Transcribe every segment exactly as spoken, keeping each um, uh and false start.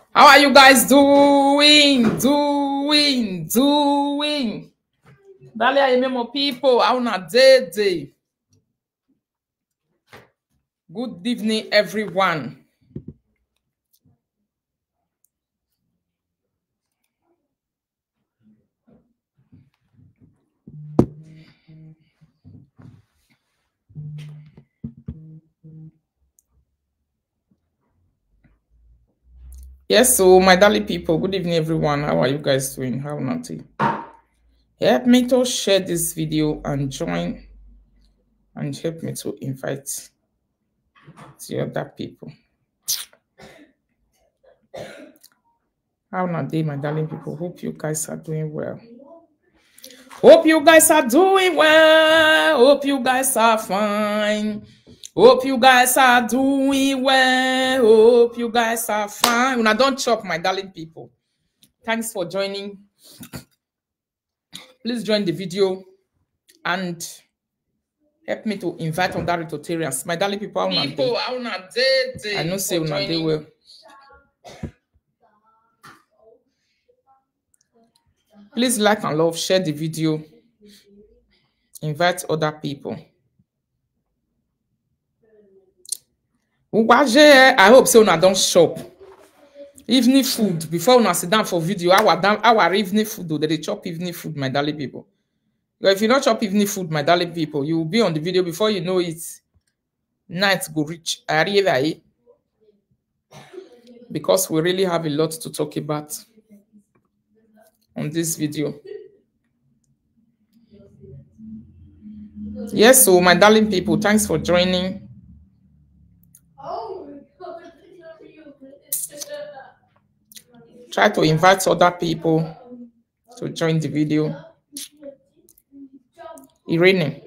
How are you guys doing? Doing, doing. Dalia Ememo people, how na day day. Good evening, everyone. Yes, so my darling people, good evening, everyone. How are you guys doing? How not? Help me to share this video and join, and help me to invite the other people. How not day, my darling people? Hope you guys are doing well. Hope you guys are doing well. Hope you guys are fine. Hope you guys are doing well. Hope you guys are fine. When I don't chop, my darling people. Thanks for joining. Please join the video and help me to invite on that Rotarians. My darling people, how people, how not day, day. I know say una day well. Please like and love, share the video, invite other people. I hope so una don't shop. Evening food before una sit down for video. Our down our evening food though. They chop evening food, my darling people. But if you not chop evening food, my darling people, you will be on the video before you know it. Night go reach. Because we really have a lot to talk about on this video. Yes, so my darling people, thanks for joining. Try to invite other people to join the video. Irene.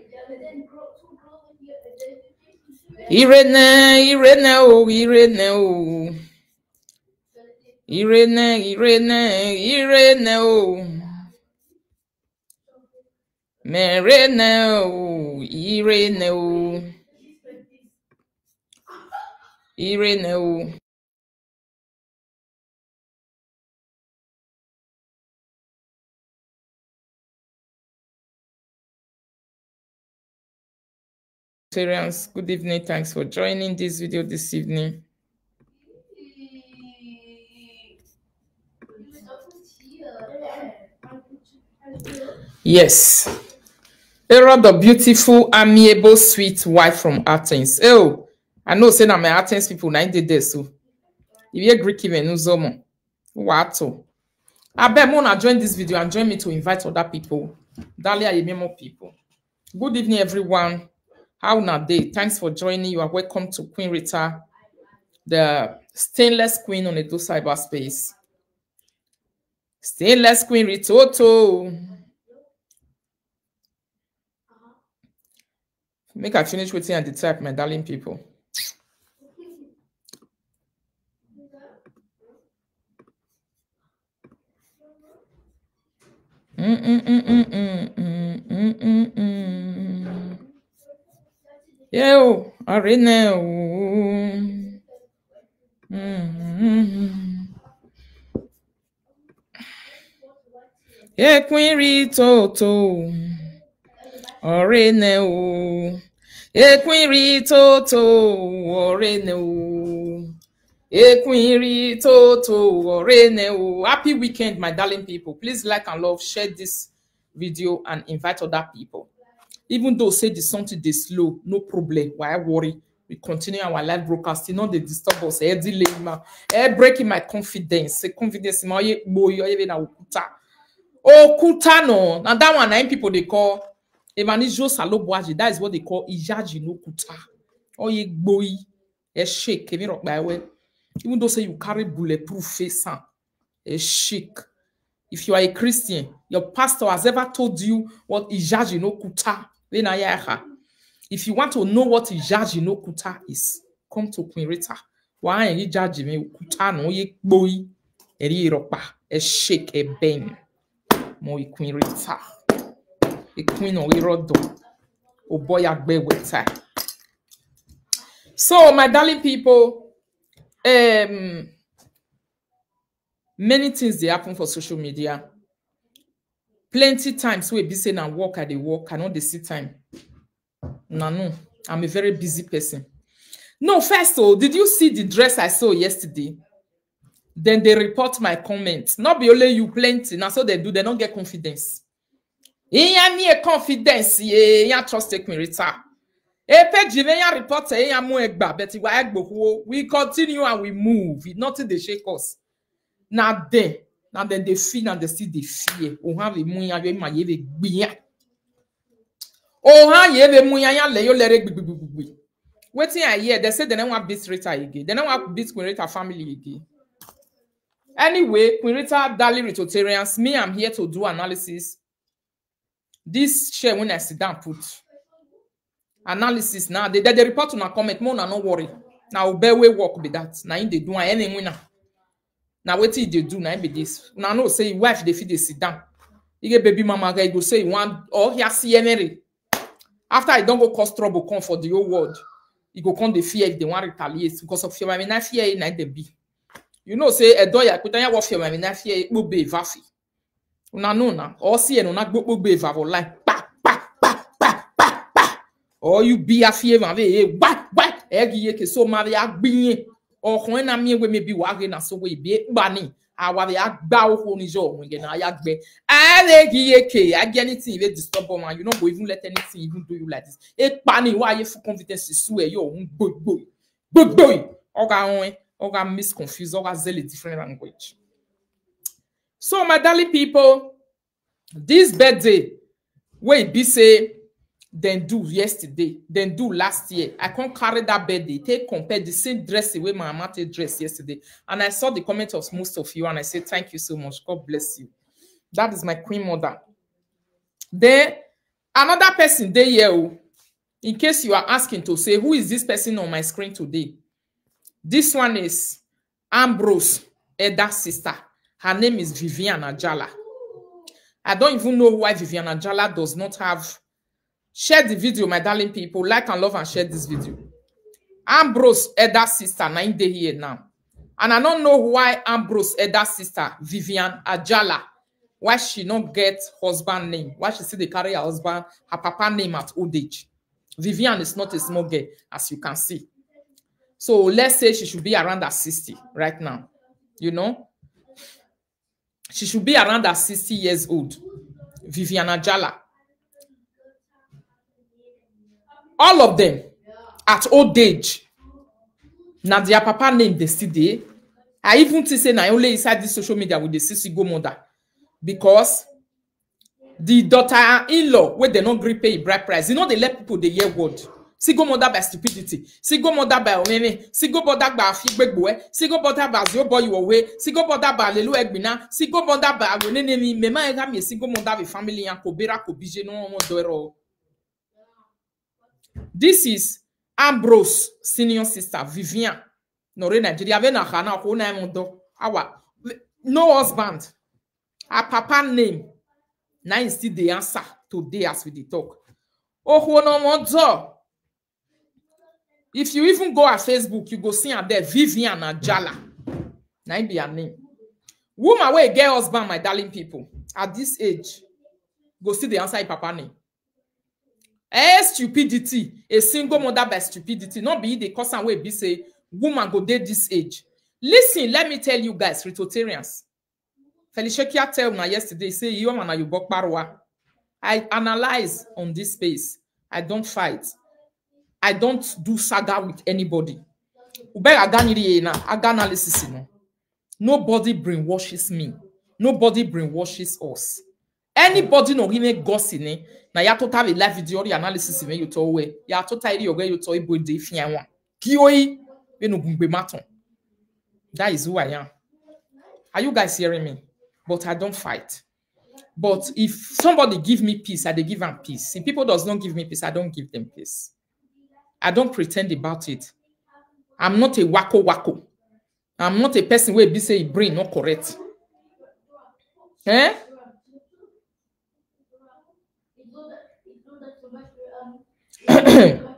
Irene, Irene, oh, Irene, oh. Irene, Irene, Irene, oh. Merene, oh, Irene, oh. Irene, oh. Good evening. Thanks for joining this video this evening. Yes. Era the beautiful, amiable, sweet wife from Athens. Oh, I know say na my Athens people na did this. So if you Greek even uzomo. Wato. I bet Mona join this video and join me to invite other people. Dalia Yememo people. Good evening, everyone. How na day? Thanks for joining. You are welcome to Queen Rita, the stainless queen on Edo cyberspace. Stainless Queen Wotowoto. Make I finish with you and the type, my darling people. Mm -mm -mm -mm -mm -mm -mm -mm -mm. Yo, Arena. Mm-hmm. Yeah, Queen Wotowoto. Arena. Yeah, Queen Wotowoto. Arena. Yeah, Queen Wotowoto. Arena. Happy weekend, my darling people. Please like and love, share this video, and invite other people. Even though say the something they slow, no problem. Why worry? We continue our live broadcasting. Not they disturb us. Eh, delay ma. Eh, breaking my confidence. Say confidence ma ye boy even na okuta. Okuta no. Now that one nine people they call Evanijo Saloboaji. That is what they call Ijaji no kuta. Oh ye boy. Eh shake. Even rock by way. Even though say you carry bulletproof face, eh shake. If you are a Christian, your pastor has ever told you what Ijaji no kuta. If you want to know what Ijaji no kuta is, come to Queen Rita. Why Ijaji me kuta no ye boy eri ropa e shake e bang mo Queen Rita. E Queen o irodo o boy agbe weta. So my darling people, um Many things they happen for social media. Plenty times we be saying I work at the work, I know they see time. No, no, I'm a very busy person. No, first of all, did you see the dress I saw yesterday? Then they report my comments. Not be only you plenty. Now so they do, they don't get confidence. Iya ni confidence, yeah, trust take me Rita. E page ya report ya mu egba, but we continue and we move. Nothing they shake us. Now then, now then they feel and they see the fear. Oh have a muya we ma ye gbiya. Oh ha ye we muya ya le yo lere gbi. Waiting I hear they say they don't want beat Rita again. They don't want beat Queen Rita family again. Anyway, Queen Rita Dali Ritotarians, me I'm here to do analysis. This share when I sit down put analysis now. They they report on a comment more na no worry. Now bear way work be that. Now in they do any winner. Now what they do now be this. Now no say wife they feed they sit down. You get baby mama guy go say one or he see Mary. After I don't go cause trouble come for the whole world. You go come the fear if they want to retaliate because of fear. I mean I fear in they be. You know say a doya kutanya wa fear I mean I fear it be vafi. Una no na or see no na go be vavo like pa pa pa pa pa pa. Or you be a fear man eh ba ba egi ke so ma ya gbin or when na me we maybe wa na so we be bani awa ya gba o ni jo we na ya gbe a egi ke anything we disturb man you no go even let anything even do you like this e pani why you full confidence su e yo un gbo gbo gbo gbo oga won oga miss confuse oga zell a different language. So my darling people, this birthday wey be say then do yesterday, then do last year. I can't carry that birthday. Take compare the same dress the way my mama dressed yesterday. And I saw the comment of most of you and I said, thank you so much. God bless you. That is my queen mother. Then another person there here. In case you are asking to say, who is this person on my screen today? This one is Ambrose, Eda's sister. Her name is Vivian Ajala. I don't even know why Vivian Ajala does not have. Share the video, my darling people. Like and love and share this video. Ambrose, Eda's sister, nine day here now. And I don't know why Ambrose, Eda's sister, Vivian Ajala, why she not get husband name. Why she see they carry her husband, her papa name at old age. Vivian is not a small girl, as you can see. So let's say she should be around at sixty right now. You know? She should be around at sixty years old. Vivian Ajala. All of them at old age. Now their papa name they still there. I even to say now only inside this social media with the single mother. Because the daughter-in-law, where they not agree pay bride price, you know they let people the hear word. Single mother by stupidity, single mother by omene, single mother by figbe, single mother by your boy away, single mother by lelu egbina, single mother by wenene mema ega me single mother with family and kobera kobije no mo doero. This is Ambrose senior sister Vivian. No re Nigeria ve na kana ko na mondo. Awa no husband. Her papa name. Now is still the answer today as we dey talk. Oh no mondo. If you even go at Facebook, you go see her there, Vivian Ajala. Now be her name. Woman wey get husband, my darling people, at this age, go see the answer in papa name. Eh, stupidity, a single mother by stupidity, not be the cause and way be say, woman go date this age. Listen, let me tell you guys, Ritotarians. Felicia tell me yesterday, say, you man you bok parwa. I analyze on this space. I don't fight. I don't do saga with anybody. Analysis, you know. Nobody brainwashes me. Nobody brainwashes us. Anybody no give gossip, na ya total a live video analysis you told way. Ya total you you told ibo de fian one. Kioi we no gumbe maton. That is who I am. Are you guys hearing me? But I don't fight. But if somebody give me peace, I they give them peace. If people does not give me peace, I don't give them peace. I don't pretend about it. I'm not a wako wako. I'm not a person where be say brain not correct. Eh?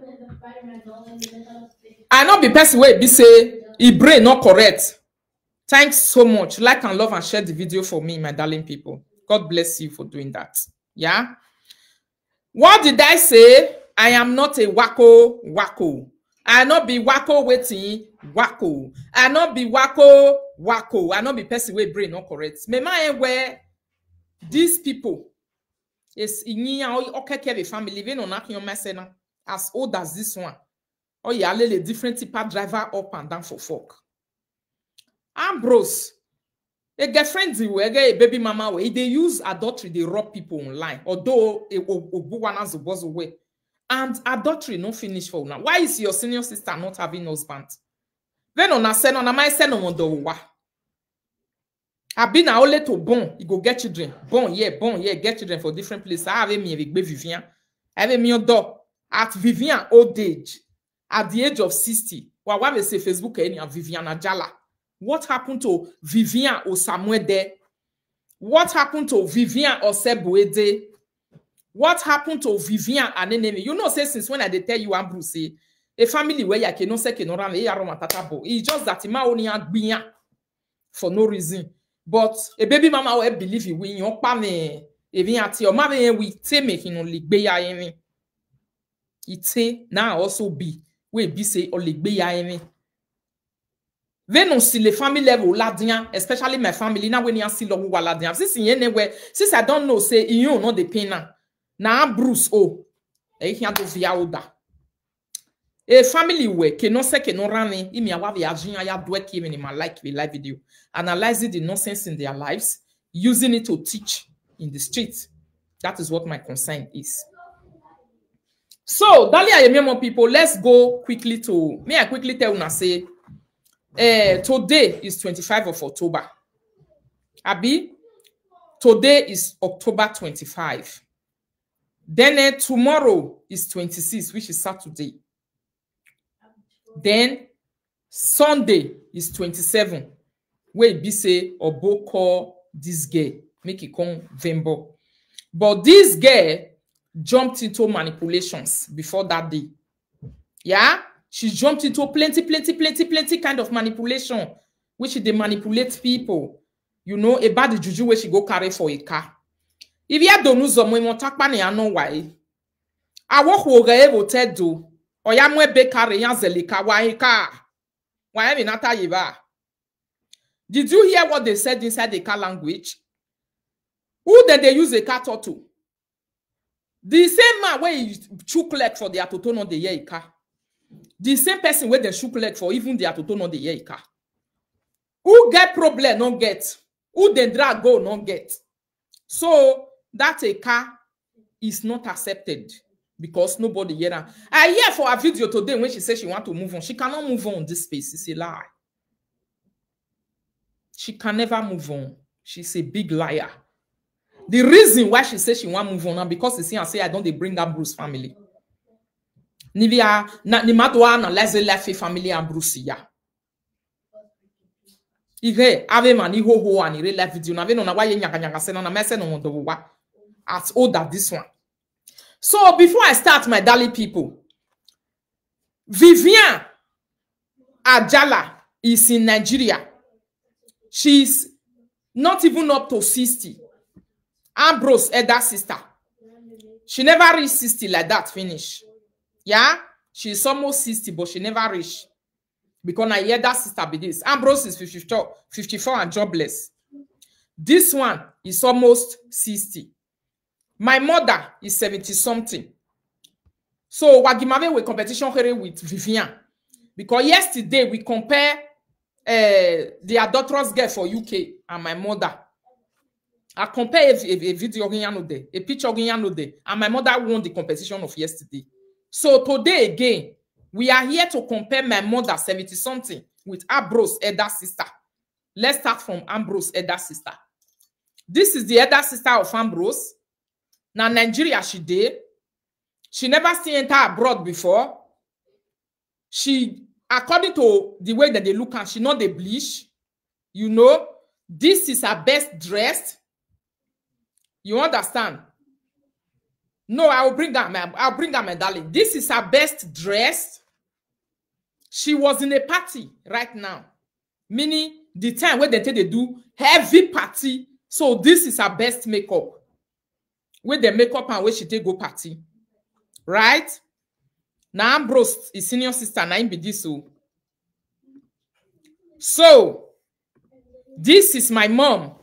I not be person where be say he brain not correct. Thanks so much. Like and love and share the video for me, my darling people. God bless you for doing that. Yeah. What did I say? I am not a wacko wacko. I not be wacko waiting wacko. I not be wacko wacko. I not be person with brain not correct. Me my where these people is in okay the family living on a as old as this one. Oh yeah, a different type of driver up and down for folk. Ambrose, a girlfriend, a baby mama, way they use adultery, they rob people online. Although a one has was away, and adultery no finish for now. Why is your senior sister not having husband? Then on a sen on a my sen on the wa. I've been a only to bon, you go get children. Bon, yeah, bon, yeah, get children for different places. I have me with Vivian. I have me on door at Vivian old age, at the age of sixty. Well, why they say Facebook any of Vivian Ajala? What happened to Vivian Osamuede? What happened to Vivian Osebuede? What happened to Vivian Aneneme? You know, say since when I tell you, Ambrose, say a family where you cannot say cannot run a aromatabo. It's just that ima only biya for no reason. But a baby mama will believe you when your pame even at your mother we take making only beya emi. It say now also be we be say only beya emi. When on see the family level ladian, especially my family, now when you see lo ladian. Since in anywhere, since I don't know, say you know the pain now. Now Bruce oh, eh here do via oda. A family way cannot say cannot run in. Imi awa via jin aya do even in my like the live video, analyzing the nonsense in their lives, using it to teach in the streets. That is what my concern is. So, Dalia Yememo people, let's go quickly to may I quickly tell una say. Uh, today is twenty-fifth of October. Abi, today is October twenty-fifth. Then uh, tomorrow is twenty-sixth, which is Saturday. Then Sunday is twenty-seventh. Where be say Obo call this girl, make it come Vembo. But this girl jumped into manipulations before that day. Yeah? She jumped into plenty, plenty, plenty, plenty kind of manipulation, which they manipulate people. You know, about the juju where she go carry for a car. If you don't know some women talk about it, know why. I walk over ever tell do, or ya mwe be carry yan zelika why car. Why am I not yiva? Did you hear what they said inside the car language? Who did they use a car to? The same man where you chook leg for their toto on the year car. The same person where they shook leg for even the atoto no the year car. Who get problem not get. Who they drag go not get. So that a car is not accepted because nobody hear. I hear for a video today when she says she want to move on. She cannot move on this space. It's a lie. She can never move on. She's a big liar. The reason why she says she want to move on now because they see and say I don't they bring up Bruce family. Nivia na ni madwa na leze lefe family Ambrose ya. Ige ave mani ho ho ani re live video na ve no na wa ye nyaka nyaka se na mese no do wa as old as this one. So before I start, my darling people, Vivian Ajala is in Nigeria. She's not even up to sixty. Ambrose elder sister. She never reached sixty like that finish. Yeah, she's almost sixty, but she never reached. Because I hear that sister be this. Ambrose is fifty-four, fifty-four and jobless. This one is almost sixty. My mother is seventy something. So Wagimave we competition here with Vivian. Because yesterday we compare uh, the adulterous girl for U K and my mother. I compare a, a, a video there, a picture there, and my mother won the competition of yesterday. So today again, we are here to compare my mother seventy something with Ambrose elder sister. Let's start from Ambrose elder sister. This is the elder sister of Ambrose. Now Nigeria she did. She never seen enter abroad before. She, according to the way that they look at, she not the bleach. You know, this is her best dressed. You understand? No, I will bring her, my, I'll bring her, my darling. This is her best dressed. She was in a party right now. Meaning the time where they take they do heavy party. So this is her best makeup. Where the makeup and where she take go party. Right? Now Ambrose is senior sister. Now be this so. So this is my mom.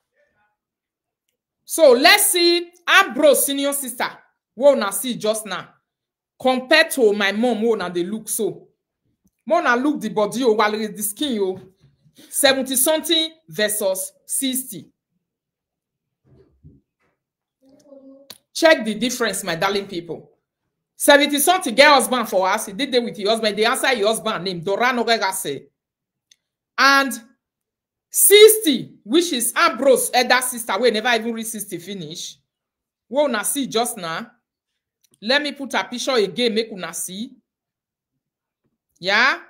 So let's see Ambrose senior sister. What I see just now. Compared to my mom, what they look so. More look the body or while the skin yo. seventy something versus sixty. Check the difference, my darling people. seventy something get husband for us. He did it with your husband. They answer your husband name. Dora Noregase. And sixty, which is Ambrose elder sister. We never even reach sixty finish. We una see just now. Let me put a picture again. Make una see. Yeah.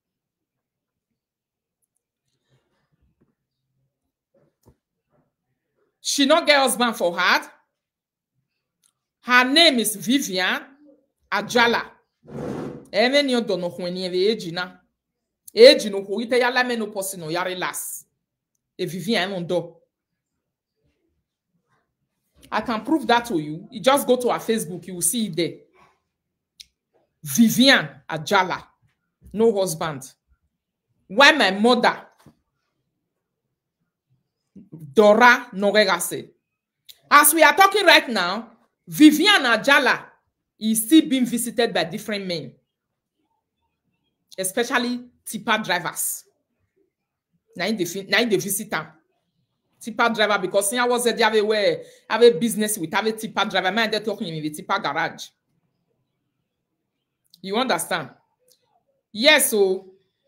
She not get husband for her. Her name is Vivian Ajala. Even you don't know when you have age na. Age no who ite yala me no person no yare las. E Vivian on do. I can prove that to you. You just go to her Facebook, you will see it there. Vivian Ajala. No husband. Why my mother? Dora Noregase. As we are talking right now, Vivian Ajala is still being visited by different men, especially tipper drivers. Now in the now in the visitor, tipper driver because I was there have a have a business with have a tipper driver. Man, they're talking in the tipper garage. You understand? Yes, so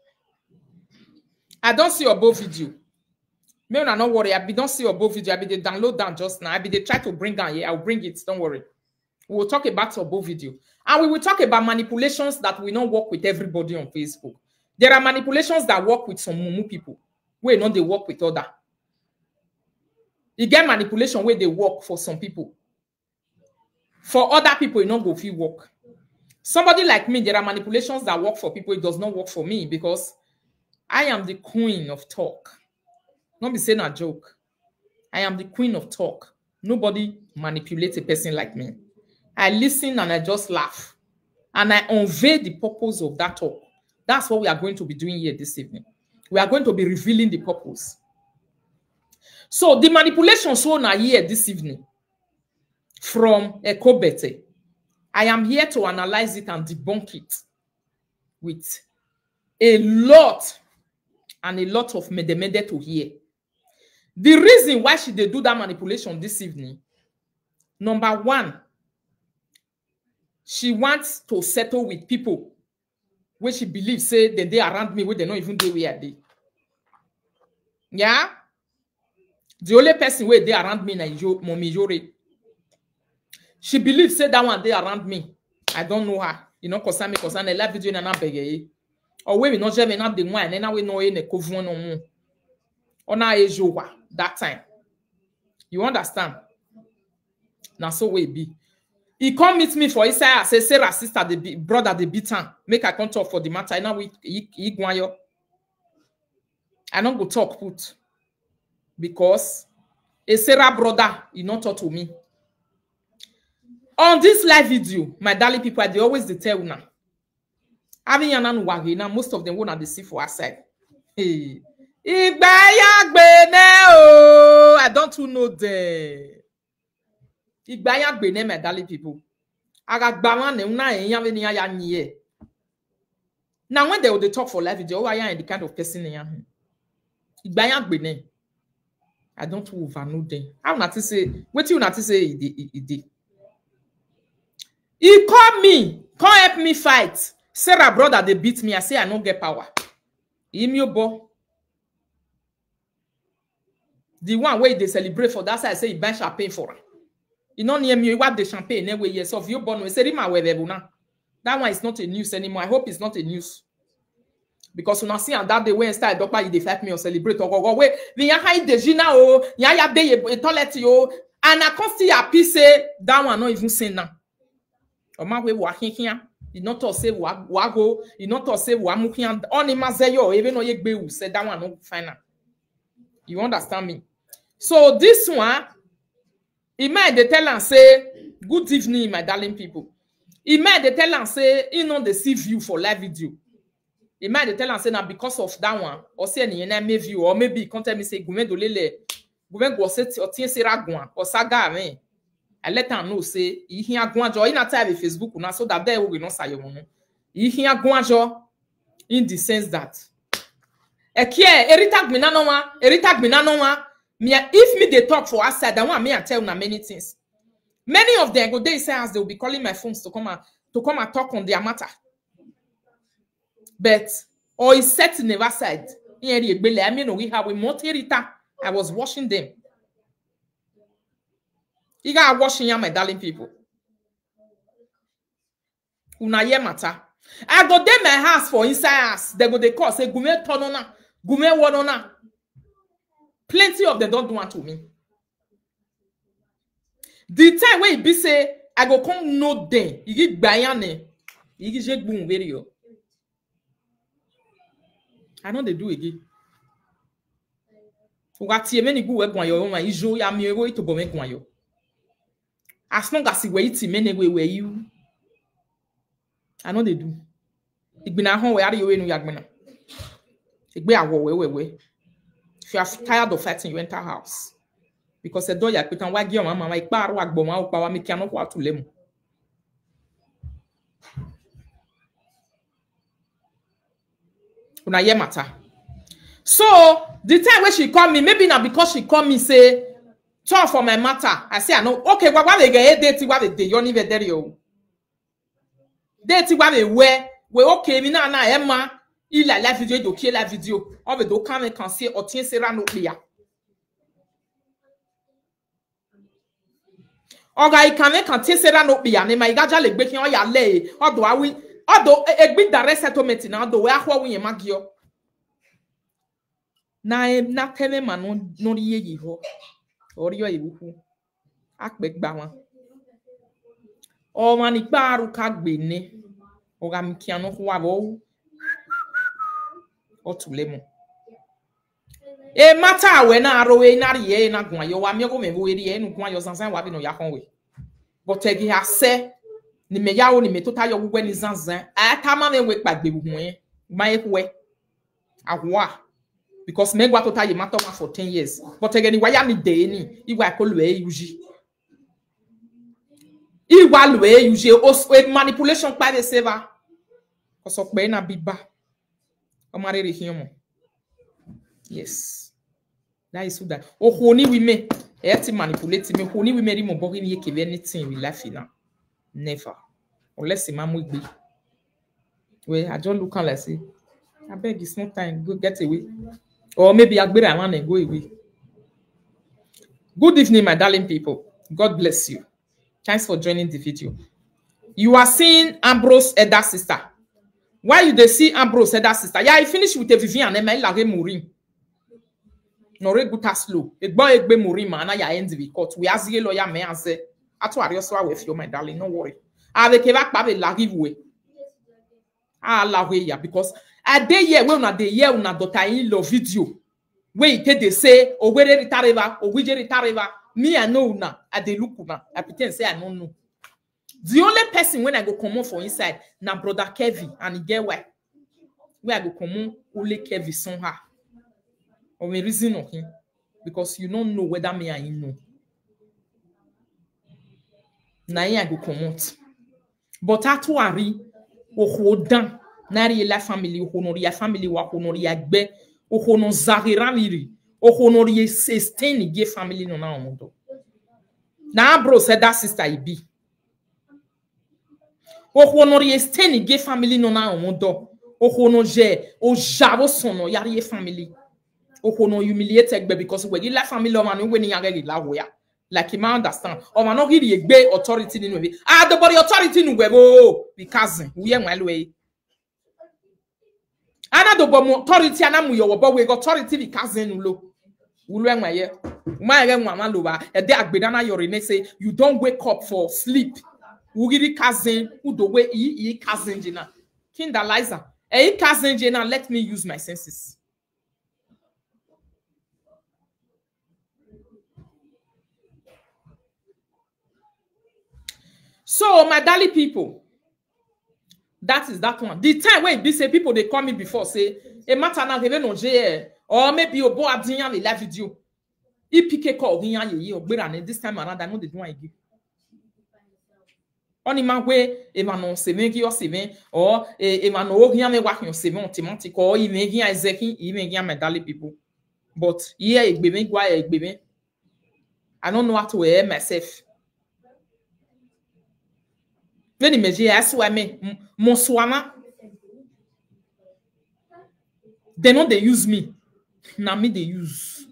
I don't see your both video. Me una not worry. I be don't see your both video. I be they download down just now. I be they try to bring down here. I'll bring it. Don't worry. We will talk about your both video. And we will talk about manipulations that we don't work with everybody on Facebook. There are manipulations that work with some mumu people. Where not they work with other. You get manipulation where they work for some people. For other people, you don't go feel work. Somebody like me, there are manipulations that work for people. It does not work for me because I am the queen of talk. Don't be saying a joke. I am the queen of talk. Nobody manipulates a person like me. I listen and I just laugh. And I unveil the purpose of that talk. That's what we are going to be doing here this evening. We are going to be revealing the purpose. So the manipulation shown are here this evening from Ekobete. I am here to analyze it and debunk it with a lot and a lot of mede-mede to hear. The reason why she did do that manipulation this evening, number one, she wants to settle with people where she believes say that they around me where they don't even do where they. Yeah? The only person where they around me is Mommy Yore. She believes say that one they around me. I don't know her. You know, cause I me cause I live video and I beg. Or we not just not the one, and now we know in a coven no more. On our age that time. You understand? Now so we be. He come meet me for Isaiah, say Sarah sister, the brother, the beaten. Make I come talk for the matter. Now we he go yo. I don't go talk put because a Sarah brother, he not talk to me. On this live video, my darling people, they always they tell now. Having yanan wagi now, most of them wanna they see for outside. Hey, I don't know them. Igbaya gbene, my darling people. Now when they will talk for live video, I am the kind of person I am. Igbaya gbene. I don't overknow them. I'm not to say what you not to say it did. He called me, come help me fight. Sarah brother, they beat me. I say I don't get power. Imyobo. The one way they celebrate for that side, I say he buy champagne for her. You know near me what the champagne anyway. Yes, of you born we say my way that one is not a news anymore. I hope it's not a news. Because when I see on that day when start doctor you dey fight me or celebrate or go away. We ya hide the gina o, ya ya be a toilet yo, and I can't see happy say that one not even say now. Or my way walking here. You not to say wago, you not to say wamukian on mazeyo, even though you be said that one no final. You understand me? So this one, he might they tell and say, good evening, my darling people. He might they tell and say, you know, they see view for live video. He might they tell and say now because of that one, or say any may view, or maybe come tell me say, Gumen do lele, Gumen go set or tien seragwan, or saga me. I let them know say he hear guanjo in a type of Facebook now so that they will not say you. He hear guanjo in the sense that Ekie eritag me nanoma eritag me nanoma me if me they talk for outside that one me I tell na many things. Many of them go they say as they will be calling my phones to come and to come and talk on their matter. But or is set never side. I mean we have with Rita. I was watching them. You got washing ya, my darling people. Una ye matter. I go there my house for inside house. They go they call say gume tonona, gume wonona. Plenty of them don't do one to me. The time where it be say I go come no them. You get bayane. You get jet boom video. I know they do again. Ugati many go work on your own. Ijo ya mi ego ito bome kwa yo. As long as you wait, many way where you, I know they do. It been a home where you in Yagmana. It be a way, way, way. If you are tired of fighting, you enter house because the door you put on wag your mama, my bar, wag boma, power, me cannot go to lemo. Una ye matter. So the time when she call me, maybe not because she call me say. Talk for my matter. I say I know. Okay, what what they get? Date what they do. You need to do. Date what they wear. We okay. Me na na Emma. Il a la vidéo. Il doit la vidéo. On veut donc quand même quand c'est au tien sera no plia. Oga il quand même quand tien sera no plia. Ne ma il gaja le gbe ki on ya le. O do awi. O do egbi dare settlement na do we ahwo wi ma gio. Na na teme ma no no ri yi ho. Orio ibuku akpek gba wan o mani gbaru ka gbe ni o ga mi kianu ko wa bo o tulemo e mata we na arowe na rie na gun ayo wa mi ko me bo eri e nu gun ayo sansan wa bi no ya kon we but egi ase ni me yawo ni me total yo gugwe ni sansan a ta ma me we pagbe gun e ma e we ahwa because me gwa total ye matter for ten years but again why ya ni dey ni igwa ko lo e yuji igwa lo e yuji o manipulation pa de seva ko so pe na biba o ma re hion yes that is that o ho ni wi me e ti manipulate me ho ni wi me ri mo bo ni ke anything we life na never unless ma mo gbe we I just look and like say I beg it's not time go get away. Or maybe I want to go away. Good evening, my darling people. God bless you. Thanks for joining the video. You are seeing Ambrose elder sister. Why you they see Ambrose elder sister? Yeah, I finished with a Vivian and I lage Mourin. No re guta slow. It boy egbe Mourin man. I end the court. We ask you lawyer me answer. Atu arioswa with you, my darling. No worry. Avec eva pabe lagi we. Ah la we ya because. A day here, when una day here, una daughter in law video. Wait, they say, oh, where Rita river, or which Rita river. Me, I know una. I they look una. I pretend say I don't know. The only person when I go come on for inside, na brother Kevin, and he get where. Where I go come on, only Kevin son her. Or me reason of him. Because you don't know whether me I know. Na I go come out. But at worry, oh, hold down. Nari la family honoria family wa honoria gbe o hono zahira miri o honoria sustain ge family no na omodo na bro said that sister ibi o honoria sustain ge family no na omodo o hono je o jabo sono yari family o hono humiliate gbe because we la family o man we ni yare la wo ya like you understand o man no giri gbe authority ni no be ah the body authority no we bo because we en walwe ana do bom authority ana mu yo wo we authority bi cousin lo wulu enwaye ma ere nwa ma lo ba e de agbeda na yori ne say you don't wake up for sleep Ugiri cousin, udowe i i cousin jena. Kinder Liza. E cousin jena, let me use my senses. So, my darling people, that is that one. The time when be say people they call me before say, a matter now they no J or maybe you bo adiyan the live video. I pick call diyan ye or and this time around I know they don't again. On ima we e ma non seven ki yo seven or e ma no rien me wa ki seven automatic or i me gian ezeki i me gian my darling people. But here e gbe me gwa e gbe me. I don't know how to wear myself. When imagine I swear me mon swama. They know they use me. Now me they use.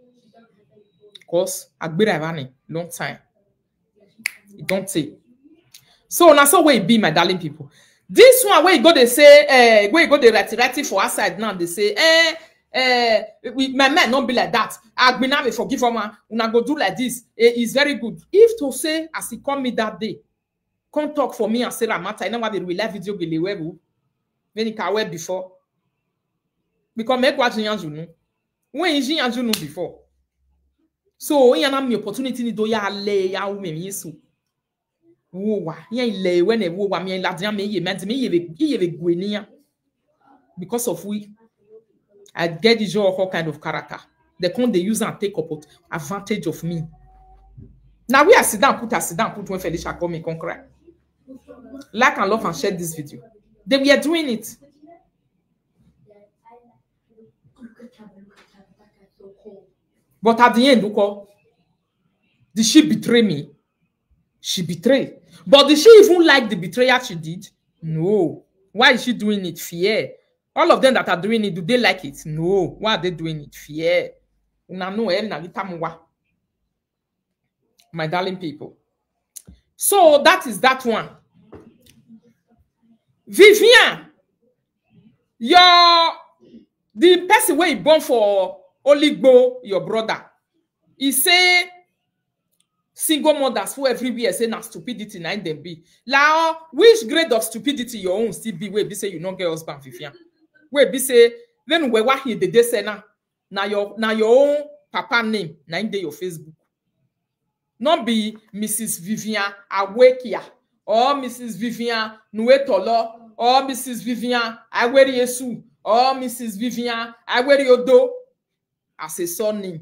Cause I be running long time. It don't take. So now so where it be, my darling people. This one where you go they say, eh, where you go they write it for outside now. They say, eh, eh, we, my man not be like that. I've been having forgive for man. When I go do like this, eh, it's very good. If to say as he called me that day, come talk for me and say that matter. I know what the real life video gele webu. When he can wear before. Because make what you know. When you know before. So when you have the opportunity to do ya le ya u me yesu. Wowa, yen le when e wowa me la dia me ye me me ye ye be gwenia. Because of we, I get the job all kind of character. They come they use and take up advantage of me. Now we are sit down, put us sit down, put when Felicia come me conquer. Like and love and share this video. They were doing it. But at the end, Uko, did she betray me? She betrayed. But did she even like the betrayal she did? No. Why is she doing it? Fear. All of them that are doing it, do they like it? No. Why are they doing it? Fear. My darling people. So that is that one. Vivian, your the person where you born for Oligbo, your brother, he say single mothers who everywhere say na stupidity nine them be. Now, which grade of stupidity your own still be? Where be say you not get husband, Vivian? Where be say then we what here the day say na na your na your own papa name nine day your Facebook. Not be Missus Vivian Awekia or Missus Vivian Nuetolo or Missus Vivian Aweri Yesu or Missus Vivian Aweri Odo as a son name.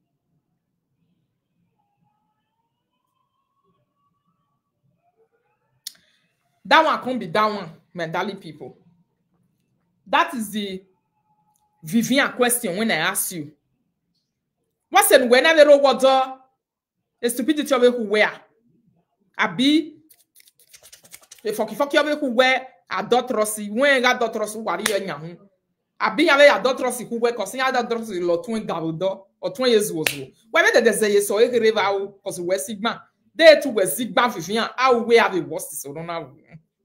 That one can't be that one, my darling people. That is the Vivian question when I ask you. What's it when I don't water? The stupidity of who wear. I be the fucky fucky of who wear a dot rossi. When I got dot rossi, what are you? I be a dot rossi who wear costing other dot rossi or twin garudo or twenty years was. Whether they say so, a river because we're Sigma. They too were Sigma Vivian. I will wear the worst. So don't know.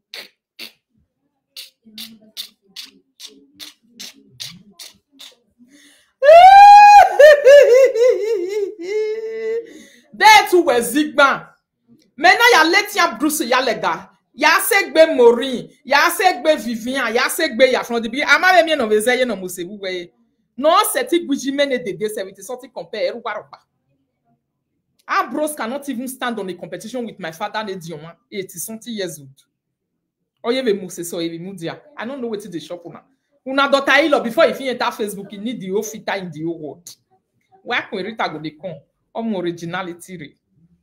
There too were Zigban. Mena ya Letia Bruce ya lega. Ya segbe Maureen. Ya segbe Vivian. Ya segbe ya from the beginning. Ama me no bezeye no musebu we. No seti guji mene de de seventy something compare erubaropa. Our bros cannot even stand on a competition with my father Nedioma, eighty something years old. Oye be muse so e be mudia. I don't know what to the shop una. Una daughter ilo before if you enter Facebook, you need the whole fitter in the whole world. Why can Rita go de con? Om originality re.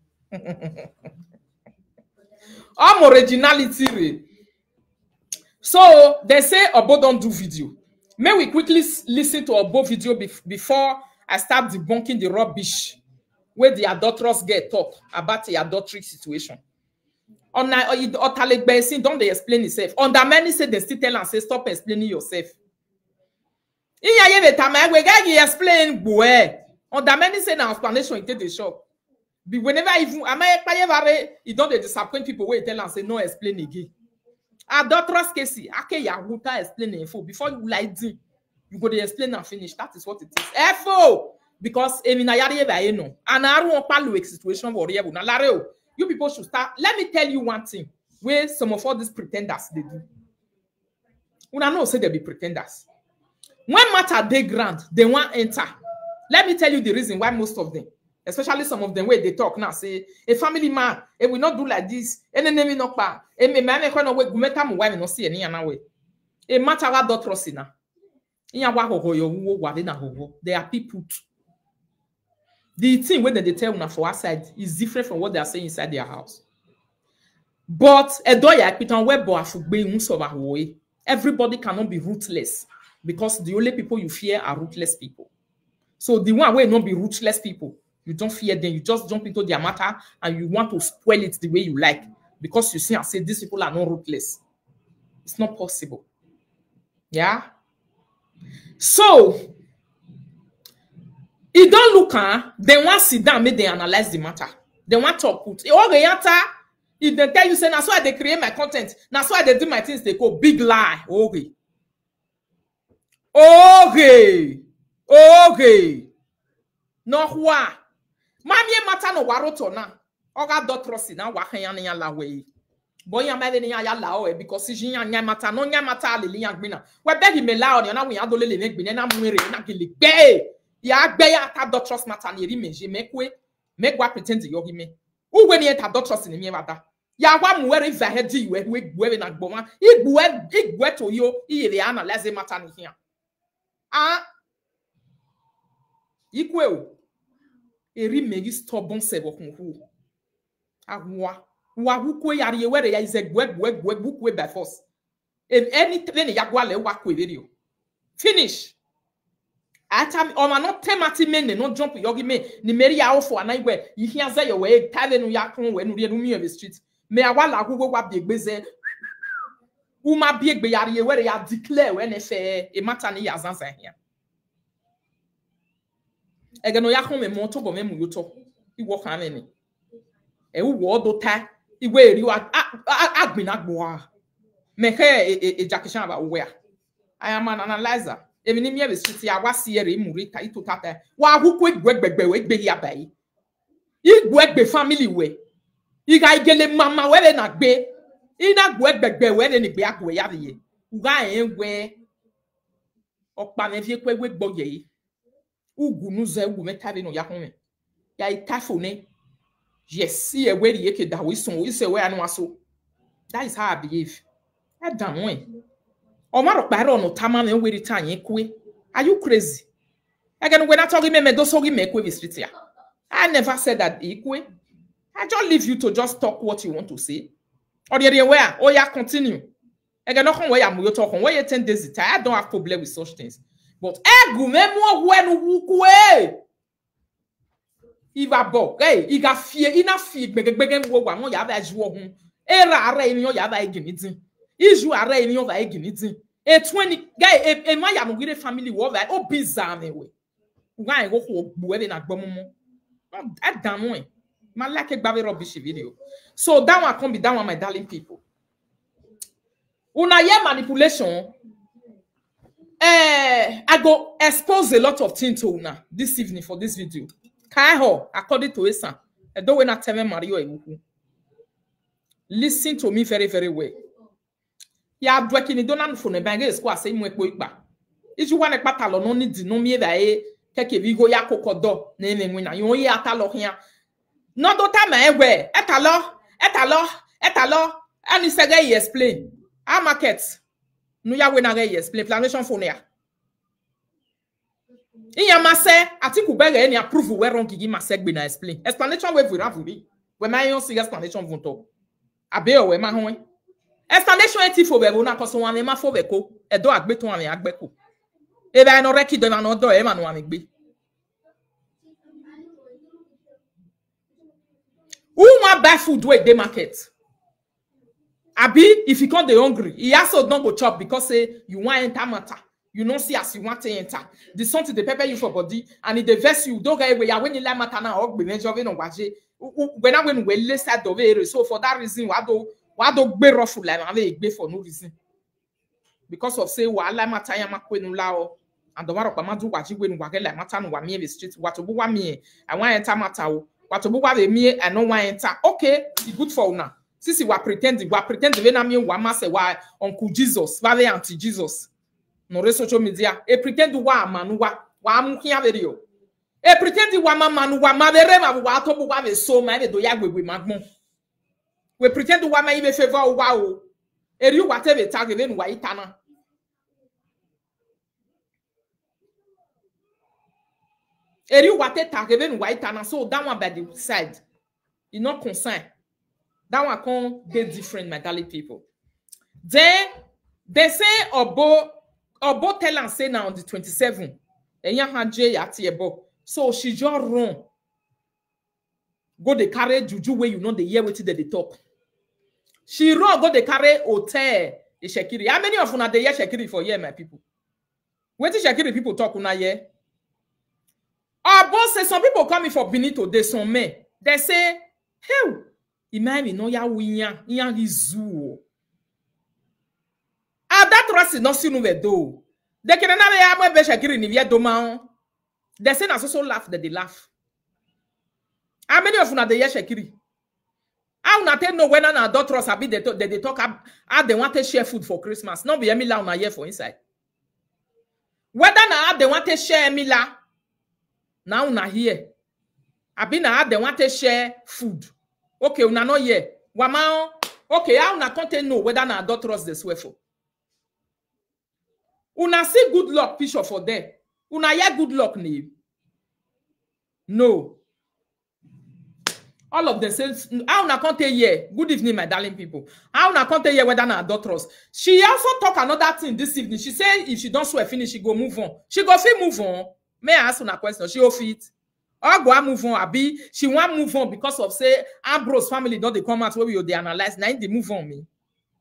Om originality re. So they say Obo don't do video. May we quickly listen to Obo video bef before I start debunking the rubbish where the adulterous get talk about the adultery situation. On Otalegbe, don't they explain itself? On the many say they still tell and say stop explaining yourself. In ya ye time we get you explain boy. On the many say now explanation it take the shop. But whenever even am I you don't disappoint people where you tell and say no explain again. Adulterous case, ake ya wuta explain info before you like it, you go to explain and finish. That is what it is. F O because emi na yari eba eno. And I don't want situation for you. Na lare o. You people should start. Let me tell you one thing where some of all these pretenders they do. Una know say they be pretenders. When matter they grant, they want enter. Let me tell you the reason why most of them, especially some of them where they talk now, say a family man, it will not do like this. And then me not pa. And me man no way go meta mo why me no see any other way. A matter what don't trust in na. They are people. The thing when they tell una for outside is different from what they are saying inside their house. But everybody cannot be ruthless because the only people you fear are ruthless people. So the one way not be ruthless people, you don't fear them, you just jump into their matter and you want to spoil it the way you like because you see and say these people are not ruthless. It's not possible. Yeah. So it don't look at, they want to sit down, make they analyze the matter. They want to talk. If they tell you, say, that's why they create my content, that's why they do my things, they call big lie. Okay. Okay. Okay. No, why? Mamie matter no waroto na. Oga do trust na wa kan yan la we. Boy ya mele ni ya la o because si yan yan matter no yan matter le yan gbina. We beg me la o na we yan do le le gbina na mwere na gele gbe. Ya gbe ya ta do trust matter ni ri meje mekwe. Make what pretend to yogi me. Who when you have do trust in me matter? Ya wa mwere va headi we we gwe na gboma. Igwe igwe to yo i re analyze matter ni here. Ah. Ikwe o. Eri megi stubborn sebo kunhu. Agwa. Wa hukwe yari ye were ya is a gwe gwe gwe bukwe by force. If anything ya gwa le wa kwe video. Finish. Atam o ma no temati men no jump yogi me ni meri ya ofo anaiwe. You hear say your way tave no ya kon we no re no mi the street. Me awala agogo wa biegbeze. Uma biegbe yari ye were ya declare when e fe e matter ni ya zanza here. Egeno ya kon me moto bo me mu yoto iwo kan me e wo do ta iwe eri wa agbin agbo me ke e jakishan ba we I am an analyzer e mi ni me be street ya wase ere mu Rita ito tata wa aguko egbegbegbe we gbe ya bai igbo egbe family we iga igele mama we na gbe ina gbo egbegbe we ni gbe agbo ya ye uga enwe okpa me vie kwe we gboye yi ugu nuze ugu metave no yakome ya itafone yes see a way yeke da we son we say we anu aso. That is how I behave. I don't know. O ma ro pare ono tama me we return ekwe. Are you crazy? Again when I talk me me do so me ekwe street ya. I never said that ekwe. I just leave you to just talk what you want to say. Or the other way, oh yeah, continue. Again no kon we am you talk on where you ten days it. I don't have problem with such things. But egu memo when wukwe iva bo hey iga fie ina fie gbegbege wo wa mo ya ba ju ohun era ara eni o ya ba iginitin iju ara eni o ba iginitin e twenty guy e, e ma ya mo gire family wo ba o bizarre me we uga e go ko gbo e na gbo mo e dan mo e ma like gba rubbish video. So that one can be that one, my darling people. Una ye manipulation. Eh, I go expose a lot of things to una this evening for this video. Kaiho, according to Esa, I don't want to tell me Mario Ewu. Listen to me very, very well. Ya working in Donald for the bank is quite same way quick back. If you want a battle, no need to know me that take a vigo ya cocodo, name when you only atalo here. No, don't tell me where etalo, etalo, etalo, and it's a guy explain. Our markets. No ya when I explain plantation for near. In your masse, I think we beg any approve where wrong give my segment explain. Explanation where we have we. When my own see explanation won't talk. I be away my home. Explanation eti for bebo na koso wan ma for beko. E do agbe to wan agbeko. E ba no reki do na no do e ma no wan gbe. Who want buy food where they market? Abi, if you can't, they hungry. He also don't go chop because say you want enter matter. You don't see as you want to enter. The something they pepper you for body and if they vex you, don't get away. When you like matter now, or be measure no waje. When I when we list that over, so for that reason, why do why do be rough like I be for no reason? Because of say wahala matter ya makwe no lao and the one of Mamadu waji when wage like matter no wa me the street. What to wa me? I want enter matter. What about me? I know why enter. Okay, it's good for now. Since you are pretending, we are pretending when I mean why say why Uncle Jesus, why they anti Jesus. No social media. E pretend wa manu wa wa mu here video. E pretend wa manu wa ma bere ma wa to bu wa me so ma be do ya gbegbe magmo. We pretend wa ma ibe favor wa o. E ri wa te be tag even wa itana. E ri wa te tag even wa itana, so that one by the side. You not concerned. That one can be different, my darling people. Then they say Obo Obo tell and say now on the twenty-seventh. So she just run. Go the carry juju where you know the year waiting they talk. She run go the carry hotel the Shekiri. How many of you are the year Shekiri for year, my people? Where the Shekiri people talk una year? Obo say some people coming for Benito de son men. They say, hey. Imagine no ya winya ya rizu. Ah, that trust is not seen over do. They can never have my best Shekiri ni via doma. They say na so so laugh that they laugh. How many of you na the year Shekiri? How na tell no when na that trust abi they talk they, they talk how they want to share food for Christmas. No be Emila una year for inside. Whether na they want to share Emila now una here. Abi na they want to share food. Okay, una no here. Wama, okay, how una can't know whether na don't trust this way for. Una see good luck picture for there. Una hear good luck name. No. All of them say, how una can't hear. Good evening, my darling people. How una can't hear whether na don't trust. She also talk another thing this evening. She say if she don't swear finish, she go move on. She go fit move on. May I ask una question? She go fit. Or go move on, Abi. She want move on because of say Ambrose family don't they come out where we they analyze. Now they move on me.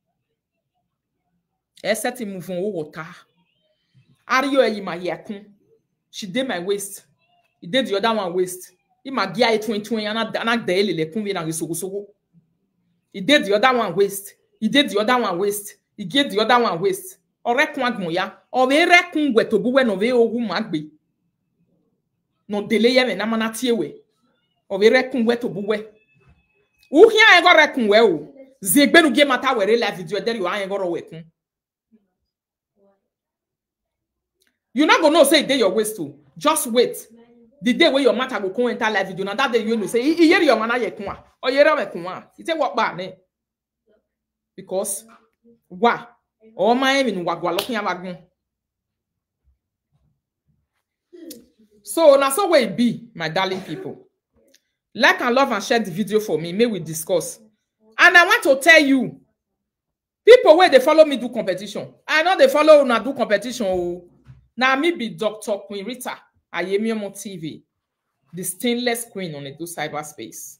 Except he move on water. Are you a my yakun? She did my waist. He did the other one waist. He ma gia it twenty twenty and not daily le kumbi na risogo sogo. He did the other one waist. He did the other one waist. He gave the other one waist. Ore kwag moya. Ore rekun wetobu we no ve ogu magbe. No delay me na mana tiewe. Ove rekun we to buwe. U hia ego rekun we o. Zegbe nu ge mata were la video there you an ego ro wekun. You not gonna know say dey your waist too. Just wait. The day where your matter go come enter live video na that day you know say e hear your mana yekun a. O yere wekun a. It say what ba ne. Because wa o ma emi nu wagwa lokin abagun. So now so where it be, my darling people. Like and love and share the video for me. May we discuss. And I want to tell you, people where they follow me do competition. I know they follow una do competition. Now me be Doctor Queen Rita. I am your T V. The stainless queen on the do cyberspace.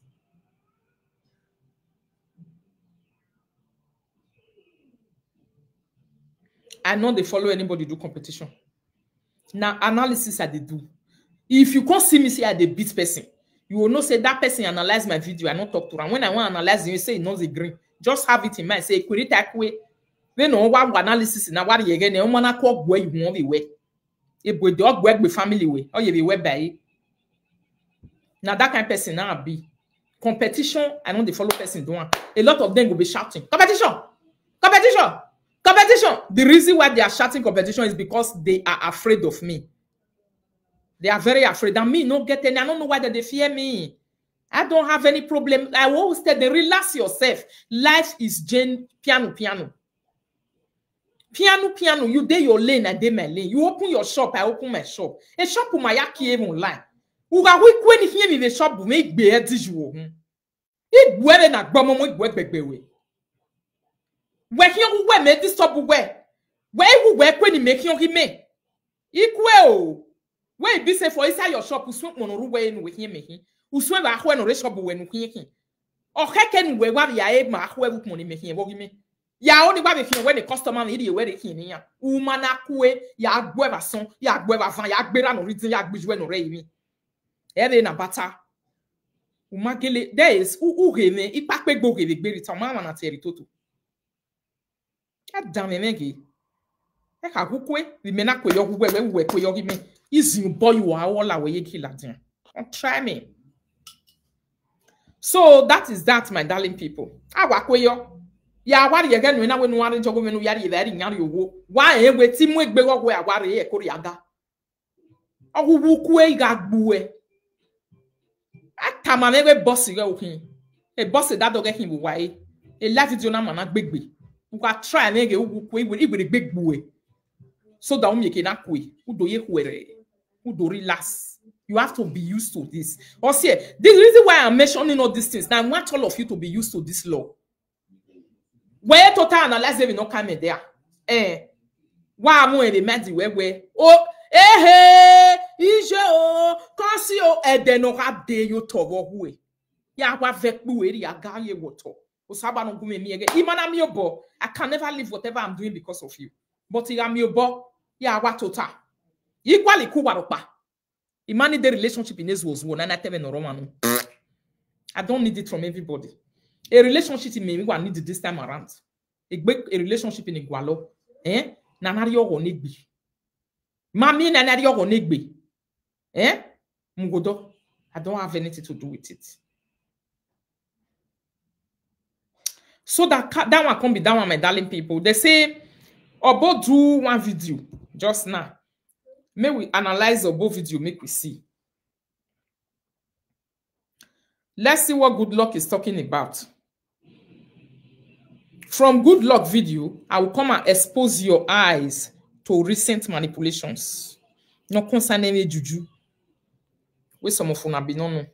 I know they follow anybody do competition. Now analysis I they do. If you can't see me say I dey beat person, you will know say that person analyze my video. I not talk to her. When I want to analyze you, say it knows the green. Just have it in mind. Say Rita kwe. Then no one analysis na what you again. No one na call where you want be way. If we dog work with family way, or you be way by. Now that kind of person now be competition. I know they follow person doing. A lot of them will be shouting competition, competition, competition. The reason why they are shouting competition is because they are afraid of me. They are very afraid. And me no get any. I don't know why they fear me. I don't have any problem. I always tell them, relax yourself. Life is Jane piano, piano. Piano, piano. You day your lane, I day my lane. You open your shop, I open my shop. A shop with my yaki even line. Who are we when you hear me the shop will make beer digital? It whether not bomb with work back away. Where here we wear make this stop where? Where we work when you make your me? Equal. Where be say for inside your shop, you swim on way in with him. You swim back when or shop when you can. Or hecken where what ya able my where money making a me. Ya only one if you when the customer need you where they can here. Umanakwe, ya gueva son, ya gueva fan, ya beran or reason ya bush when or me. Ere na bata. Umagele, there is who gave me, it pack go give it, it's a mamma na territory. God damn it, Maggie. Eka hukwe, we may not quay your way, we me. Is you boy you are all away kill at him. Don't try me. So that is that, my darling people. Awakweyo. Ya wari again when I went one jogo menu yari very nyari wo. Why e we ti mu egbe wo we awari e kori aga. Owu ku e ga gbu e. Atama me we boss re okin. E boss that dog him wo e. E life video na mana gbegbe. We ga try na ge owu ku e we igbe gbegbu e. So that we can not quit. Udo ye huere. Udo relax. You have to be used to this. Or see, this reason why I'm mentioning all these things. Now I want all of you to be used to this law. Where total analyze will not come in there. Eh? Why am I in the mad where where? Oh, eh, hey, ije oh, kasi oh, eh, de no have de you to go away. Ya wa vek buwe ya gaye woto. Osaba no gume mi ege. Imana mi obo. I can never leave whatever I'm doing because of you. But I am your bo. Ya wa total. Equally kuwaropa. Imani the relationship in this was one and I tell no Romano. I don't need it from everybody. A relationship in me, I need it this time around. A a relationship in Igualo. Eh? Nanario or nigby. Mami nanario or nigby. Eh? Mugodo. I don't have anything to do with it. So that that one can be that one, my darling people. They say, Obo do one video just now. May we analyze Obo video, make we see. Let's see what good luck is talking about. From good luck video, I will come and expose your eyes to recent manipulations. No concerning me juju. We some of una be no no.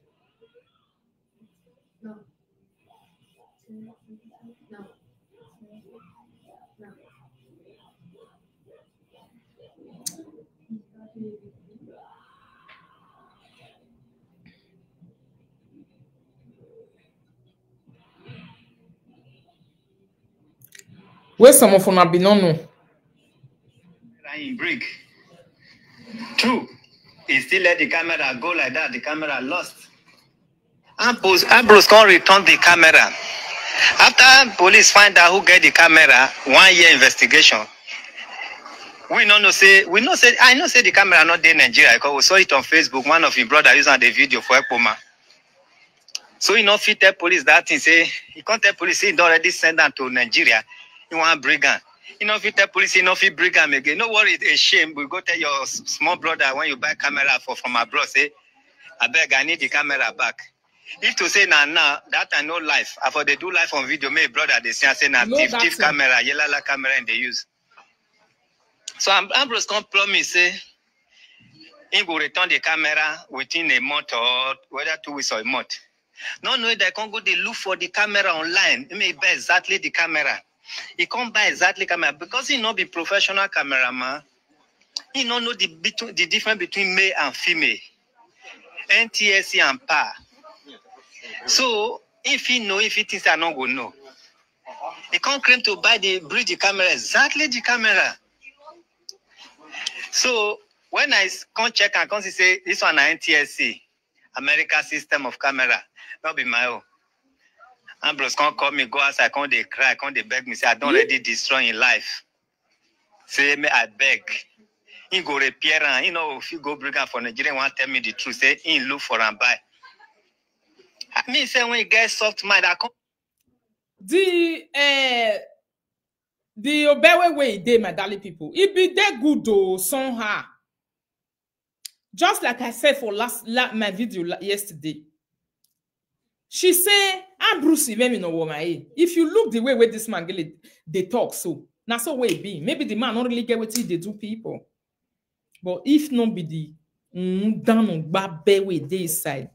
Where some of them be no no. In brick. True. He still let the camera go like that. The camera lost. Ambrose, Ambrose can't return the camera. After police find out who get the camera, one year investigation. We don't know say we know say I know say the camera not there in Nigeria because we saw it on Facebook. One of his brother using the video for Ekpoma. So he not fit tell police that thing. Say he can't tell police he already send them to Nigeria. He want brigand. You know, if you tell police, you know, if you bring them again, no worry, it's a shame. We go tell your small brother when you buy camera for from abroad, say, I beg, I need the camera back. If to say now, nah, nah, that I know life. After they do life on video, my brother, they say, I say, now, nah, thief, thief camera, yellow camera, and they use. So Ambrose can promise, say, he will return the camera within a month or whether two weeks or a month. No, no, they can't go, they look for the camera online. He may buy exactly the camera. He can't buy exactly camera because he not be professional cameraman. He don't know the between the difference between male and female, N T S C and P A. So if he know, if he thinks I not gonna know, he can't claim to buy the bring the camera exactly the camera. So when I can't check and can't say this one N T S C, American system of camera, not be my own. Ambrose can't call me, go outside, can't they cry, can't they beg me, say, I don't mm-hmm. already destroy in life. Say, me, I beg. He go repair, and you know, if you go bring her for Nigeria, want to tell me the truth, say, he look for and buy. I mean, say, when you get soft mind, I can't. The, uh, the Obewe way they, my darling people, it be that good though, somehow. Just like I said for last, last my video yesterday. She say, I'm Bruce, even in a woman. If you look the way where this man get they talk, so now so way it be. Maybe the man not really get what they do people. But if not be the mm, down on babe way they side,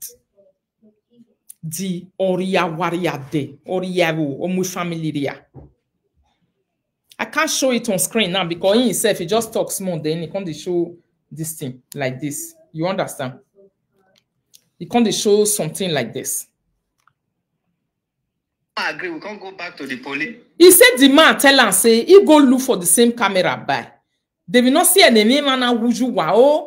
the Oria Waria de Oriago or my family there. I can't show it on screen now because he himself he just talks small, then he can't show this thing like this. You understand? He can't show something like this. I agree. We can't go back to the police. He said the man tell and say he go look for the same camera buy. They will not see any man wuju wow.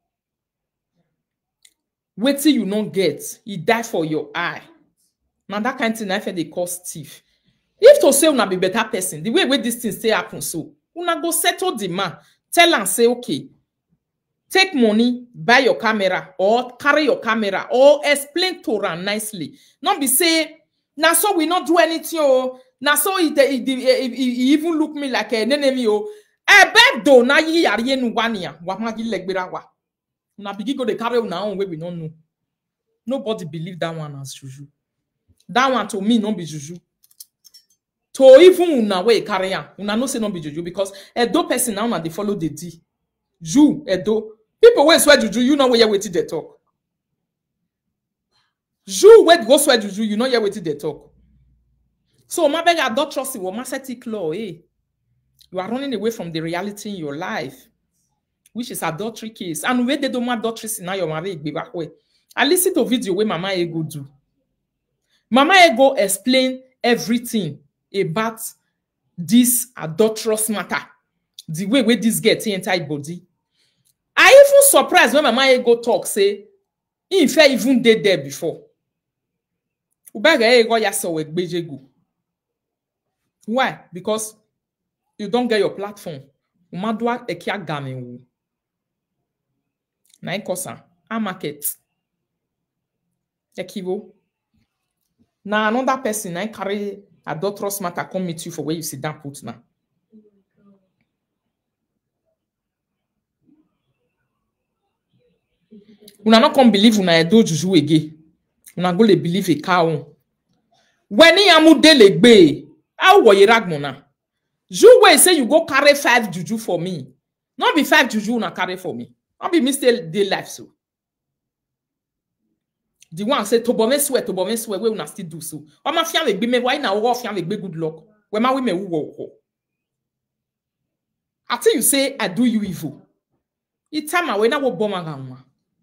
Wait till you not get. He die for your eye. Now that kind of thing I think they call thief. If to say una be better person, the way where this thing stay happen so una go settle the man. Tell and say okay. take money, buy your camera, or carry your camera, or explain to her nicely. Not be say, now so we not do anything, oh, now so he, he, he, he even look me like an enemy, oh. Eh, bad do na yi yari nu wania, wa ma gi legbera wa. Na bigi go the carry na own way we don't know. Nobody believe that one as juju. That one to me not be juju. To even una way carry am, una no say not be juju because a do person now na they follow the D. Ju edo. People wey swear juju, you know where you waiting they talk. Ju wey go swear juju, you know you waiting they talk. So my beg I don't trust you. My setting law, eh? You are running away from the reality in your life, which is adultery case. And where they do more adultery now your marriage be back way. I listen to video where Mama Ego do. Mama Ego explain everything about this adulterous matter. The way where this get inside body. I even surprised when Mama Ego talk, say, in fact, even did there before. Why? Because you don't get your platform. Umadwa ekia game. Na ikosa. A market. Ekivo. Now another person I carry adulterous matter come meet you for where you sit down put now. Una not come believe una do juju again. Una go le believe a cow. When he amu delegbe, how wo ye ragmona? You way say you go carry five juju for me. Not be five juju una carry for me. Not be mistake day life so. The one say to bome sweat to bome sweat we una still do so. O ma fian with me why na wo fian with good luck. We ma we me wo wo. Until you say I do you evil. It time away na wo bomb around.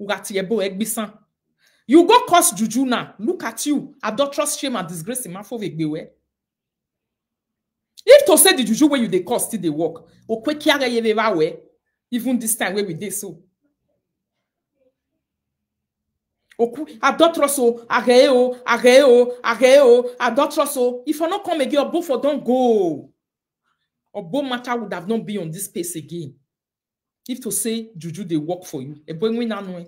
You go cause juju now. Look at you. Adulterous, shame, and disgrace in my for If to say the juju where you they cause still they work. Even this time where we did so. Adulterous, ageo, ageo, ageo, adulterous. If I not come again, or both don't go. Or both matter would have not been on this space again. If to say juju they work for you, a boy win anyway.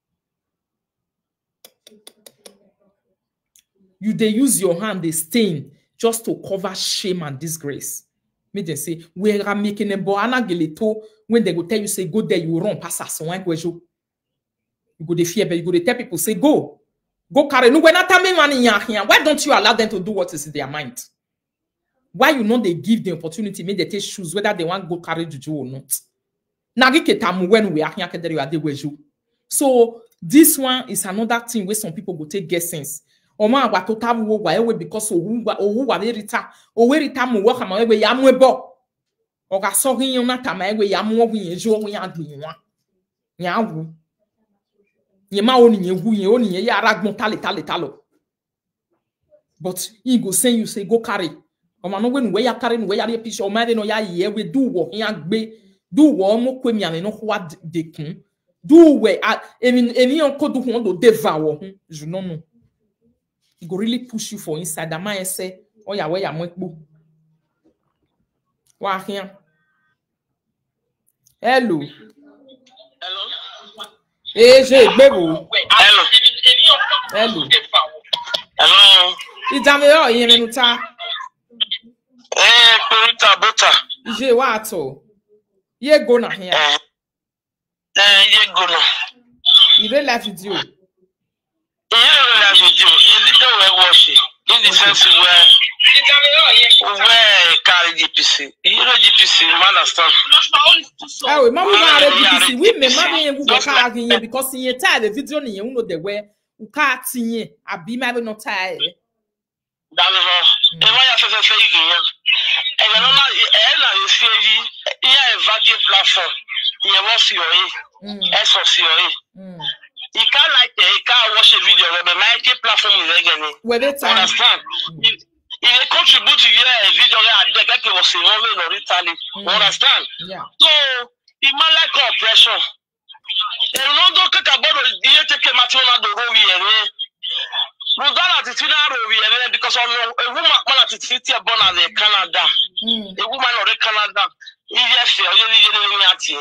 You they use your hand, they stain just to cover shame and disgrace. Me they say we are making a boana geleto when they go tell you say go there you run pass us one you go the fear, but you go to tell people say go go carry no when not money here. Why don't you allow them to do what is in their mind? Why you know they give the opportunity, make they take shoes whether they want go carry juju or not? When we are here, so this one is another thing where some people go take guessings. Oma wa to tabu wo wa because owu wa owu wa Rita owe Rita mo wo kama we ya mo ebo o ga so hin yon na tama we ya mo wo yin jo wo ya dun wa nya wu ye ma oni ye hu ye oni ye ya ragbon tale tale talo but he go send you say go carry o ma no we we ya carry no we ya piece o ma de no ya ye we do wo ya gbe do wo mo kwemi ane no ho de kun do we emi emi on ko do ho do devour ho je no no. It go really push you for inside. The man say, "Oh yeah, where you mo Wa here. Hello. Hello. Eh, j'ai bebo. Hello. Hello. Hello. Idame yo yen menuta. Eh, Rita bota. Je wato. Ye go na here. Eh. Eh, ye go na. You dey live video. Yeah, live video. Is it the way wash it? In the sense where where carry G P C. You know G P C, you understand? Ah oui, maman va G P C. Oui, mais maman yen go ka agin because yen tie the video ni yen no the way u ka tinye abi ma be no tie. That's all. E wa ya se se se yin. E na na e na you see yi a vacuum platform. You want see your e. E so see your e. You can't like it, you can't watch a video where the mighty platform is again. Where they time. Understand? Mm. If, if they contribute to your video, they get was involved or Italy. Understand? Yeah. So, it might like oppression. And no don't talk about the take matona do rovi and Rudana Titina rovi and because of a woman at Titia Bona de Canada. A woman or Canada. If you feel you need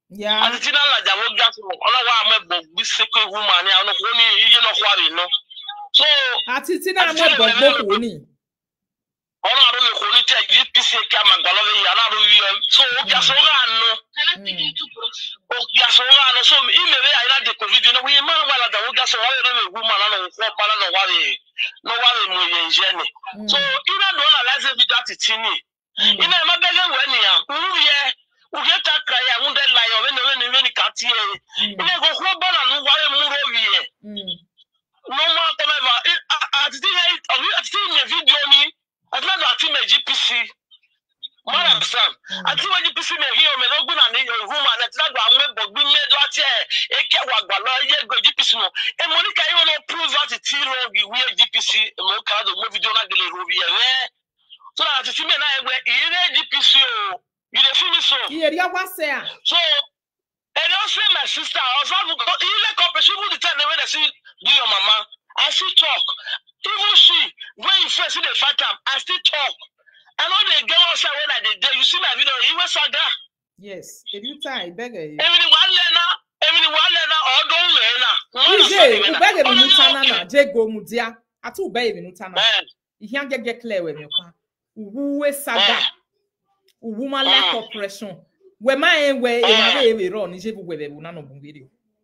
Yeah. Ati tina la jamu gas mo. Ona wa me bo bi sekwe woman ya no ko ni ije no kwari no. So ati tina me bo bo ko ni. Ona ro le ko ni te G P C ka magalo le ya na ro yi. So o ja so ga no. O ja so ga no so i me be ya de covid no we man wa la jamu gas wa le le woman na no ko pa na no wa le no wa le mo ye jene. So ina do na la se video ati tini. Ina ma be le we ni ya. Wu ye u get that cry I won't lie or when when cat here. Ina go ko ba na no wa le mu ro wi e. No more come ever. At the at the video ni at na at me G P C. Madam Sam, at the G P C me here me no go na ni woman at na go am bo bi me do ati e ke wa gba lo ye go G P C no. E Monica you no prove that it wrong we G P C mo ka do mo video na gele ro bi e. So that at the me na e we e G P C o. You dey feel me so? Yeah, what say? So and also my sister, I was able to go in the competition with the time when they see do your mama. I still talk. Even she, when you first see the fight time, I still talk. And all the girls outside when I did there, you see my video, you was saga. Yes, if you try, beg you. Every one learner, every one learner, all don't learner. You beg you, Mutana, Jago Mudia. I told baby Mutana. You can't get get clear with me. Who is saga? Woman like oppression. Where my way in run is able with a nano video.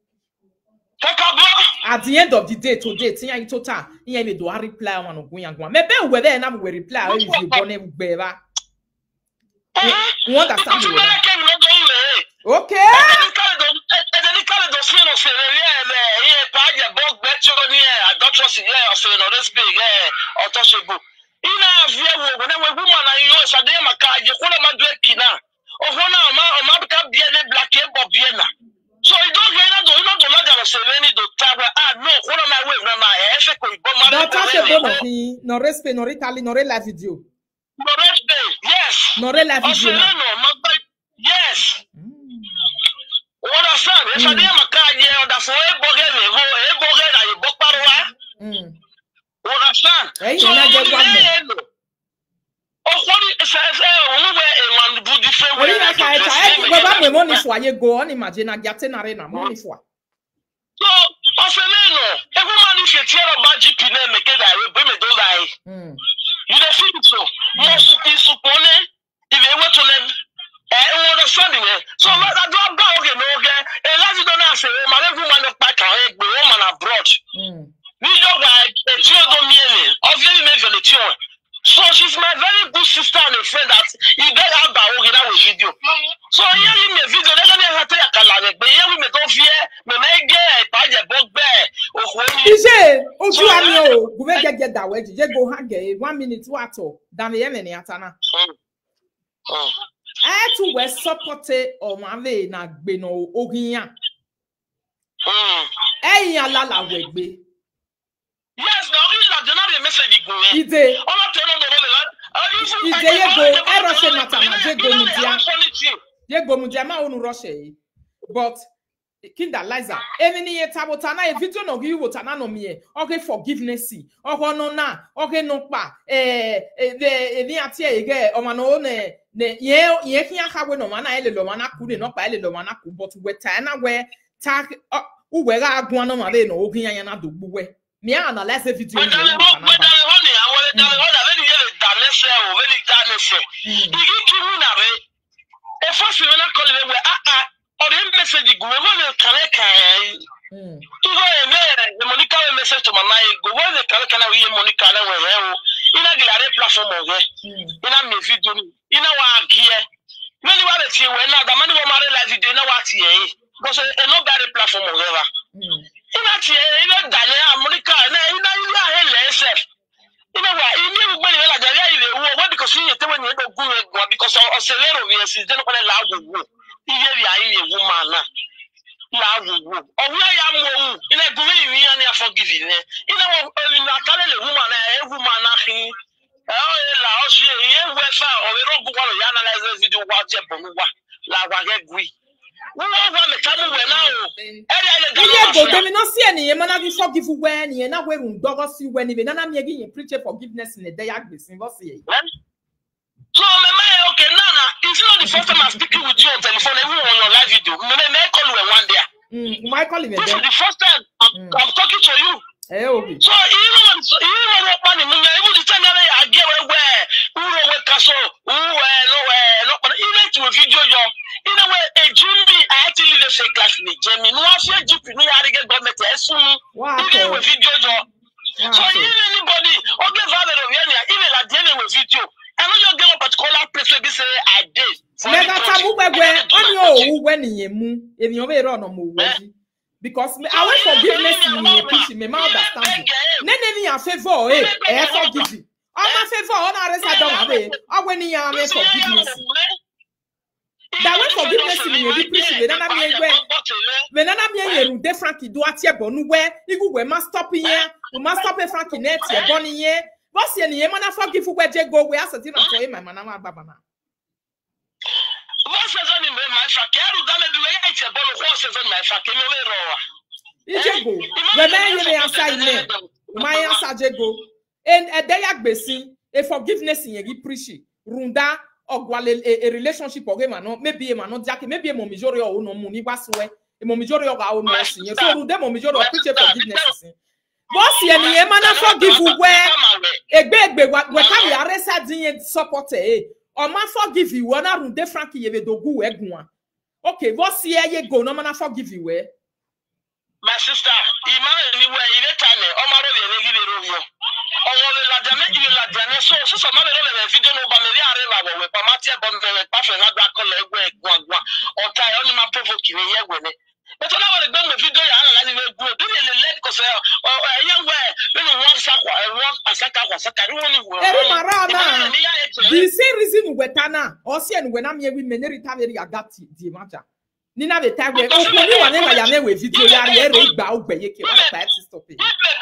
At the end of the day, today, Tia Tota, you have to reply one of going one. Maybe we're there and we reply if you born a beaver. What does that mean? Okay. Ina via wo na we woman na yo sade maka je kula madweki na ohona ma o ma ka bia ne black e bob bia na so I don't get na do no do na da se veni do tabra ah no kula na we na na e fe ko ibo ma na ta se bono fi no respect no retali no re la video no respect yes no re la video no no yes what I said sade maka je o da fo e boge le ho e boge na e bo parwa mm understand? Hey, so you get one more. Oh, what is it? We were a man who different way. I go back my money for you go on. Imagine I get an arena money for. So, I say no. Every man is a tear about G P name make it that way. Bring me do that. You don't feel so. Most is suppone. If you want to them, I understand it. So, I don't go okay, no okay. And let's don't say, my every man of back away, the woman abroad. We don't like a children merely, obviously, maybe the children. So she's my very good sister and a friend that you better have that working out with video. So here in the video, they're gonna have to take a lot, but here we don't fear, me make get by the book bear. Ije, oju ami o, go make get that way. Je go hang one minute what to. Dan me yeme ni atana. Eh to we support o ma ve na gbe no ogiyan. Eh yan la la we gbe. Yes, now is that not a message go. Ide. All of them Ide ye go e rush mata na je go mudia. Ye go mudia ma onu rush e. But Kinda Liza, any ye tabotana e video no gi wotana no me. Okay forgiveness. Okay no na, okay no pa. Eh eh ni atie ege o ma no ne ne ye ye kian ka we no ma na ele lo ma na ku de no pa ele lo ma na ku but we ta na we ta u we ga agun no ma le no ogian yan na dogbu we. Me analyze the video. But honey, I want to tell you that when you hear the damage or when you damage, you get to win a way. If first we not call it, ah ah, or the message go, we will collect. To go and the Monica message to my mind, go where the collect and we Monica and we have in a gallery platform of it. In a video, in our gear. When you are the when now the money will marry like you know what here. Because a no better platform of ever. Inati ina Daniel Monica na ina ina hele self. Ina wa ini mu bani la Daniel ile wo what because you tell when you go go because o selero we is den ko la agugu. Iye wi ayi ye woman na. La agugu. O wi ya mo ina go wi wi na forgive ne. Ina wo ina kale le woman na e woman na hin. Eh la o se ye we fa o we ro go ko ya analyze video wa je bonu wa. La wa get gui. We want me come we now. Iye go dem no see any man na forgive when ye na we run dogo see when even na me again preach forgiveness in the day agbese what say. So me me Okay, Nana, it's not the first time I'm speaking with you on telephone, even on your live video. May I call you one day? Mm, my call This is the first time I'm, mm. I'm talking to you. Hey, okay. So even so, even when money, me even the time I get where who where castle, who where no where no, but even to a video yo, in a way a jumbi I actually the say class me, Jamie. No, I say G P, no, I get government. Even with video yo. So even anybody, okay, father of Yania, even like dealing with video. I know you get a particular place where say I did. Mega tabu where on you when you move, if you ever run on move. Because I want forgiveness in me, push me, my understanding. Then any a favor, eh? I forgive you. I'm a favor, on our rest, I don't have it. I when you are forgiveness. That way forgiveness in me, you push me, then I'm here. When I'm here, you Frankie do at your bone where you go, must stop here, you must stop a Frankie net, your bonnie here. What's your name? I forgive where they go, where I said, my man, I'm a babana. What says on my fucking it's a ball of horses on my fucking Ijego, when I answer my answer Jego, and a day at Bessie, a forgiveness in a preachy, Runda, or a relationship or game, maybe a man, Jackie, maybe a momijori or no money was where a momijori of our mercy. So, them momijori or preacher forgiveness. What's your name? Man, I forgive where a baby, what we are residing support, eh? Or man forgive you, one are de Frankie ye do go egwa. Okay, what's here ye go? No man I forgive you where? My sister, Iman anywhere, in a time, or my radio. Or la dame, you la dame, so so my video no Bamaria River, where Pamatia Bombay, Paffa, not that color, or tie only my provoking here when it. But when I want to go the video, I don't know, do you let because or a young way, when you want Saka, I want a Saka, Saka, Marana. The same reason with Tana, or saying when I'm here with Rita, very adapted, the matter. Nina, the time when you are never your with video, you are here, bow, but you can't stop it.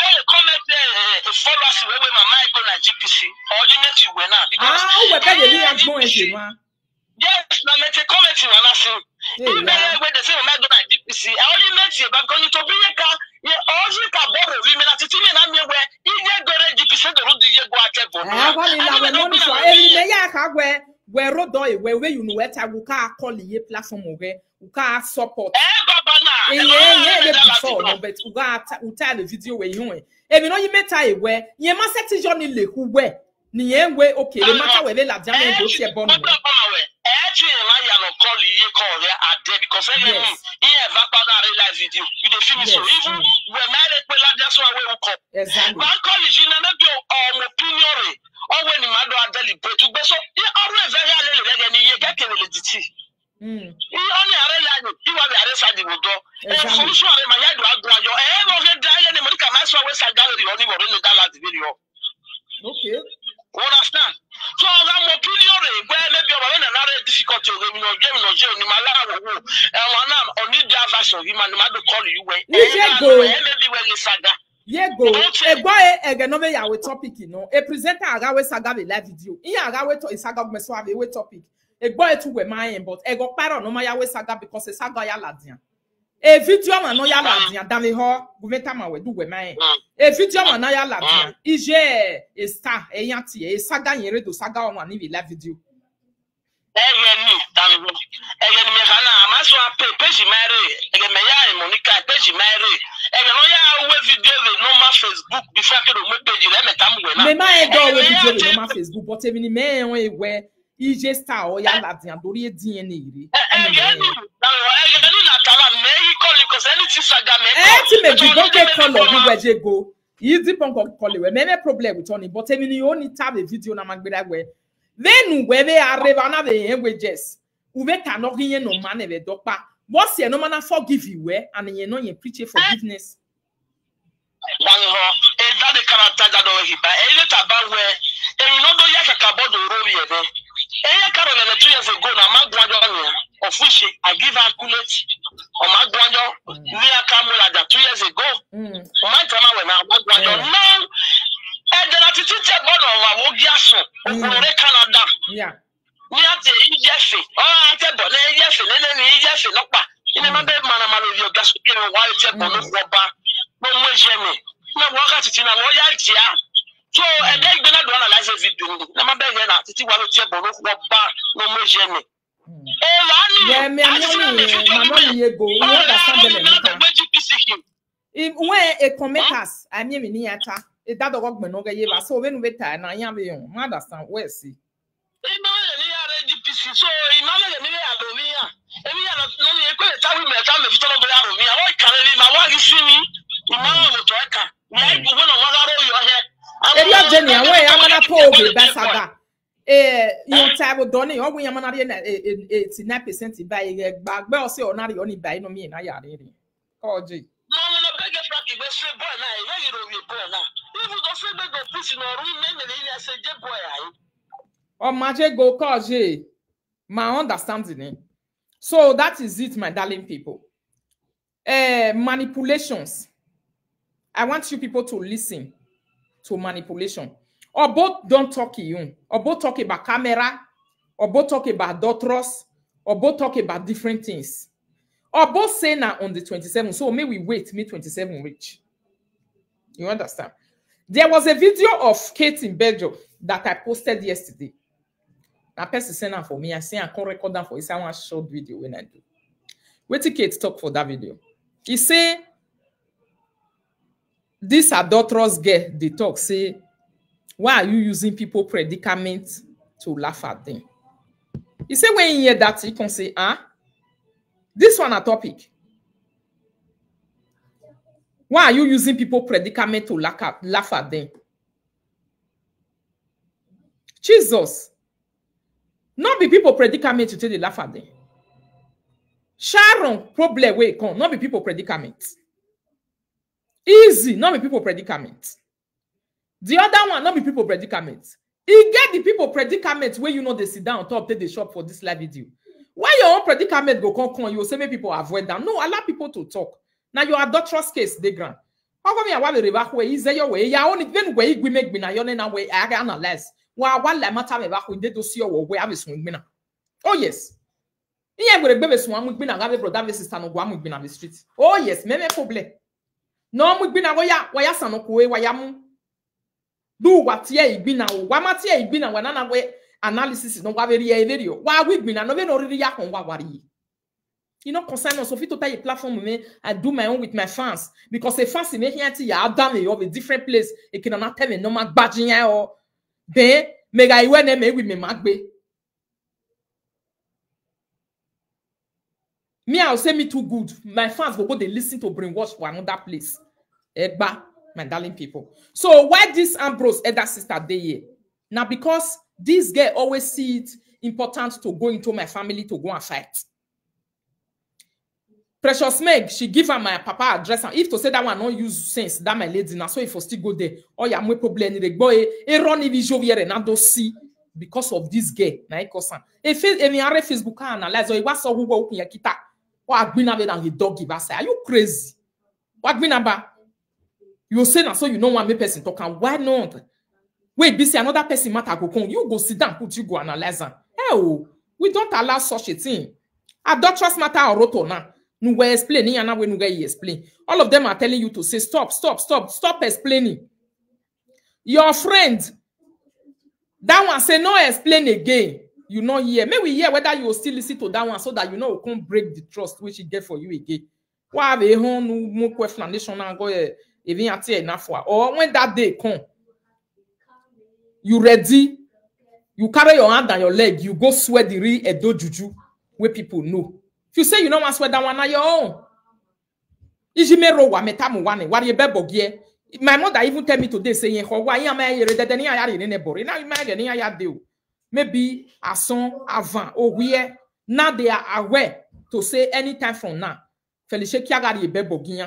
Follow us where my mind go to G P C, or you met you when not because ah, what are yes, na me te comment na na so. Even when they say my go na G P C, I only met you but going to be ka, you also ka borrow we me na titi me na me we, you go to G P C do do you go akebo. Ah, what is na we no so e me ya ka we we rodo we we you know we ta we ka call ye platform we, we ka support. Eh baba na. Eh yeah, yeah, before no but we ga we tell the video we you. E me no you meta e we, ye ma set journey le hu we. Ni we okay, the matter we la jam go share bon. Actually, I am call you call there at there because I am here Vapada realize video. You the finish so even when I let me that's why we come. Exactly. My college in another um opinion or when the mother are deliberate to so you always very little again you get the legit. Mm. You only are like you are the arrest the window. And solution my head was go your head was die and the American master was a gallery only for the gallery video. Okay. Understand? So I'm opinion where maybe I'm another difficulty when you game no jail ni mala wo and one am only the version him and ma call you when maybe when you saga ye go e boy e ga no be ya we topic no e presenter aga we saga be live video in aga we to saga me so have we topic e boy to we mine but e go paro no ma ya we saga because e saga ya ladian e video ma no ya ladian dan me ho government ma we do we mine e video ma na ya ladian ije e star e yanti e saga yen redo saga o ma ni be live video eh yen ni dan eh yen me kana ma so page mare e me ya Monica page mare e no ya we video we no ma Facebook before ke do mo page le me tam we na me ma e do we video we no ma Facebook but e ni me en we we ije star o ya ladian dori e din en ire eh yen ni dan e yen ni na tala me yi call because anything saga me eh ti me bi don ke call o we je go easy pon call we me me problem with on but e ni only tab a video na magbera we then we be arrive na be languages we cannot hear no man e be dokpa what's your no man forgive you we and you know you preach forgiveness dan ho e da de character da do hipa e le taba we e you know do ya ka bodo ro bi e be e ya karo na two years ago na magwajo ni official I give accurate o magwajo ni akamula da two years ago mm my time we na magwajo no e de na titi bodo wa wo gi aso okure Canada yeah ni ate ijefe o ate bo na ijefe le ni ijefe lopa ina ma be mana ma lo yo gaso bi no wa ite bo no ba mo mo jemi na wo ka titi na wo ya jia so e de gbe na do na as a video. Nama be na titi wa lo che bo no ko ba no mo je ni. Eh la ni. Yeah, me amoni manoni ego. You understand them anytime. When a commenters, I mean me ata. E that dog me no ga yeba. So when we tie na yan be yon. Understand where see. Eh ma ni ya G P C. So imama ni ya do mi ya. Emi ya no no ye ko ta wi me ta me fito no bo ya ro mi. Wa ka ni ma wa gi si mi. Imama mo to aka. Na ibu no wa ga ro yo he. Elia Jenny, away, I'm gonna pull the best of that. Eh, you type of donny, or we are not eighty-nine percent by a bag, but also not the only by no mean. I are reading. Oh, gee. No, no, beg a fracky, but say, boy, now, you know, you're born now. Even though say, beg a pussy, no, remember, I said, boy, oh, magic go cause ye. My understanding. Eh? So that is it, my darling people. Eh, manipulations. I want you people to listen to manipulation. Or both don't talk you, or both talk about camera, or both talk about doctors, or both talk about different things. Or both say now on the twenty-seventh. So may we wait, May twenty-seventh reach. You understand? There was a video of Kate in Belgium that I posted yesterday. Now, person send that for me. I say I can't record that for you. I want a short video when I do. Wait till Kate talk for that video. He say, this adulterous girl, they talk, say, why are you using people predicament to laugh at them? He say, when you hear that, you can say, ah, this one a topic. Why are you using people predicament to laugh at, laugh at them? Jesus. Not be people predicament to tell they laugh at them. Sharon, problem where it come, not be people predicament. Easy, not be people predicament. The other one, not be people predicament. He get the people predicament where you know they sit down on top, take the shop for this live video. Why your own predicament go come come, you say make people avoid that. No, allow people to talk. Now your adulterous case, they grant. How come you want to reback way? Is there your way? You only even way we make me na your na way. I can analyze. Why one la matter me back with the dossier or where I was swing me now. Oh yes. Yeah, go the baby swam with me na have brother sister no go am with me na the street. Oh yes, me me problem. No with me na waya waya sano koe waya mu. Do what ye be now. Why mat ye be now when na way analysis no wa very video. Why we be na no be no really ya kon wa wari. You know, concern us, so fit to take a platform me, I do my own with my fans. Because the fans me here to ya down me of a different place. It can not tell me no man badging or then mega I went me with me magbe. Me, I'll say me too good. My fans will go they listen to brainwash for another place. Egba, my darling people. So why this Ambrose elder sister day here? Now because this girl always see it important to go into my family to go and fight. Precious Meg, she give her my papa address. And if to say that one not use sense, that my lady now, so if I still go there, oh yeah, my problem the boy, a run if you here and do see because of this girl. Na ikosan. If any other Facebook can analyze or what's all who go open your kita, what been about and the dog give us. Are you crazy? What been about? You say now so you know one me person talk and why not? Wait, be say another person matter go come. You go sit down, put you go analyze. Hell, we don't allow such a thing. Adulterous matter or roto now. Nu we explaining and now we nu get explain. All of them are telling you to say stop, stop, stop, stop explaining. Your friend, that one say no explain again. You know hear. Maybe hear whether you will still listen to that one so that you know we can't break the trust which he get for you again. Why have a home no more foundation and go even at enough for or when that day come, you ready, you carry your hand and your leg, you go sweat the real Edo Juju where people know. If you say you don't want to sweat that one on your own, my mother even tell me today saying, maybe a son avant or we now they are aware to say anytime from now. Felice Kiagari Bebogia.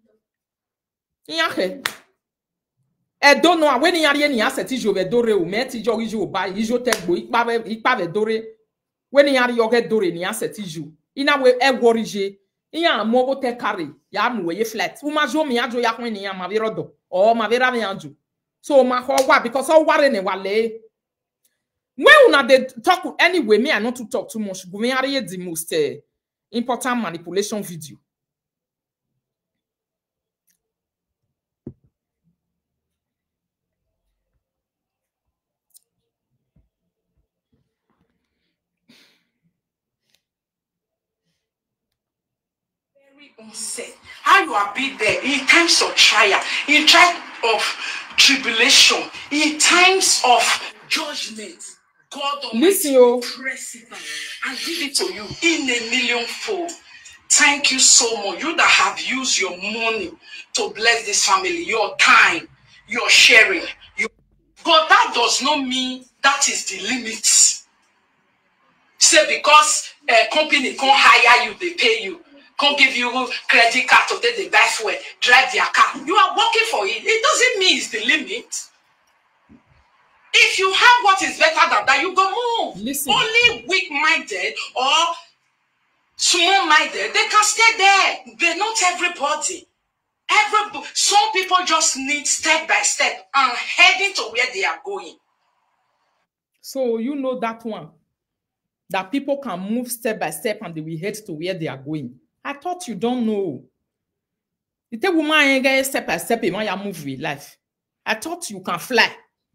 I don't know when you are any asset is your dore or met your issue by issue tech boy, Ipave Dore. When you are your head dore in asset issue. In a way, a worry, in a mobile tech carry, yam way flat. Umajo mi ajo yak when ya mavirodo, or mavera mianju. So my whole wa because all warren and wale. When una they talk anyway, me I not to talk too much. Go me are the most uh, important manipulation video. How you are be there in times of trial, in times of tribulation, in times of judgment. God Almighty will press it and give it to you in a million fold. Thank you so much. You that have used your money to bless this family, your time, your sharing. Your... But that does not mean that is the limit. Say because a company can't hire you, they pay you. Can't give you credit card today, they buy fuel, drive their car. You are working for it. It doesn't mean it's the limit. If you have what is better than that, you go move. Listen. Only weak-minded or small-minded, they can stay there. They're not everybody. Every, some people just need step by step and heading to where they are going. So you know that one. That people can move step by step and they will head to where they are going. I thought you don't know. You tell woman get step by step, when you move with life. I thought you can fly.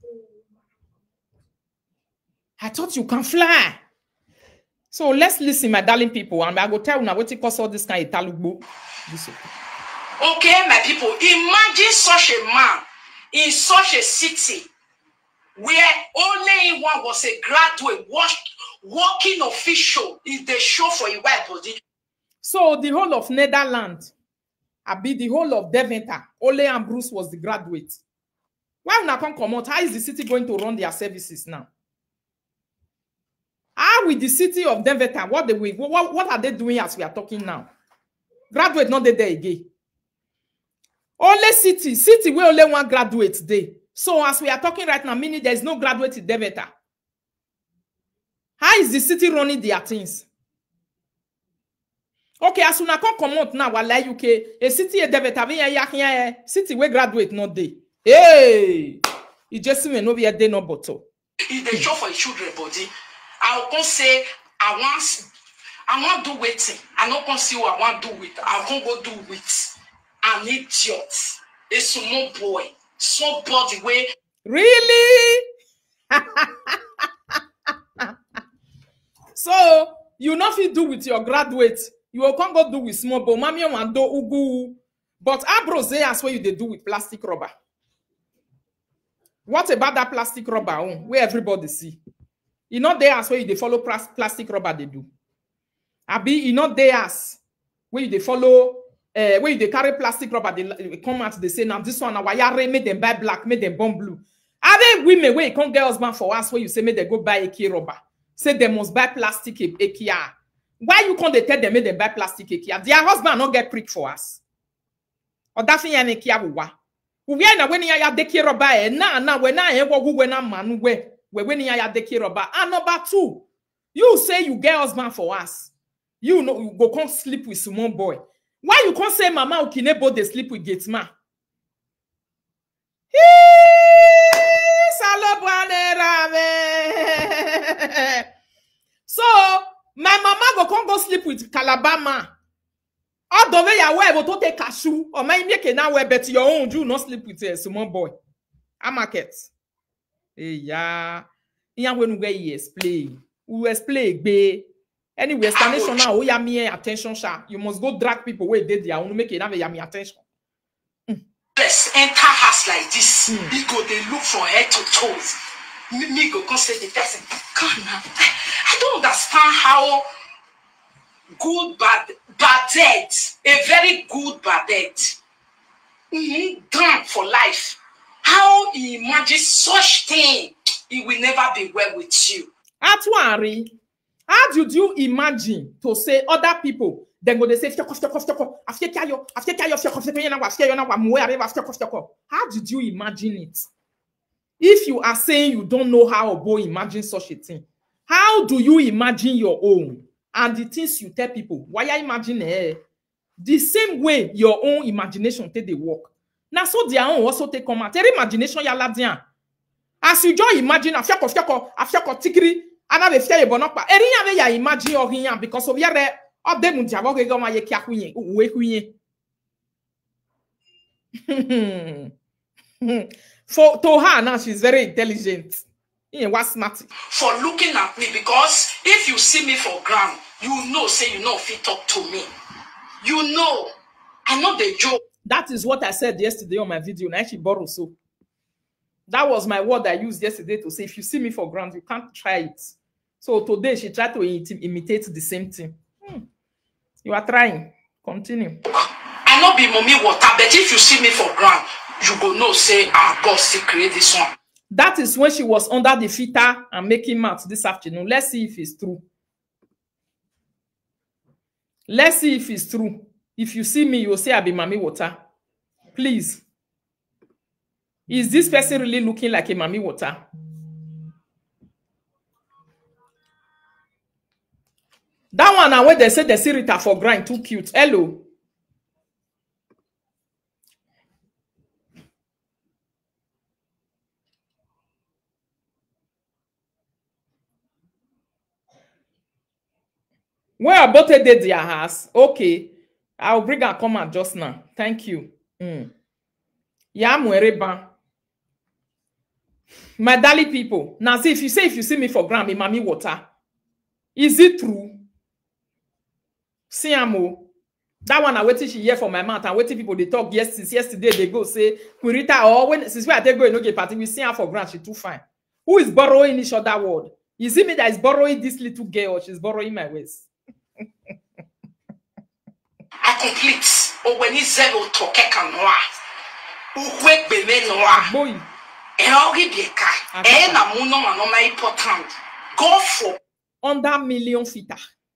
I thought you can fly. So let's listen, my darling people, and I go tell you now what it costs all this kind of talugbo. Okay, my people, imagine such a man in such a city where only one was a graduate, working official is the show for a white body. So the whole of Netherlands, I be the whole of Deventer, Ole and Bruce was the graduate. Why not come come out? How is the city going to run their services now? How with the city of Deventer, what they what, what are they doing as we are talking now? Graduate not there again. Only city, city where only one graduate there. So as we are talking right now, meaning there is no graduate in Deventer. How is the city running their things? Okay, as soon as I come out now, while U K, a city in Deventer, city where graduate not there. Hey, it just may not be a day no bottle. If they show for children body, I will say I want, I want to do waiting. I not gonna see what I want to do with. I won't go do with an idiot, a small boy, somebody way. Really? So you nothing do with your graduate. You will can't go do with small boy. Mami and do ugu. But abros as what you they do with plastic rubber. What about that plastic rubber oh, where everybody see? You not there as where you they follow plastic rubber they do. Abi you not there as where you they follow uh, where you they carry plastic rubber they come out they say now this one now why you made them buy black made them bomb blue. Are they women where you can't get husband for us where you say make they go buy a key rubber? Say they must buy plastic a, a Kia. Why you can't they tell them make them buy plastic a Kia? Their husband not get prick for us. Or that thing a Kia wa. We are when you are the key rubber na na when I ever who when I'm man where when you are the key rubber. And number two, you say you get husband for us. You know you go come sleep with small boy. Why you can't say mama ukinebo they sleep with gate man? So my mama go come go sleep with Calabama. All the way you wear to take cashew or my make now wear bet your own you not sleep with a small boy. A market. Hey yeah. Yeah when we explain. We explain be anyway explanation now. Oh yeah me attention sha. You must go drag people where they they want make it have me attention. Let's enter house like this. Mm. You go they look from head to toes. Me, me go come say the person. Come now. I don't understand how good bad badet, a very good badet, mm-hmm, done for life. How he imagines such thing? It will never be well with you. Atwari, how did you imagine to say other people? Then go they say how did you imagine it? If you are saying you don't know how a boy imagine such a thing, how do you imagine your own? And the things you tell people, why you imagine eh? The same way your own imagination take the work. Now so their own also take come out. Their imagination ya ladian. As you just imagine a fiako fiako a fiako tikiri, and have a fear bonokpa. Eriya ve ya imagine or hiyan because of yere of them unja go go ma ye kia kunye we kunye. For to her now she's very intelligent. What's smart for looking at me because if you see me for ground, you know say you know if you talk to me. You know, I know the joke. That is what I said yesterday on my video. Now she borrow so. That was my word I used yesterday to say, if you see me for granted, you can't try it. So today she tried to imitate the same thing. Hmm. You are trying. Continue. I know be mommy water, but if you see me for ground, you go know say, ah, God still create this one. That is when she was under the filter and making maths this afternoon. Let's see if it's true. Let's see if it's true. If you see me, you'll say I be mommy water. Please. Is this person really looking like a mommy water? That one now where they say they see Rita for grind too cute. Hello. Where both did their house? Okay. I'll bring her comment just now. Thank you. Mm. Yeah, I'm my darling people. Now see if you say if you see me for ground, me mommy water. Is it true? See amo. That one I waited she hear from my mouth and waiting people they talk yes since yesterday they go say Rita or when since we are they go in okay party we see her for ground she too fine. Who is borrowing each other word? Is it me that is borrowing this little girl or she's borrowing my ways? I complete. Or when he's zero to keka noa. Uwe beme noa. Boy. Go for under million fita.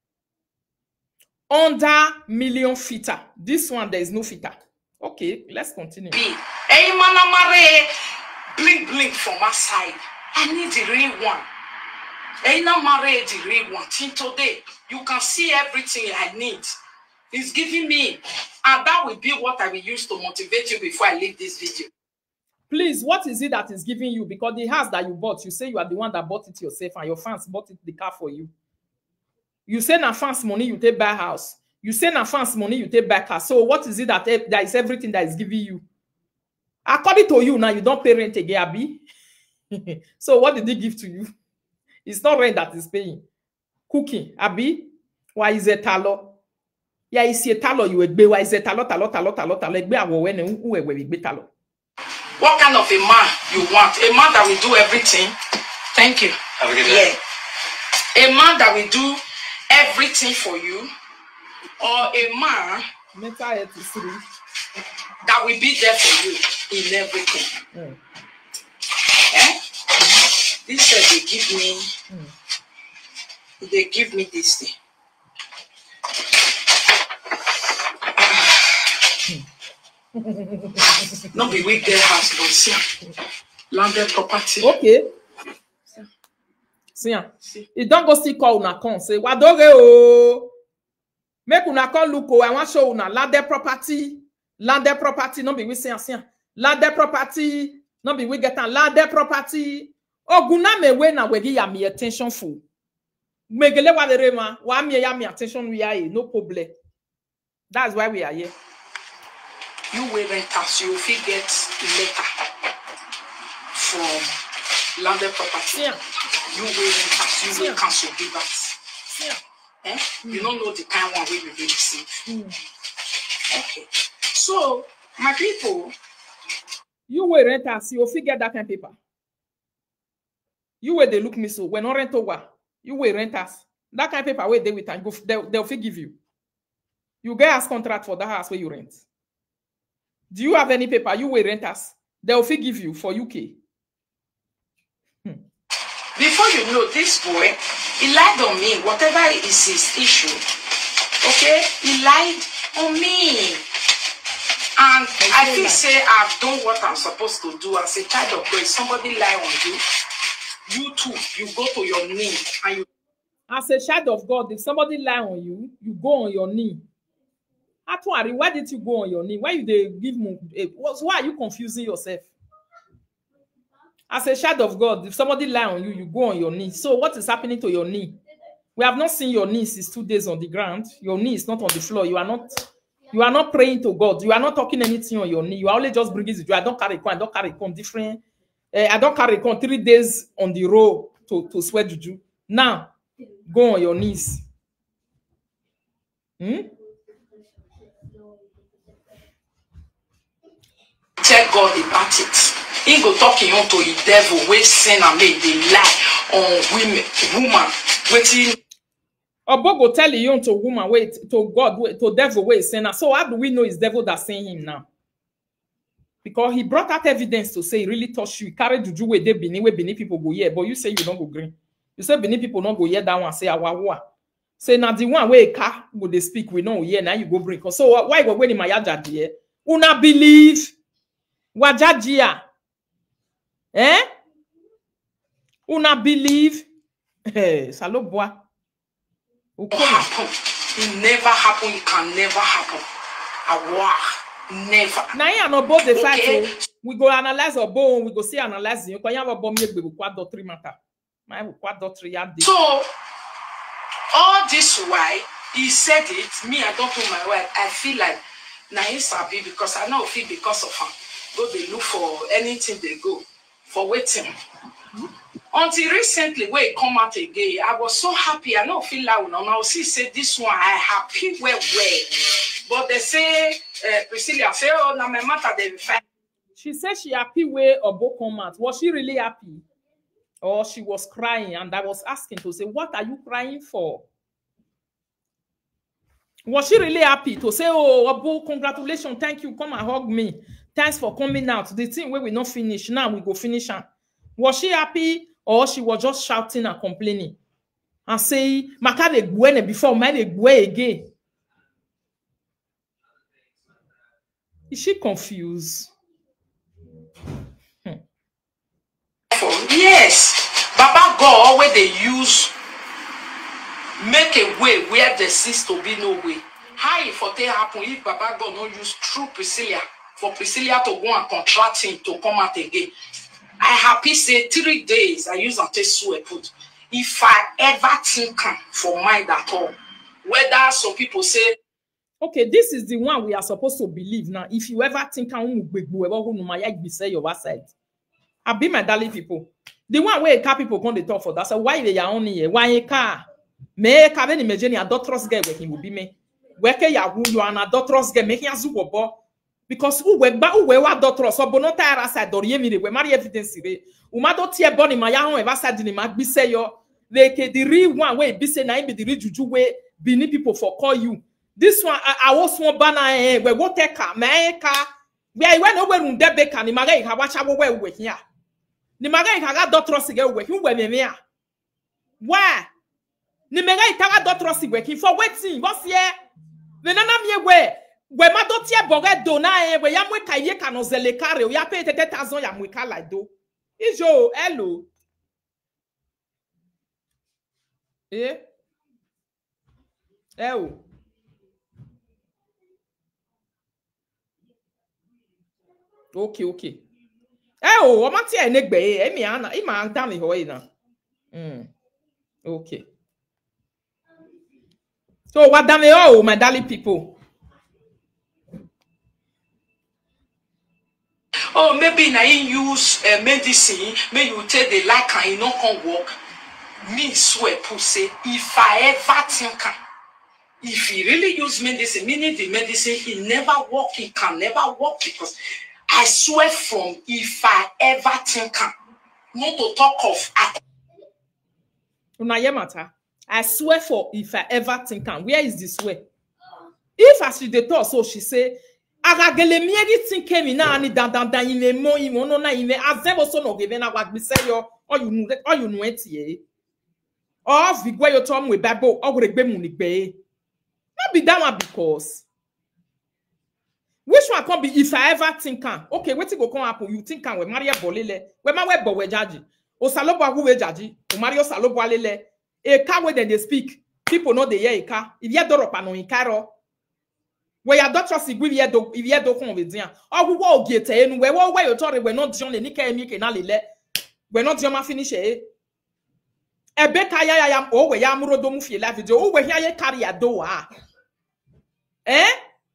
Under million fita. This one there is no fita. Okay, let's continue. Hey manamare blink blink from my side. I need the real one. Hey namare the real one. Till today you can see everything I need. He's giving me, and that will be what I will use to motivate you before I leave this video. Please, what is it that is giving you? Because the house that you bought, you say you are the one that bought it yourself and your fans bought it the car for you. You say na fans money, you take buy house. You say na fans money, you take buy car. So what is it that, that is everything that is giving you? According to you, now you don't pay rent again, Abi. So what did he give to you? It's not rent that is paying. Cooking, Abi. Why is it talo? Yeah, is it talo you egbe? Why is it talo talo talo talo talo egbe awo when who egbe talo? What kind of a man you want? A man that will do everything. Thank you. Have a good day. Yeah. A man that will do everything for you, or a man that will be there for you in everything. Mm. Eh? Mm. This said they give me, mm. they give me this thing. Not be weak their house, but see, landed property. Okay. See, see. It don't go see call una con say what doge oh. Make una con look oh. I want show una landed property, landed property. No be we see see. Landed property. No be we get a landed property. Oh, guna me we na we give ya me attention for. Megele wa de ma wa me ya me attention we are no problem. That's why we are here. You will rent us, you will get letter from landed property. Yeah. You will rent us, you will yeah. cancel give us. Yeah. Eh? Mm. You don't know the kind of one we will receive. Mm. Okay. So, my people, you will rent us, you will get that kind of paper. You will they look me so when on rent over, you will rent us. That kind of paper where they with and go they'll, they'll give you. You get us contract for that house where you rent. Do you have any paper? You will rent us. They'll give you for U K. Hmm. Before you know, this boy, he lied on me. Whatever is his issue, okay? He lied on me. And I think say I've done what I'm supposed to do as a child of God. If somebody lie on you, you too, you go to your knee and you. As a child of God, if somebody lie on you, you go on your knee. Actually, why did you go on your knee? Why you they give me? Why are you confusing yourself? As a child of God, if somebody lie on you, you go on your knee. So what is happening to your knee? We have not seen your knee since two days on the ground. Your knee is not on the floor. You are not. You are not praying to God. You are not talking anything on your knee. You are only just bringing it. I don't carry con. I don't carry con different. Uh, I don't carry con three days on the road to to sweat juju. Now, go on your knees. Hmm? tell God about it. He go talking on to the devil, we sin and make the lie on women, woman, waiting. Obo go tell you to woman, wait, to God, wait, to devil, wait, sinner. So how do we know it's devil that's saying him now? Because he brought out evidence to say he really touched you. He carried juju where they bini, where bini people go here, but you say you don't go green. You say bini people don't go here that one, say awawa. Say now the one where car go they speak, we know here, now you go bring. So why go when in my yard here? Una believe wajajia. Eh? Una believe? Hey, salo boy. Happen. It never happen. It can never happen. Awa. Never. Now you know both the fact okay. We go analyze our bone, we go see analyze you. Can you have a bomb with quad three matter? My quad three yard. So all this why he said it, me, I don't know my wife. I feel like now he's happy because I know feel because of him. Go they look for anything they go for waiting. Mm-hmm. Until recently, when it come out again, I was so happy. I don't feel like now. See, say this one, I happy well, well. But they say, uh, Priscilla say, oh, now my matter they find. She said she happy where Obo come out. Was she really happy, or she was crying? And I was asking to say, what are you crying for? Was she really happy to say, oh, Obo, congratulations, thank you, come and hug me. Thanks for coming out. The thing where we not finish now, we go finish her. Was she happy? Or she was just shouting and complaining and saying, "Maka de gwene before, my de gwe again." Is she confused? Hmm. Yes, Baba God always they use make a way where there seems to be no way. How if what happen if Baba God not use true Priscilla for Priscilla to go and contract him to come out again? I happy say three days I use and take swear put. If I ever think for mind at all, whether some people say, okay, this is the one we are supposed to believe now. If you ever think I be say your side, I be my darling people. The one where car people come to talk for that. So why they are only here? Why a car? Me can imagine a doctor's girl working will be me. Where can you are an adulterous girl making a zubo? Because who were ba who were what doctor so bonota era side or yemi we marry evidence re uma do tie boni ma ya ho e ba side ni ma bi say yo like the real one way be say na be the real juju way bini people for call you this one I was one banner eh we go take ka me ka we I when we run debe ka ni ma ga ha wa cha wo we we here ni ma ga ha ga doctor si ga we hu we me me a why ni me ga ka ga doctor si we ki for waiting what's here we na na me we we ma do tie boge do na e we ya mwe ka ye ka no zele kare o ya pe tete tazon ya mwe ka like do ijo hello eh eh o okay okay eh o o ma tie enegbe e mi ana I ma dan mi ho e na mm okay so what damn oh my darling people. Oh, maybe now you use uh, medicine, maybe you take the like and you not can work. Me swear pussy, if I ever think, if he really use medicine, meaning the medicine, it never work, it can never work because I swear from if I ever think, not to talk of. I, I swear for if I ever think, where is this way? If as she dey talk, so she say. Agagele miegi tinke mi na ani dan dan dan ime mo imo no na ime azebo so no give na what be say yo or you know or you know etie or vigwe yo tom we bible or we gbe mu ni gbe not be that one because which one can be if I ever think am okay wetin go come happen you think am we marry bolele we ma we bo we jaji o salobo agu we jaji o marry o salobo alele e ka we dem dey speak people no dey hear e ka if ye doropa no in karo. Where your doctor si gwi ye do if ye do kon we dia o wo ogiete enu we wo we you tori we not dion ni ka emi ke na lele we not dion ma finish e ebe ka ya ya o we ya amuro do mu fie la video o we hia ye carry ya do ah eh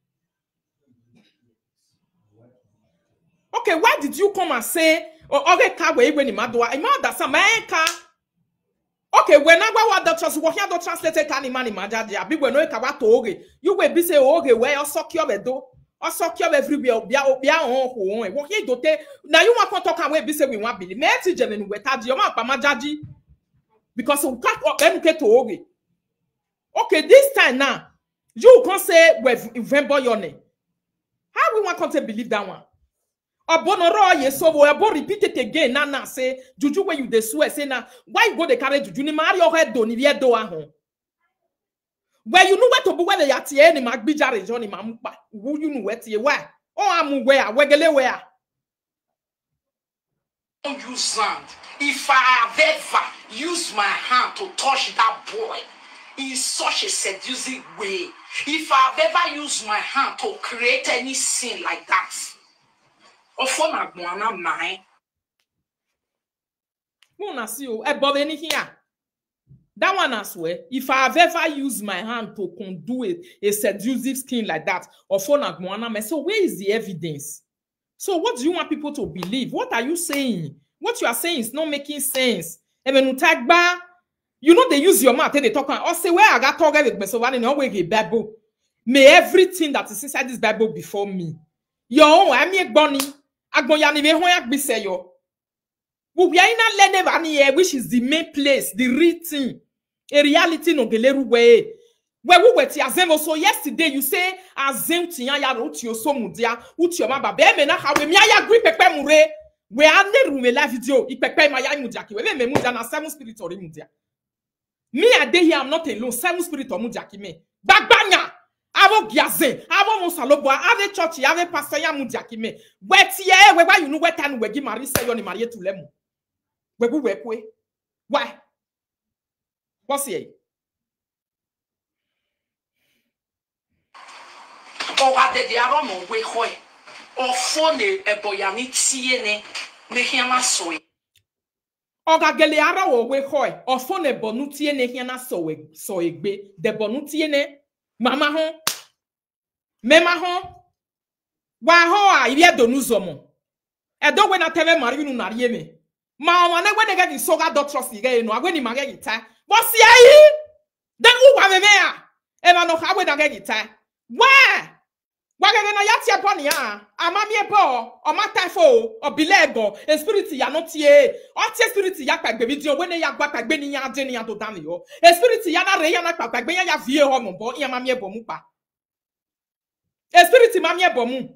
okay why did you come and say o okay ka we we ni madoa I ma da sa ma ka okay, when I go what doctors what here do translate can man majaji abi we no ka wa to oge you we be say oge where you suck your do Also, care everywhere. Be a be a on who on. What he do te? Now you want to talk away? Be say we want believe. Me ti jeme nuwe taji. Your man pa majaji because we can't them get to oge. Okay, this time now you can't say we remember your name. How we want to believe that one? Abonoro ye so we abo repeat it again. Now now say juju when you dey swear say now why you go dey carry juju ni mari your head do ni vie do ahun. Where you know where to be where they are tie ni magbija region ni mamupa. Who you know where tie why? Oh amu where wegele where? Don't use hand. If I have ever used my hand to touch that boy in such a seducing way, if I have ever used my hand to create any sin like that, often I'm gonna mind. Mona see you above any here. That one I swear, if I have ever used my hand to conduct a, a seductive skin like that, or phone at Moana, so where is the evidence? So what do you want people to believe? What are you saying? What you are saying is not making sense. You know they use your mouth and they talk. Or say where I got talking with me so one in your way Bible. May everything that is inside this Bible before me. Your own, I'm here, Bonnie. Agboyani ve hoyak be say yo. We are in a level here, which is the main place, the real thing. A reality no geleru way. Where we were to so yesterday, you say Azem Tia ya root your so mudia, ut your maba, Bemena, how we mia grip a mure. We are never room a live video, if Pepe my mujaki, we may move than seven spirit or mudia. Me a day here, I'm not alone, seven spirit or mujaki me. Bagbanya! Avo giazen, avo monsalobo, ave church, ave pastor ya mujaki me. Wet ye, where you know what time we give Marisa yon Maria to lemu. Where we work way. Why? What's here? Or what the Aromo we hoy, or phone a boyani tiene, Nehiana soy. Or Gageliara or we hoy, or phone a bonutie nehiana soy, soy be, the bonutiene, Mama hon, Mema hon, Wahala, il y a de nous hommes. Et donc, when I tell them, Marie, nous n'arrive me. Ma, when I get the soga doctors, you know, I went in my guitar. What's the then who have a mayor? Ever know how we don't get it? Where? Why can I yat upon ya? A mammy a ball, or my typho, or bilego, and spirit ya not ye, or spirit yak back baby, when they yak back back Benny ya Jenny and Danio, a spirit yana rayana back back Benya via home, boy, ya mammy bomupa. A spirit mammy bomu.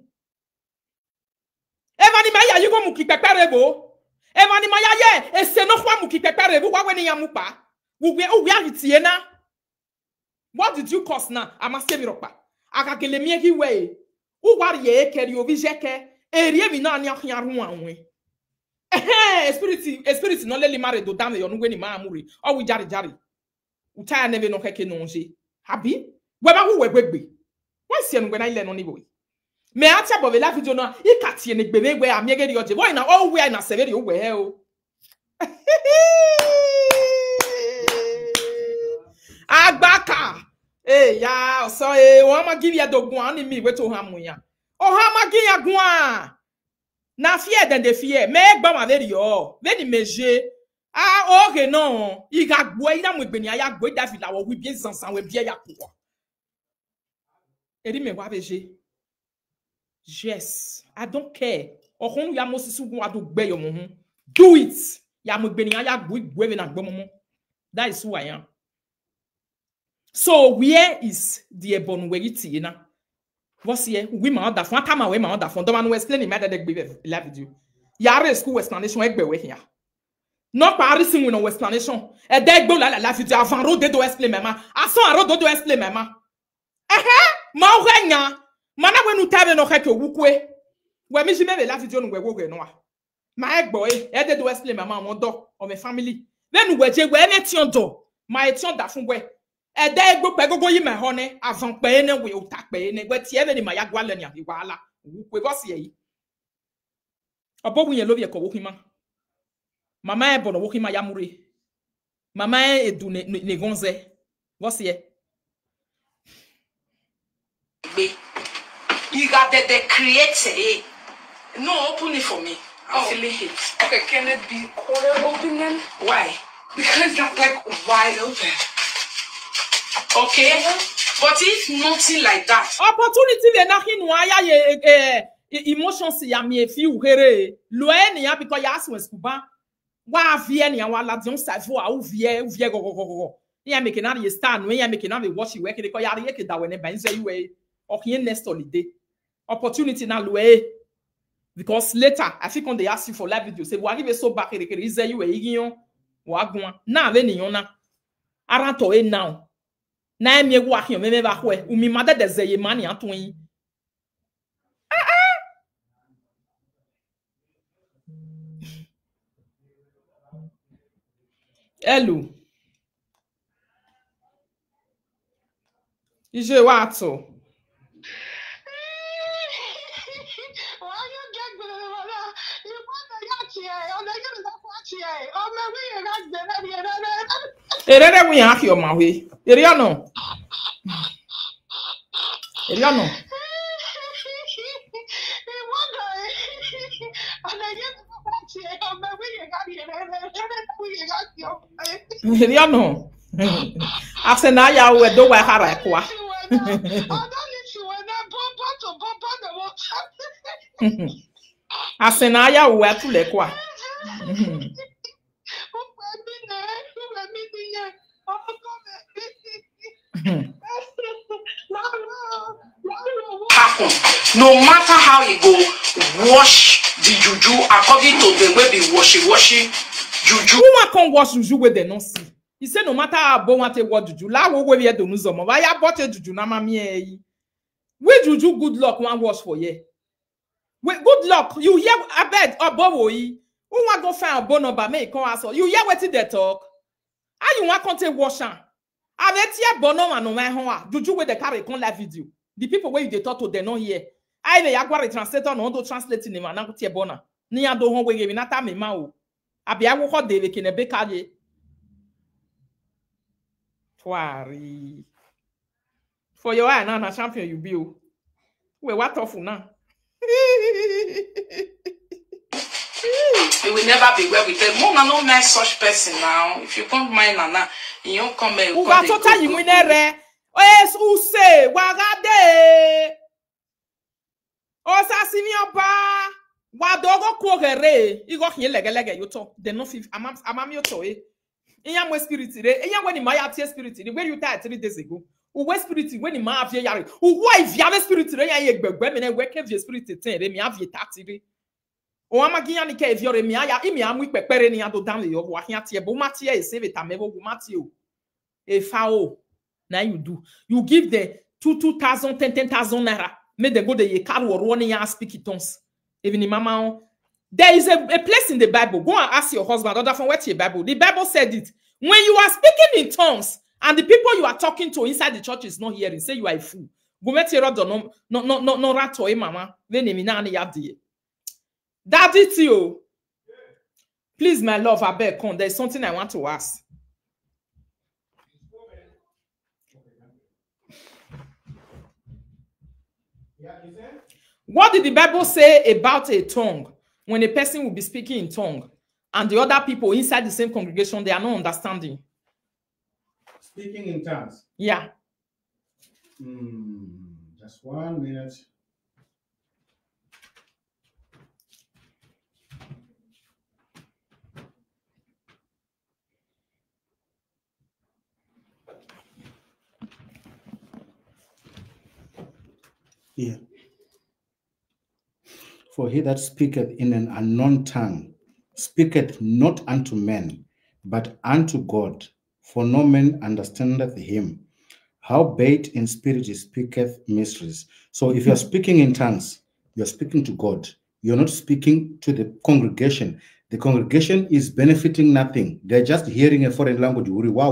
Evani Maya, you go muki peperebo. Evani Maya, a senofa muki peperebo, what when ya mupa? We are Tiena. What did you cost now? I must say, Miropa. I can get me way. Who are ye, carry your vijeke? A riemina one way. Eh, spirit, a spirit not let marry to damn your winning mamuri, or we jarry jarry. Utaya never no heke nonji. Happy? Where who were be? What's the when I learn on the way? Me I tell of a laugh you know, you can't see any baby where I'm getting your boy now. Oh, we are not severe well. Agbaka. Eh ya so eh o ma give ya dogun ni mi we to hamu ya. O ha ma give ya gwan. Na fear than the fear. Me gba ma very yo. Very meje. Ah okay no. I ga gbo ina mo gbeni aya gbo da fi lawo wi bi sansan we bi ya ko. Eri me wa beje. Yes, I don't care. O honu ya mo sisu gun ado gbe yo mo hu. Do it. Ya mo gbeni aya gbo gbo we na gbo mo. That is who I am. So where is the ebonwerity, you know? What's here? We ma that phone. Time away ma that phone. Don't want to explain the matter that be live video. Yare school explanation egbe we here. Not Paris we no explanation. E de gbo la la video avant road do explain mama. Asan road do explain mama. Eh eh, ma orenya. Mana we nu tave no heke wukwe. We mi jime be la video no we wo no. Ma egbo e e de do explain mama won do o me family. Then we je we na tion do. Ma tion da fun we. E de gbo pe gogo yi me ho ne avant pe ne we o ta pe ne we tie be ni ma ya gwa le ni abi wala we boss ye yi obo wu ye lo bi e ko wo hima mama e bono wo hima ya muri mama e edu ne ne gonze boss ye be you got that they create no open it for me I'm feeling it. Okay, can it be quarter open then? Why? Because that's like wide open. Okay, But if nothing like that, opportunity we nothing why ye emotion si ya me feel here. Loe ni ya because ya asu eskuba. Wa vie ni ya wa la dion sa fo a u vie u vie go go go go. Ya make na ye stand when ya make na we watch work because ya ye ke da we ne ban say you we or next holiday. Opportunity na loe. Because later, I think when they ask you for live video, say, "Wa give so back here, is you a yion wa gwan na ve ni yona aranto e now na emi egwu ahio me me ba hwe umi made de zeye mani atun yi ah ah hello ije wa to Erere we have your my way. Eriano. Eriano. Eriano. Asena ya we do wa hara kwa. Asena ya we tu le kwa. happen. No matter how you go, wash the juju according to the way be washy washy juju. Who want can wash juju where they not see? He said no matter how bon want to wash juju. La wo we here do no zomo. Why ya bought juju na mami e? We juju good luck one wash for ye. We good luck. You hear I beg obo yi. Who want go find a bon number make come ask you hear wetin they talk? How you want can take wash am? Avetia bono and no man hoa. Juju with the carry con live video. The people where you they talk to they not here. I be agwa translator no do translate in na ko tie bona. Ni ado ho we give na ta me ma o. Abi awo ho de ke ne be kaje. Twari. For your eye now na champion you be o. We what off now. You will never be well with them. Mona no nice such person now. If you can't mind Nana, you don't come and come. Uga tota you win ere. Es use wagade. Osa siniopa. Wadogo kwogere. Igo hie lege lege yoto. De no fif amam amam yoto eh. Inya mo spirit re. Inya when my atie spirit re. When you die three days ago. Uwe spirit when ma avie yare. Uwa ivia spirit re ya ye gbegbe me na we ke vie spirit ten re mi avie thirty re. O amaginya ni ke viore mi aya imi amu ipepere ni ado dan le yo wa hia tie bo matie e save ta me bo matie o e fa o na you do you give the two two thousand ten ten thousand naira make them go the ye car or ni ya speak it tongues even mama there is a, a place in the Bible go and ask your husband other from where your Bible the Bible said it when you are speaking in tongues and the people you are talking to inside the church is not hearing say you are a fool go met your no no no no no rato e mama when me na ya die. Daddy Tio, please, my love, I beg, come. There's something I want to ask. What did the Bible say about a tongue when a person will be speaking in tongue and the other people inside the same congregation, they are not understanding? Speaking in tongues? Yeah. Mm, just one minute. Yeah. For he that speaketh in an unknown tongue speaketh not unto men, but unto God, for no man understandeth him. Howbeit in spirit he speaketh mysteries. So if you are speaking in tongues, you are speaking to God. You're not speaking to the congregation. The congregation is benefiting nothing. They're just hearing a foreign language.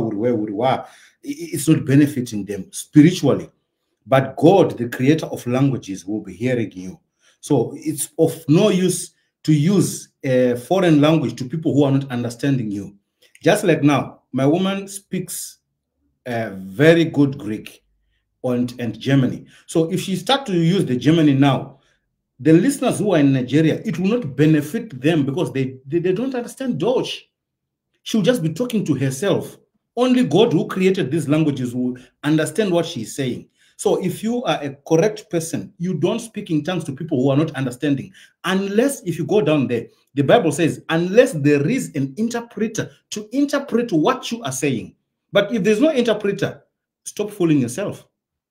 It's not benefiting them spiritually. But God, the creator of languages, will be hearing you. So it's of no use to use a foreign language to people who are not understanding you. Just like now, my woman speaks a very good Greek and, and Germany. So if she starts to use the Germany now, the listeners who are in Nigeria, it will not benefit them because they, they, they don't understand Deutsch. She'll just be talking to herself. Only God who created these languages will understand what she's saying. So if you are a correct person, you don't speak in tongues to people who are not understanding. Unless, if you go down there, the Bible says, unless there is an interpreter to interpret what you are saying. But if there's no interpreter, stop fooling yourself.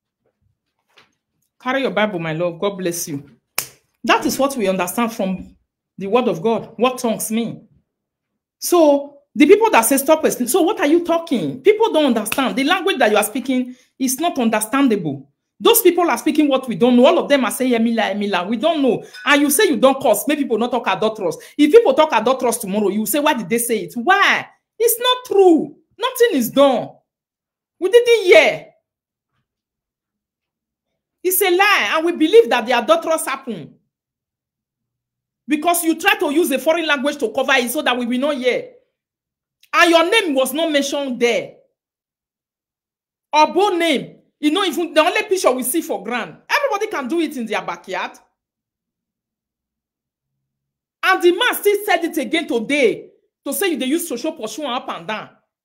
Carry your Bible, my love. God bless you. That is what we understand from the word of God, what tongues mean. So the people that say stop it, so what are you talking? People don't understand. The language that you are speaking is not understandable. Those people are speaking what we don't know. All of them are saying Emila, Emila. We don't know. And you say you don't cause. Maybe people not talk adulterous. If people talk adulterous tomorrow, you say, why did they say it? Why? It's not true. Nothing is done. We didn't hear. It's a lie. And we believe that the adulterous happened. Because you try to use a foreign language to cover it so that we will not hear. And your name was not mentioned there. Or both name. You know, even the only picture we see for grand. Everybody can do it in their backyard. And the man still said it again today to say they use social pursuit up and down.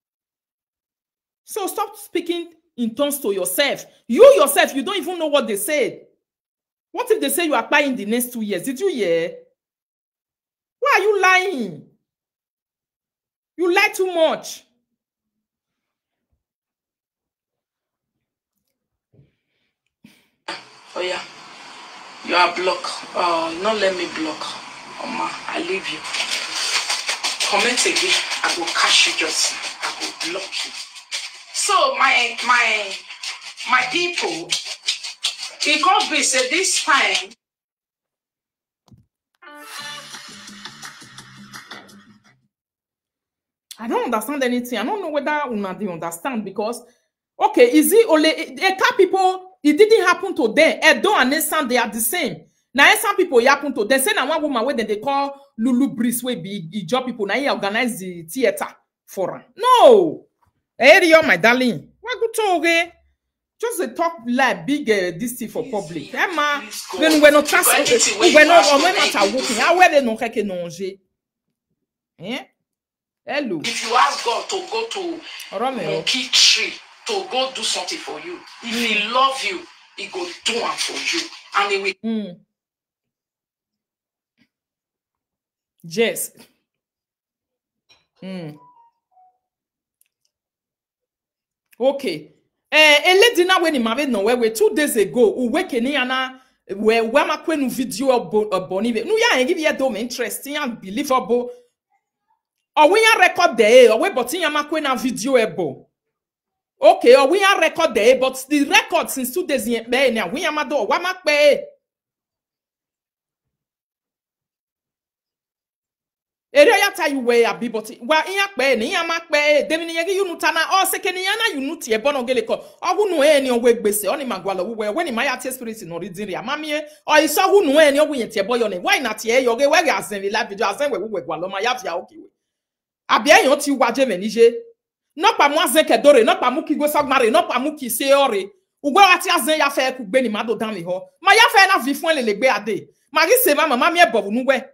So stop speaking in tongues to yourself. You yourself, you don't even know what they said. What if they say you are buying in the next two years? Did you hear? Why are you lying? You lie too much. Oh yeah, you are blocked. Uh, not let me block. Oma, I leave you. Comment again. I will catch you just. I will block you. So my my my people, it can't be said this time. I don't understand anything. I don't know whether una they understand because okay, is it only a car people? It didn't happen to them. Edo and Esan, they are the same. Now, Esan people, it happen to them. Say now one woman where they call Lulu Breeze, where be job people. Now he organize the theater for her. No, hey, my darling, what good talk? Okay? Just a talk like big uh, this thing for public. Emma, when we're not trust, we're not or we're not working. How where they no keke nonje? Eh? Hello. If you ask God to go to monkey tree to go do something for you, if mm. he love you, he go do it for you, and he will. Mm. Yes. Mm. Okay. Eh, a lady now when he married no where two days ago, we wake ana where where ma kwenu video of Bonnie. No, yeah, give you a dome interesting and believable. Or we are record there, or we but in ma kwena video ebo. Okay, or we are record there, but the record since two days in now we are mado wa ma pe. Area tell you where I be, but wa in ya pe ni ya ma pe. Demi ni yegi yunu tana or second yana yunu tie bono gele ko. Or who no any on we gbese on magwala we when in my art spirit no reading ya mamie or you saw who no any on we tie boy on why not here you ge where asen we live video asen we we gwalo ma ya via okay. Abia yon ti waje menije. Non pa moi zen ke dore, non pa mou ki go sagmare, non pa mou ki se ore. Ou gwa ati azen ya fe ku gbe ni mado dan mi ho. Ma ya fe na vifon le legbe ade. Mari se ma mama mi e bovu nou we.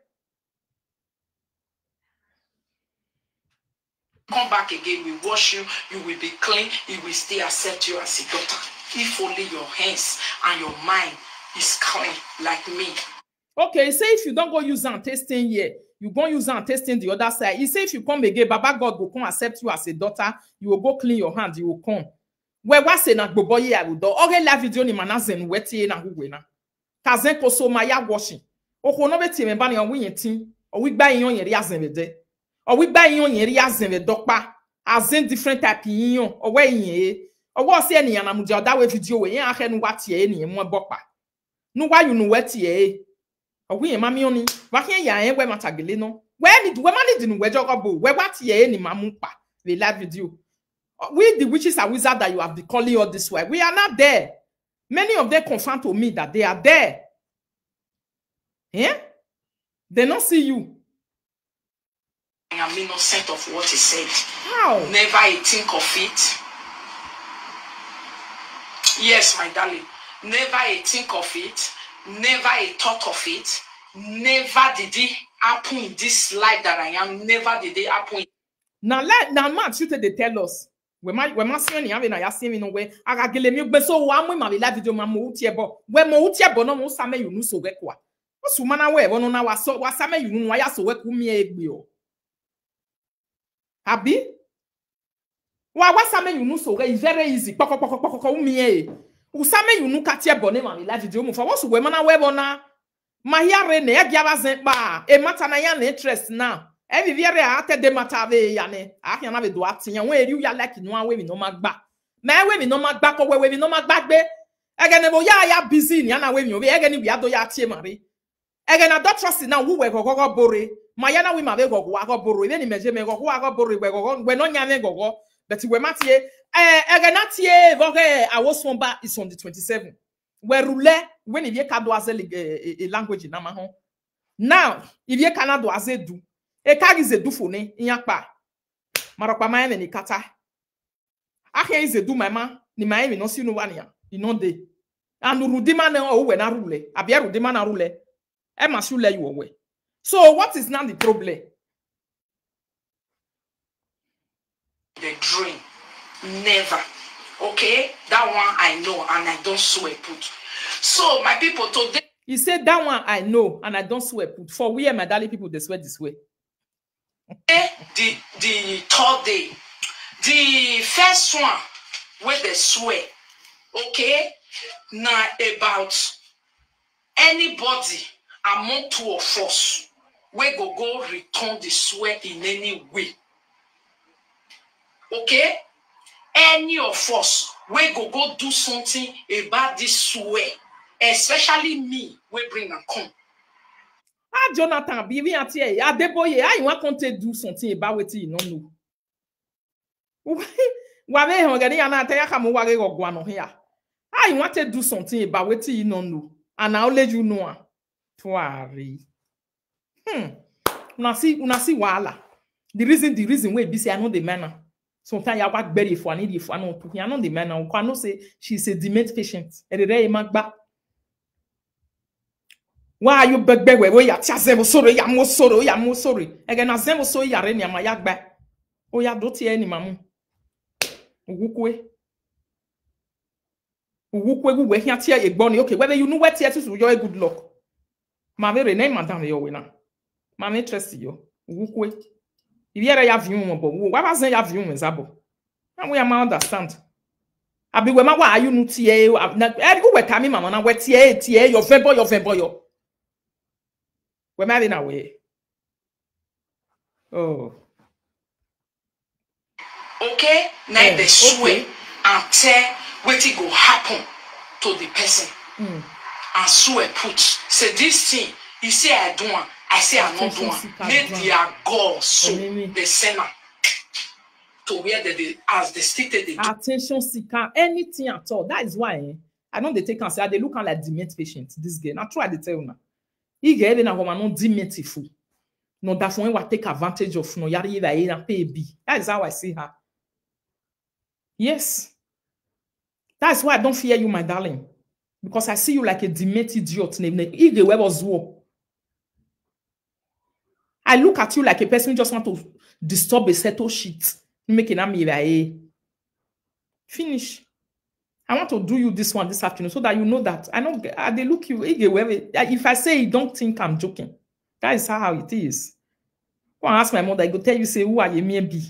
Come back again, we wash you, you will be clean, he will still accept you as a daughter. If only your hands and your mind is clean like me. Okay, say if you don't go use and testing here, you go use and testing the other side. He say if you come again, Baba God will come accept you as a daughter. You will go clean your hands. You will come. Where was say na boboye I will do. Okay, la video ni manazen weti na huwe na. Kazen koso maya washing. Oko no beti me bani on winyetin. O we gba yon yeri azen vede. O we gba yon yeri azen ve dokpa. Azen different type yon. O we yen. O wo se ni yana mudia da we video we yen ahe nu wati e ni mo bokpa. Nu wa you nu weti e. We mami oni wa hia ya en we matagele no we ni we mani di nu we jogobo we what ye ni mamupa we live video we the witches and wizards that you have been calling all this way we are not there. Many of them confirm to me that they are there. Eh? They don't see you. I am innocent of what he said. How? Never I think of it. Yes, my darling. Never I think of it. Never a thought of it. Never did it happen in this life that I am. Never did it happen. Now, let now, man, you they tell us. We ma we ma see ni ave na ya see me no we aga gele mi gbe so wa mu ma be live video ma mo utie bo we mo utie bo no mo same yunu so we kwa o su mana we bo no na wa so wa same yunu wa ya so we ku mi egbe o abi wa wa same yunu so we very easy poko poko poko ko mi e u same yunu ka tie bo ne ma be live video mo fa wo so we mana we bo na ma ya re ne ya bia ba zen ba e mata na ya na interest now. Every year I tell them matave yane. I can have a do acting. When you ya like no way we no mag back. My way we no mag back or way we no mag back be. Again, ya ya busy. Yana way me. Again, we ado ya tie mari. Again, I don't trust now. Who we go go bore. Mayana we mave go go go bore. Then imagine me go go go bore. We go we no nyane go go. But we matie. Eh, again, atie. Vogue. I was one ba is on the twenty-seventh. We roule when if ye kado aze a language na ma hon. Now, if ye Canada aze do. E kagi ze du fone inyakpa marokpa ma ni kata ahia ze du mama ni ma mi no si no wania i no dey and rudima na o we na rule abia rudima na rule e ma su le you we. So what is now the problem? The dream never. Okay, that one I know and I don't swear put. So my people today he said that one I know and I don't swear put. For we my darling people they swear this way. The the third day, the first one where they swear, okay, now about anybody among two of us, we go go return the swear in any way, okay, any of us, we go go do something about this swear, especially me, we bring and come. Ah, Jonathan, bibi atie, Adeboye, ah, you want to do something about what you don't know. Wale hongani anate ya kamu wale gogwano here. Ah, you want to do something about what you don't know, and I'll let you know. Twari. Hmm. Una see, una see wahala. The reason, the reason why be say I know the manner. Sometimes you work very for need if I know to. I know the manner. I know say she's a dementia patient. And the magba. Why you beg beg we ya tia zemo sorry ya mo sorry ya mo sorry again na zemo so ya re ni ama ya gba o ya do tie ni mamu ugukwe ugukwe gu we hia tie egbon okay whether you know what tie to your good luck ma ve re na madam yo we na ma me interest yo ugukwe if you ya view mo bo wa ba zan ya view mo zabo na we am understand abi we ma wa you no tie na e gu we ta mi mama na we tie tie your favor your favor yo. We're married away. Oh. Okay, now yeah, they swear okay. and tell what it go happen to the person. Mm. And swear put. Say this thing, you say I do one, I say I not do one. Make their God so the sinner to where they, they as they stated they do. Attention seeker, anything at all. That is why eh, I know they take and say they look like dementia patients. This girl, I try to tell you now. He get na woman no dementiful. No that one will take advantage of no yari yari na pay B. That is how I see her. Yes. That's why I don't fear you, my darling. Because I see you like a demented idiot. I look at you like a person who just want to disturb a settle shit. Making a me finish. I want to do you this one this afternoon so that you know that I don't. I they look you. If I say you don't think I'm joking, that is how it is. Go and ask my mother. I go tell you say who are you maybe.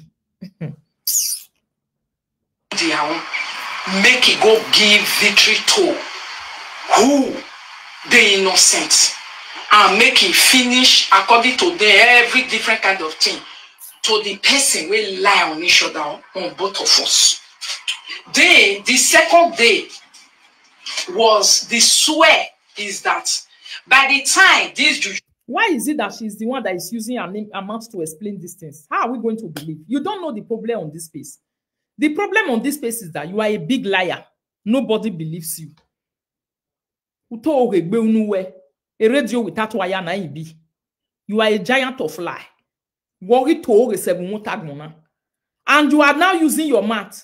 Make it go give victory to who the innocent and make it finish according to the every different kind of thing to the person will lie on each other on both of us. Then the second day was the swear is that by the time this juju. Why is it that she's the one that is using her name amount to explain these things? How are we going to believe? You don't know the problem on this space. The problem on this space is that you are a big liar. Nobody believes you. You are a giant of lie. And you are now using your mouth.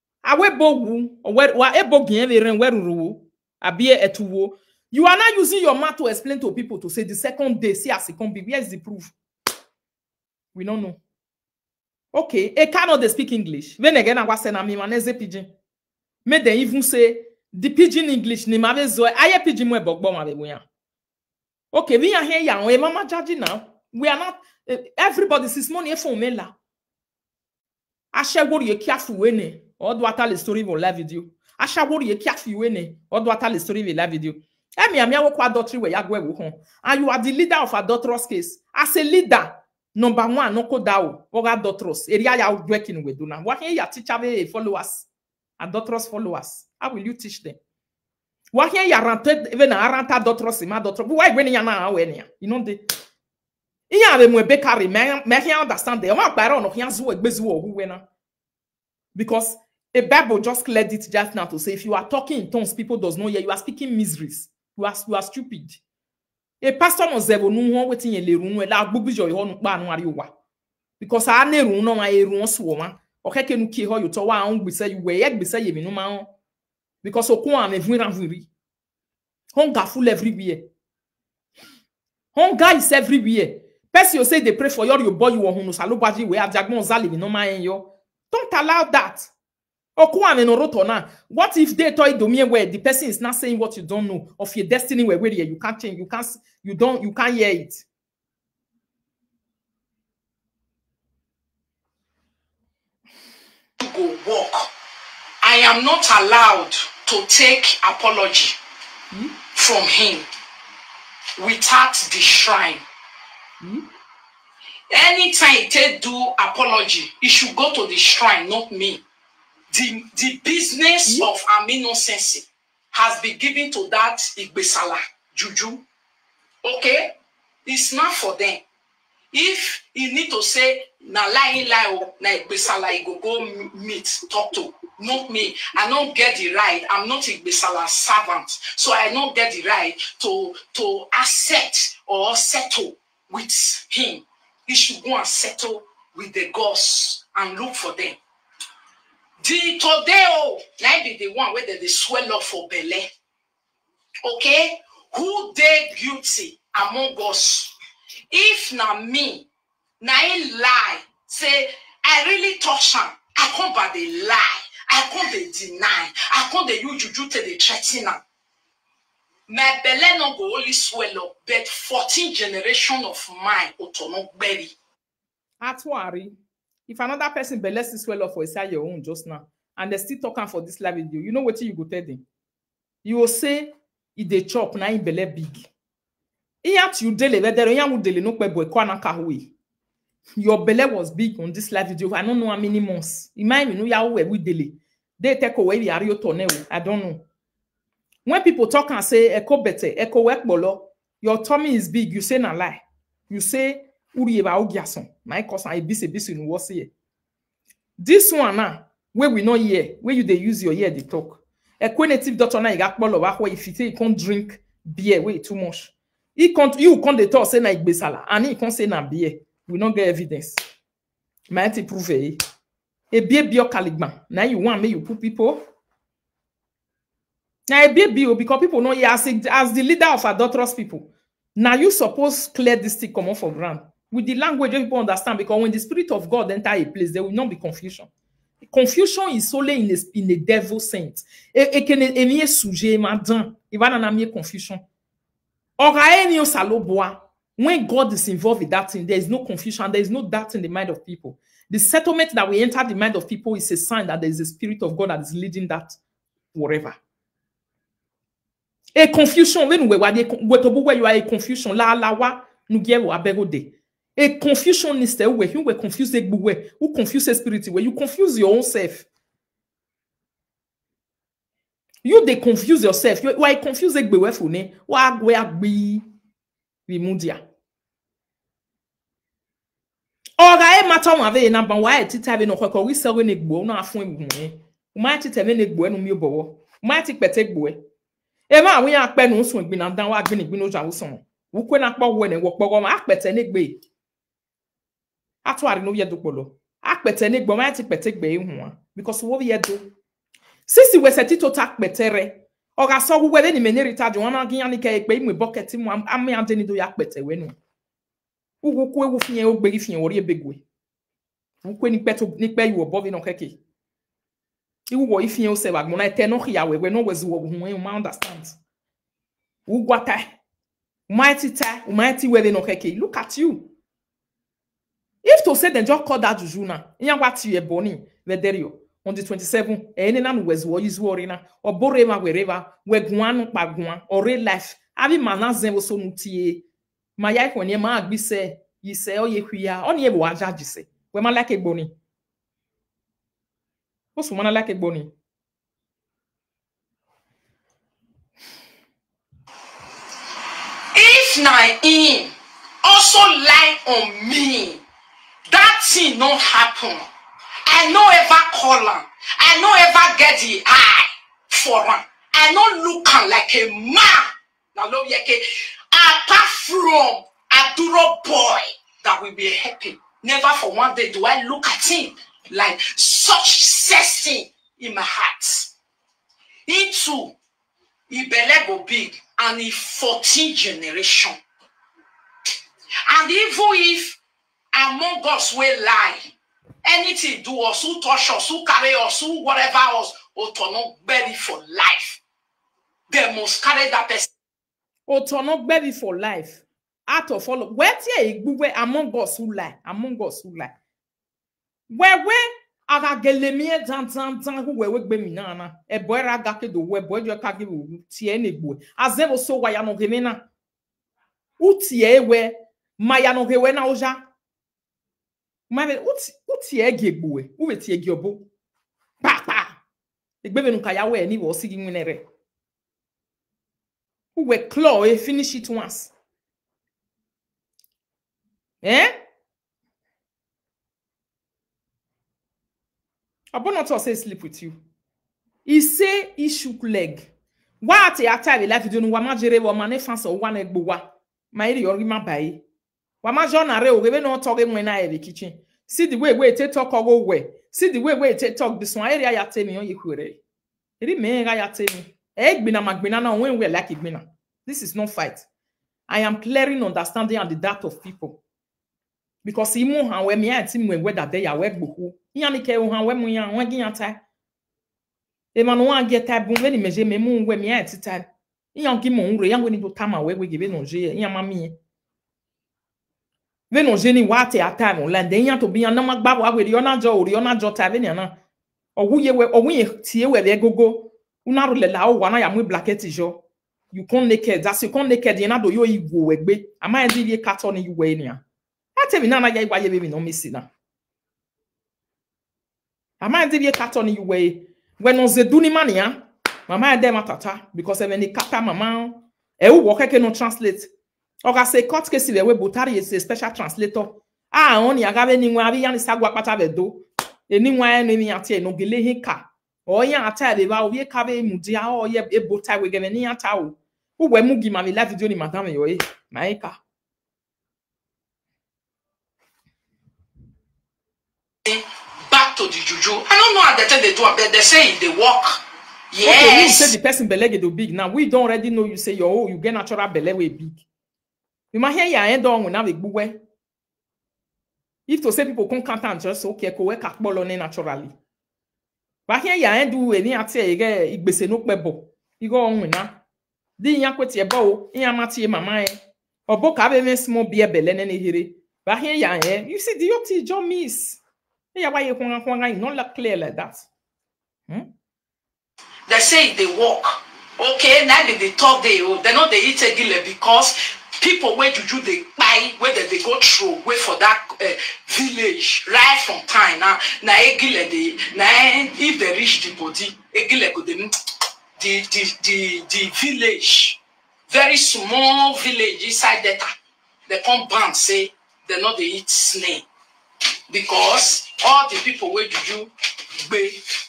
You are not using your mouth to explain to people to say the second day, see as it can be. Where is the proof? We don't know. Okay, e cannot they speak English. When again I was saying I'm maneze pidgin. May they even say the pidgin English ni mave zo aye pidgin mwe bogbo mave buya. Okay, we are here ya we mama judging now. We are not uh, everybody this money for me la. Asha wori ye careful wene. Or do ata le story will live video. Asha wori ye careful wene. Or do ata le story will live video. Emi ami awo kwa adultery we yagwe wo hon. And you are the leader of adulterous case. As a leader, number one, no ko dao. Or adulterous. Area ya working with do now. What here ya teach ave followers? Adulterous followers. How will you teach them? What here ya rented even a rent adulterous in adulterous. Why when ya na aware? You know the iya ave mwe bekari me me can understand the one by no can zo egbezu who wena. Because a Bible just cleared it just now to say if you are talking in tongues, people does not hear you are speaking miseries. You are, you are stupid. A pastor no zevo no one waiting in the room where that book is your own ban where you are. Because I never know my room swoma. Or can you kill you to one beside you where yet beside you no man. Because o kwa me vira viri. Hunger full everywhere. Hunger is everywhere. Person you say they pray for your your boy you want no salobaji we have jagmon zali no man yo. Don't allow that. What if they told you where the person is not saying what you don't know of your destiny where you can't change, you can't, you don't, you can't hear it. Go walk. I am not allowed to take apology hmm? from him without the shrine. Hmm? Anytime they do apology, it should go to the shrine, not me. The, the business mm-hmm. of aminosensi has been given to that Igbesala Juju. Okay? It's not for them. If you need to say, na lying lie, na Igbesala, you go go meet, talk to. Not me. I don't get the right. I'm not Igbesala's servant. So I don't get the right to, to accept or settle with him. He should go and settle with the gods and look for them. The Todeo might be the one where they swell up for belly. Okay? Who they guilty among us? If not me, na lie, say, I really touch him. I can't but they lie. I can't they deny. I can't they use juju to the threaten. My belly no go only swell up, but fourteen generation of mine otono berry. At worry. If another person believes this swell up for inside your own just now, and they're still talking for this live video, you know what you go tell them? You will say, if they chop, now in belly big. You dele, your belly was big on this live video. I don't know how many months. Imagine you know where we delay. They take away the Ario Torneo. I don't know. When people talk and say, echo better, echo work bolo, your tummy is big, you say na lie. You say, Uri eba ogiason. My cousin, I busy busy in what's here. This one now, where we know here, where you they use your ear, they talk. A native doctor now, you got ball of where if you say you can't drink beer, way too much. He can't, you can't the talk say na igbesala, and he can't say na beer. We don't get evidence. Might prove it. A beer beer caligman. Now you want me, you put people. Now a beer beer because people know you as, as the leader of adulterous people. Now you suppose clear this thing come off for ground. With the language people understand, because when the spirit of God enter a place, there will not be confusion. Confusion is solely in a, in a devil sense. Et que ne sujet madame, il va n'en confusion. When God is involved in that thing, there is no confusion, there is no doubt in the mind of people. The settlement that we enter the mind of people is a sign that there is a spirit of God that is leading that wherever. A confusion, when we where you are a confusion, la la wa nous guerre abegode. A confusion is the way you were confused way who confuse the spirit where you confuse your own self. You they confuse yourself. You are confused way for ne wa where be Vimundia. Ora e mata won ave na ban wa e tita be no kwakwa wi sawe ne gbo na afun ebumu. O ma tita me ne gbo enu mi obowo. O ma ti pete gbo e. E ma wi an pe nu sun gbin na dan wa gbin gbin no jawo son. Wo kwe na pa wo ne wo pogo ma apete ne gbe. Atware no ye dopolo. Apete ne gbo ma ti pete gbe e hu a because wo ye do. Sisi we seti to tak petere. Oga so wo we ni me ne Rita jo wan agin ani ke pe mu bucket mu am ante ni do ya pete we nu. Ugu ku ewu fiye ogbegi fiye wori ebegwe. Ukwe ni peto ni pe you above no keke. Iwu wo ifin o se wa gbona ete no ya we we no wezi wo hu you understand. Ugwata. Mighty ta, mighty we no keke. Look at you. If to say then just call that juju na, inya what you e boni, we there you. On the twenty-seventh, ene na no wezi wo izu orina, or borema wherever, we guan pa guan, or real life. Abi manazem wo so nutie. Maya ko ni ma agbi se, yi se o ye hwia, on ye bo ajaji se. We ma like boni. What's one like a boni? If na him also lie on me, that thing not happen. I no ever call him. I no ever get the eye for him. I no look him like a man. Now look yeke. Apart from a duro boy that will be happy. Never for one day do I look at him like such sexy in my heart. He too, he belly go big and he fourteen generation. And even if among us will lie, anything do us, who touch us, who carry us, who whatever us, Otono belly for life. They must carry that person. Otono belly for life. Out of all, where tie we among us who lie, among us who lie. Where where aga gelemie dan dan dan who we we gbe mi na na e boy ra ga ke do we boy jo ka ge wo tie na egbu azevo so wa ya no ge mi na utie we ma ya no ge we na oja ma be uti utie ge egbu we u be tie ge obo pa pa egbe be nu ka ya we ni wo si gi nwinere u we claw e finish it once eh I will not say sleep with you. He say he shook leg. What a time life do no wama jere wo mane fansa o wan egbowa. Ma iri yori ma bai. Wama jona re o we no talk when na e kitchen. See the way we take talk go we. See the way we take talk this one area ya tell me on yikwere. Iri me ga ya tell me. E gbina magbina na when we like igbina. This is no fight. I am clearing understanding and the depth of people. Because imu han we me anti me we that they are we gboku. Yan ke o han we mu yan wan gian ta. E ma no wan get ta bun we ni meje me mu we me anti ta. Yan ki mo nre yan we ni do tama we we give no je yan ma mi. We no je ni wa te ata mo land yan to bi yan na magba wa we ri ona jo ori ona jo ta be ni na. Owuye we owuye tie we le gogo. Una ro le la o wa na ya mu blacket jo. You con naked. That's you con naked yan do yo igwo we gbe. Ama en di carton you we ni. Tell me now, na ya baby no missing now. Mama did ye cat on you way when on the duni mania. Mama dem atata because when the kata mama e wo work can no translate. Oga say court case we botari is a special translator. Ah on ya gabe ni nwa bi yan sagwa pata be do. E ni nwa ni ni ate no gele hika. O yan ata be ba o ye ka be mu dia o ye e botai we gele ni ata o. Wo we mu gi ma mi live video ni madam yo e. Maika. Back to the juju. I don't know how they tell they do it, but they say they walk. Yes. Okay, you say the person belly do big. Now we don't already know you say your oh, you get natural belly way big. You might hear your end on when I be if to say people come count and just okay, go work at bolone naturally. But here your end do any at say you get igbese no pebo. You go on now. Di yan kweti e bo, yan mati mama e. Obo ka be small beer belly ne here. But here your end, you see the yoti John miss. Yeah, why you not look clear like that? Hmm? They say they walk. Okay, now they, they talk they they know they eat a gile because people where juju they buy whether they go through wait for that uh, village right from time now. Now a gile they now if they reach the body a gile go the the the the village very small village inside that they come ban say they know they eat snake. Because all the people where juju be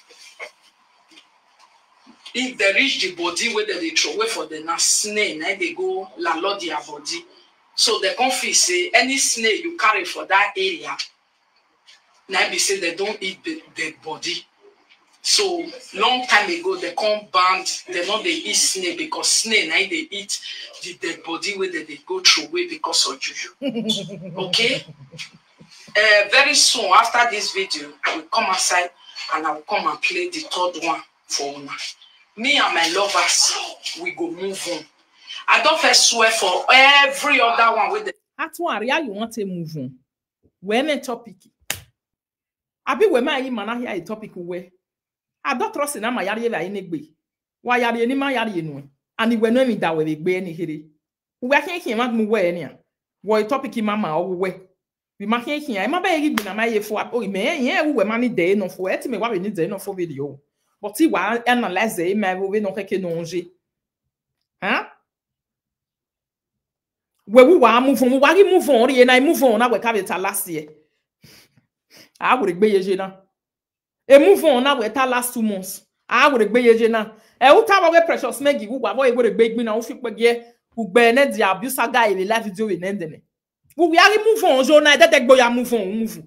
if they reach the body where they throw away for the na snake, now they go la lot their body. So they come feel say any snake you carry for that area, now they say they don't eat the, the body. So long time ago they come banned, they know they eat snake because snake now they eat the dead body where they, they go through away because of juju. Okay? uh, very soon after this video, I will come outside and I will come and play the third one for Una. Me and my lovers, we go move on. I don't first swear for every other one with the. At one area you want to move on. When a topic. I be where my man here a topic where I don't trust in my yard any way. Why are you any my yard in? And it will know me that way be any here. We can't hear my move where Why topic in mama or way. We might hear I'm a baby in a my for oh man, yeah, we were money day no for it me what we need no for video. But see why analyze the email we no can nonge. Huh? Where we want move on, why you move on, and I move on, I will have it last year. I would be a now. A move on now with last two months. I would be a now. A who have a precious Maggie who would have baked me now, who burned the abuse a guy in life video in ending. We are move on, so now that boy, I move on, move.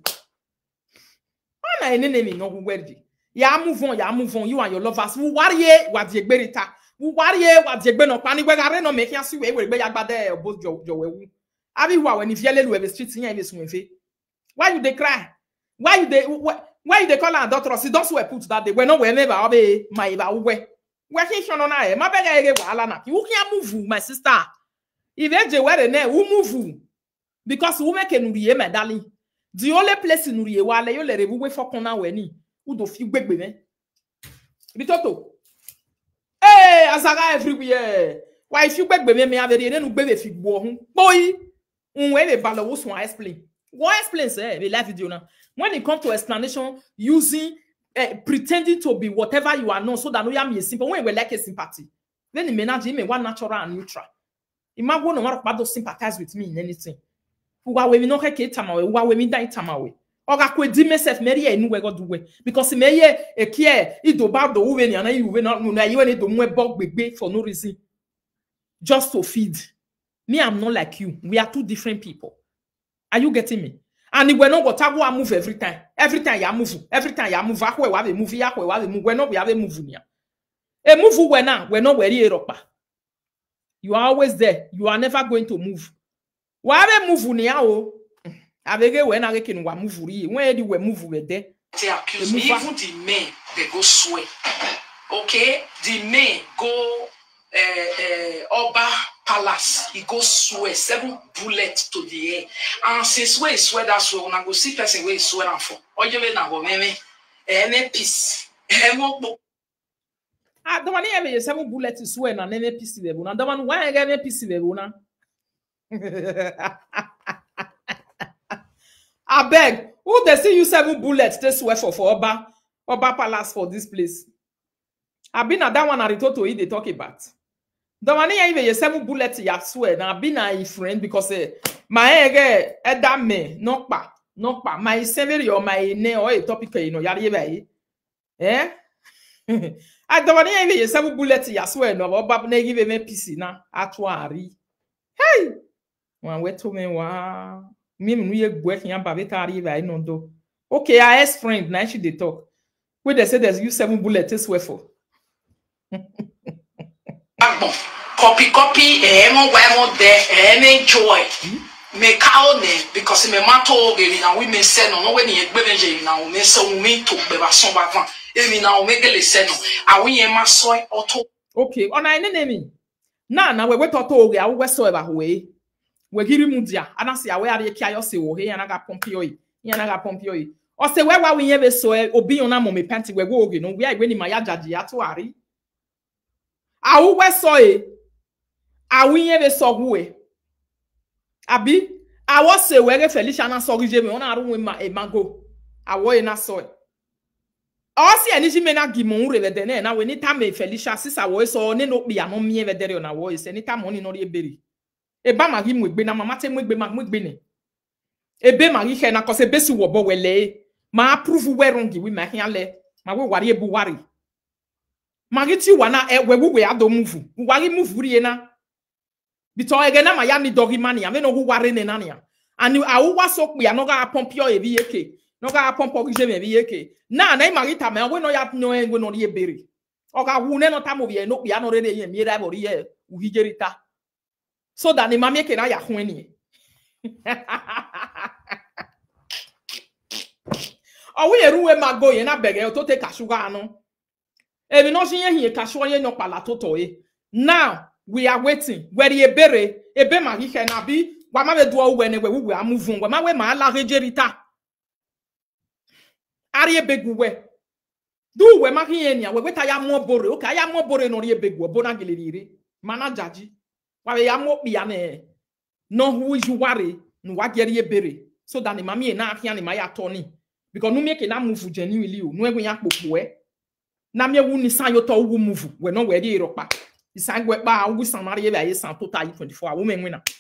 I'm an enemy, no worthy. Ya move on, ya move on, you and your lovers. Who worry what the berita. Who worry what the ben of panic where I don't make us away with Bayabade or both Joe. I mean, when if yellow with the streets in this swim. Why you they cry? Why you they why they call our daughter? See, don't swear put that they were not whenever I'll be my way. Working on I, my beg, you can't move, my sister. If you were there, who move? Because who make a my darling. The only place in Uriye while you let it away for Kona Weni, who do few big women. Ritoto. Hey, Azara everywhere. Why if you beg baby, me have a no baby if you go boy. When a balloon was one explain. What explains eh? We live video now. When it comes to explanation, using uh, pretending to be whatever you are not, so that no yam is simple. When we like a sympathy, then the manage him one natural and neutral. You might want to want to sympathize with me in anything. Who we no heke tamawe, who we die tamawe. Oga kwe di mesef meri e nu we go do we because me ye e kie I do ba do we ni ana you we not na you ni do mwe bog gbegbe for no reason. Just to feed. Me, I'm not like you. We are two different people. Are you getting me? And we're not going to move every time. Every time you move. Every time you move. We have a move. We have a move. We're not we have a move here. A move we're not. We're not very Europa. You are always there. You are never going to move. We have a move now. Avec when I can move. When you were move with there. They accuse me. Even the men they go swear. Okay, the men go uh, uh, Oba Palace. He goes swear seven bullets to the air. And since we swear that's why when I go see person we swear for. Or you may not go me me peace. Ah, the one here seven bullets to swear na me peace we na. The one why I get peace we na. I beg, who they see you seven bullets they swear for for Oba Oba Palace for this place. I been at that one at Ritoto they talk about. The one here even seven bullets ya swear na been a friend because eh, my ege edam me knock pa knock pa my seven or my ne or a topic you know yari ebe eh. I the one here even seven bullets ya swear no Oba na give me P C na atwari. Hey, one we to me wa. Me me gwe kian ba beta arrive no do. Okay, I ask friend na she dey talk. When they say there's you seven bullets swear for. Copy copy eh mo wa mo there eh enjoy. Me ka ne because me mato ge na we me say no no we ni egbe meje na o me say o me to be ba son ba van. E mi na o me gele say no. A we yen ma so auto. Okay, ona ene nemi. Na na we we to to ge a we so e ba we. We giri mudia anase awe are kia yo se wo he yana ga pompio yi yana ga pompio yi o se we wa we yen be so obi ona mo me penti we go oge no we agbe ni ma ya jaji ato ari awu we so e awu yen be so we abi awo se we ge Felicia na so gije me ona aru we ma e mango awo e na so e o se ani ji me na gi mo nre be de na we ni ta me Felicia sisa wo so ne no bia no me be de na wo se ni ta mo ni no re beri eba magi mwegbe na mama te mwegbe mag mwegbe ne ebe magi he na kose besi wo bo wele ma approve we wrongi we ma hia le ma we wari ebu wari magi ti wana e we we ado move wari move rie na bito ege na ma ya ni dogi mani ya me no wari ne na ya ani awu waso pe ya no ga pompio e bi yeke no ga pompo gije me bi yeke na na magi ta me we no ya no e we no rie beri o ga wu ne no ta mo bi e no ya no re ne ye mi ra bo rie u hijerita. So that the mammy can I hweni. O we eruwe mago ye na bege o to te kashuga ano. E bi no shinye hiye kashuga ye no pala toto e. Now we are waiting. Where ye bere ebe ma hike na bi wa ma be do we ne we we amuvun. Wa ma we ma la reje Rita. Ari ebegu we. Do we ma hiye nia we weta ya mo bore. Okay, ya mo bore no ri ebegu bona gelirire. Mana jaji. Wa we ya mo pi ya ne. No who is you worry no wa gere ye bere. So that the mami na ahia ni ma ya toni. Because no make na move genuinely o. No e ya popo e. Na me wu ni san yo to wu move. We no we dey ropa. Isan gwe ba wu san mari e ba ye san total twenty-four hours men wina.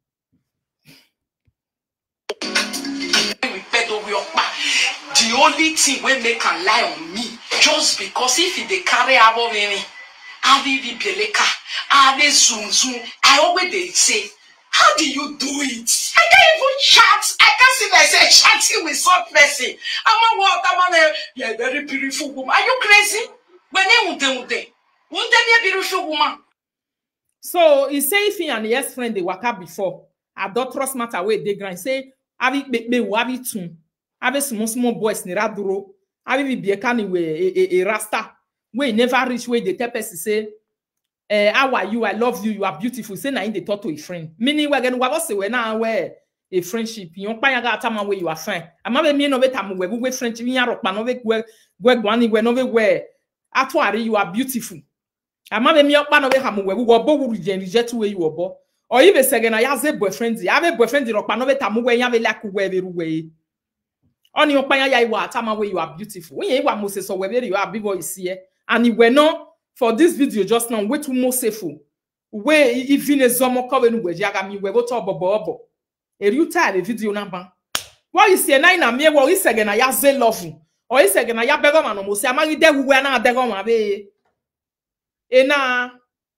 The only thing we make can lie on me just because if he dey carry abo me, I be be beleka, I be zoom zoom. I always they say, how do you do it? I can't even chat. I can't see myself chatting with some person. I'm a what? I'm a yeah, very beautiful woman. Are you crazy? When they won't do they won't they be a beautiful woman? So he say if he and his friend they work out before, a doctor's matter way they grind say, have it be be wabi tune. Have small small boys ni raduro. Have be be can we a a rasta. We never reach where the tell person say, eh, how are you? I love you. You are beautiful. Say na in the talk to a friend. Meaning we again we say we now where a friendship. You don't pay that time where you are fine. I'm not me no be time we we friendship. You are rock man. We we we go ani we no we we. Atwari you are beautiful. I'm not me up man. We have we we go bo we reject where you are bo. Or even say again I have a boyfriend. I have a boyfriend. Rock man. We time we have a like we every way. On your panya ya iwa time where you are beautiful. When you are most so where you are big boy is here. And if we're not for this video just now, way too more safe. Where even a zomo coven where Jagami we go to bobo. A you tired video number. What you say nine and me what is again I have love you. Or is again I have beggar almost say I'm married there who are not beggar be. Ena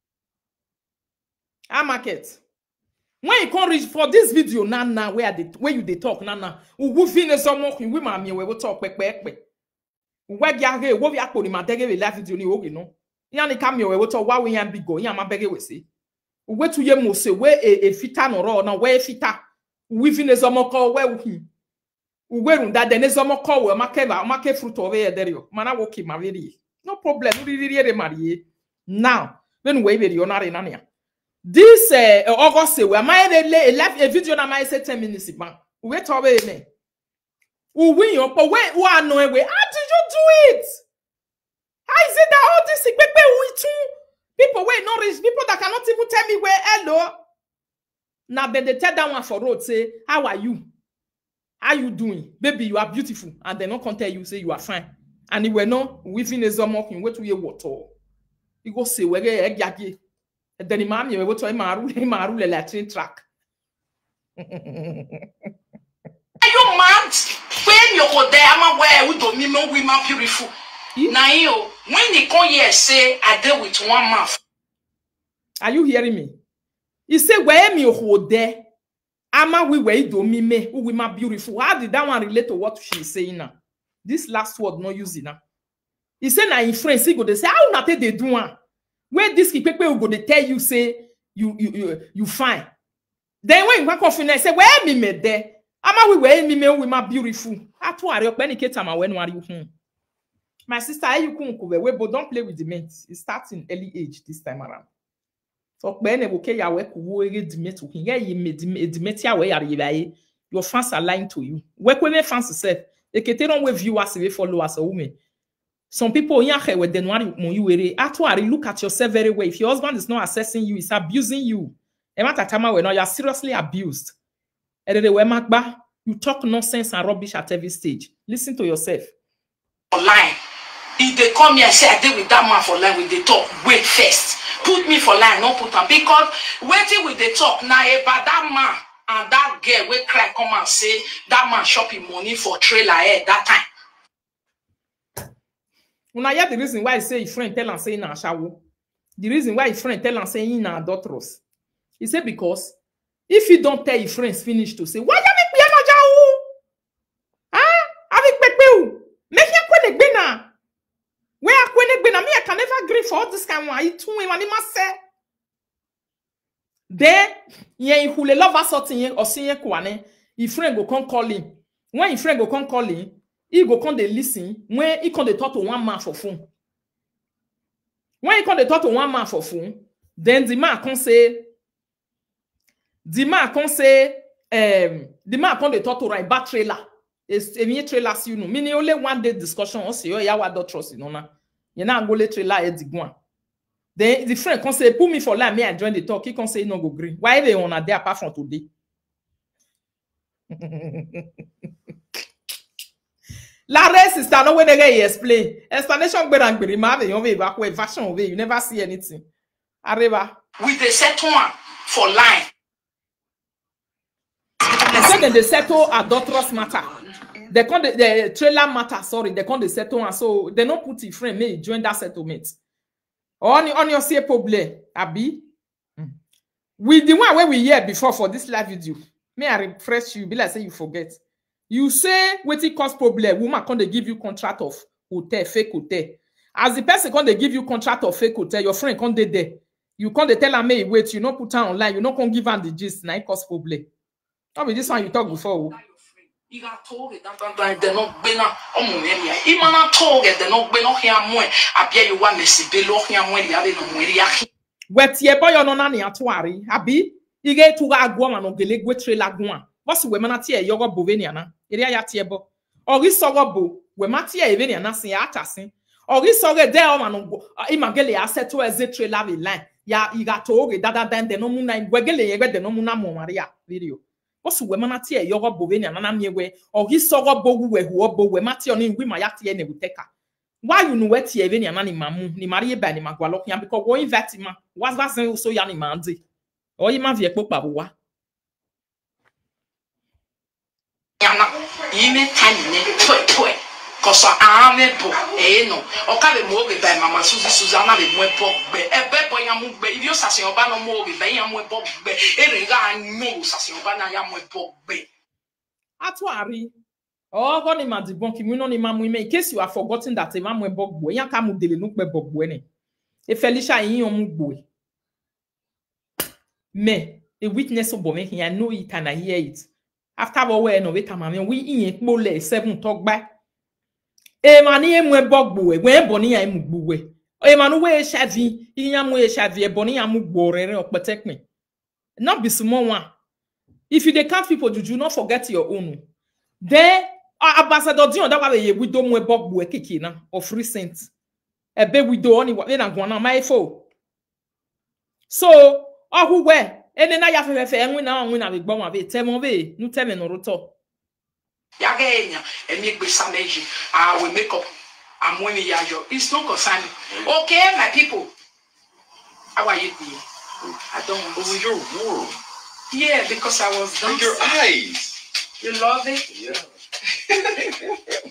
a market. When you can't reach for this video now now where they where you they talk now now. Who finish some more we mammy we will talk back back. Where you what we are calling my dege live video ni ogi no. Yani come here we talk why we yan big go yan ma bege we say. We to ye mo say where a fita no ro na where fita. We finish some more call where we. We run that then some more call we ma keva ma ke fruit over here there yo. Mana woki ma very. No problem. We really marry. Now when we be you na re na this uh, August say we might a live a video na my say ten minutes man. We talk about it. We win your but where who are no way. How did you do it? How is it that all this people we too people wait not rich people that cannot even tell me where hello? Now then they tell that one for road say how are you? How you doing? Baby, you are beautiful, and they not can tell you say you are fine. And if we know within a zomoking wait to hear water. You go say where egg yagi. Then imam you to maru maru le latin track. Are you mad? When you go there, I'm aware we don't mean women beautiful. Now you when they come here say I deal with one mouth. Are you hearing me? He say where me hold there. Ama we we do me me who women beautiful. How did that one relate to what she is saying now? This last word not using now. He say na in France he go they say how not they do one. Where this people will go they tell you say you you you you fine. Then when you confident say where me me there. Ama we where me me we ma beautiful. Atu are up any time when are you hmm. My sister you kun ko we but don't play with the mate. It starts in early age this time around. So when you okay ya we ko we the mate ko ya ye me the mate ya we ya your fans are lying to you. We ko me fans self. E kete don't we viewers we followers or women. Some people here with the noir you actually look at yourself very well. If your husband is not assessing you, he's abusing you. And at time when you are seriously abused. You talk nonsense and rubbish at every stage. Listen to yourself. Online. If they come here and say I deal with that man for line with the talk, wait first. Put me for line, not put on. Because waiting with the talk now about that man and that girl will cry come and say that man shopping money for trailer ahead that time. When I hear the reason why I say his friend tell and say na shawo. The reason why his friend tell and say in na adulterous. He said because if you don't tell your friends finish to say, why you make me na jawu? Huh? Avec pepe. Make you kwene gbe na. Where kwene gbe na me I can never agree for all this kind one. It too me must say. Then yen hule love us something or see kwane. Your friend go come call him. When your friend go come call him, he go come dey listen when he come dey talk to one man for phone. When he come dey talk to one man for phone, then the man come say, the man come say, um, the man come dey talk to right back trailer. It's a mere trailer, you know. Meaning only one day discussion. On say, oh, yeah, what don't trust you, no, na. You know, go let trailer at the one. Then the friend can say, put me for line, me I join the talk. He can say, no go green. Why they on a day apart from today? La race is no way they explain. Explanation better than be mad. You be version of it. You never see anything. Arriba. With the set one for line. They say that they settle adulterous matter. They can't the, the trailer matter. Sorry, they can't the settle and so they don't put it friend may join that settlement. On on your say problem, Abi. Mm. With the one where we hear before for this live video, may I refresh you? Be like say you forget. You say what it cause problem. Woman can't they give you contract of hotel, fake hotel. As the person can't they give you contract of fake hotel, your friend can't they there. You can't they tell her me wait. You not put her online. You not can't give her the gist. Now it cause problem. Not be this one you talk before. You got told it that they're not been on Momelia. Even I told it they're not been on here more. I bear you one messy below here when you have no Momelia. Wet ye boy on any atuari. Abi, you get to a woman on the leg with trailer guan. What's the women at here? Yoga Boveniana. Iria yatiebo. Or this sorrow we matia eveniana say atasin. Or this sorrow there man imagele asset to a z trailer line. Ya, you got told it that then the no moon nine wegele the no muna Maria video. What's women at here? Yoga Bovenia and Namie, or his sorrow bow who obo we mati on we mayati and uteka. Why you know what ye any animamu, ni Maria Benny Magualokian because we invite him. Was that so yanni manzi? Or you might be a popa. Yana, you may tell toy toy. Cause I'm a book, eh? No, or can be more by Mamma Susie Susanna with my book, a bed boy, I'm if you sassy or banner more with Bayam with Bob, every guy knows sassy or banner yam with Bob Bay. Atuari. Oh, God, in my debunking, we know him, we may in case you have forgotten that a man with Bob Boy, you can't de look by Bob Winnie. A Felicia in your boy. Me, a witness of Bomaking, I know it and I hear it. After our way, no wait, mammy, we in mole seven talk back. E mani e mwe bogbuwe, we boni ya mugbuwe. E manu we shavi, iya mwe shavi, e boni ya mugbore or protect me. Not be small one. If you dey count people, you do not forget your own. Then, ambassador Dion, that way we don't mwe bogbuwe kiki na of recent. E be we do only what they na gwana my fo. So, oh who we? E ne na ya fe fe enwe na onwe na be gbo wa be temo be, nu teme no roto. Yagenya, and make with some energy. I will make up. I'm winning yajo. It's not concerning. Okay, my people. How are you doing? I don't know. Oh, your world. Yeah, because I was done. Your eyes. You love it? Yeah.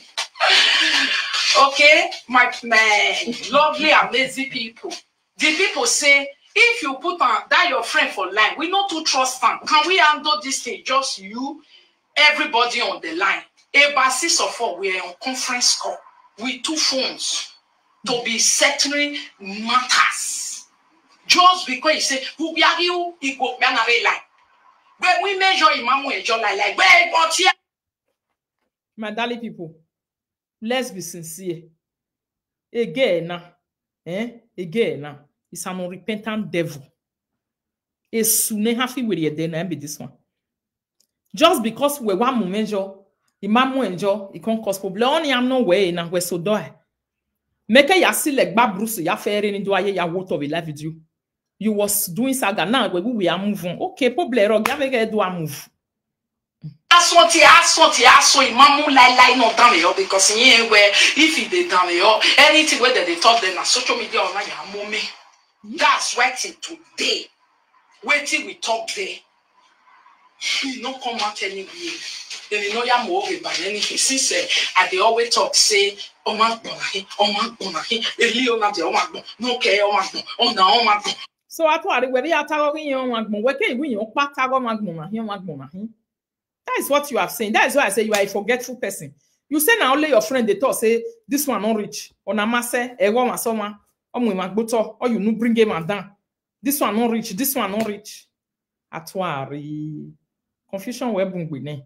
Okay, my man, lovely, amazing people. The people say, if you put on that your friend for line, we not to trust them. Can we handle this thing? Just you? Everybody on the line. About six or four, we are on conference call with two phones to be settling matters. Just because he say, who be you, he go be another line. When we measure Imamu and John like, where but here? My darling people, let's be sincere. Again, now, eh? Again, now, it's an unrepentant devil. It's soon happy with your day, be this one. Just because we want to measure, Imamu enjoy, it can't cause problem. Only I'm no way now. We're so die. Make a yasi like Bab Bruce, ya fair in do I ya water we live with you. You was doing saga now. We we are moving. Okay, problem. Rock, ya make a do a move. That's what he asked. What he asked. So Imamu lie lie not down here because here where if he did down here anything where they talk them on social media online, ya mommy. That's waiting today. Waiting we talk there. He no come out anywhere. Then you know ya more about anything. Since uh, they always talk, say, oh my god, oh my god, oh my god, oh my god, no care, oh my god, oh no, oh my god. So I thought whether you are talking on my god, where can you pack on my god? That is what you have saying. That is why I say you are a forgetful person. You say now only your friend they talk say this one not rich. On a masse, a woman, someone, or we make butter, or you no bring him down. This one not rich. This one not rich. Atwari. Confusion webung with name.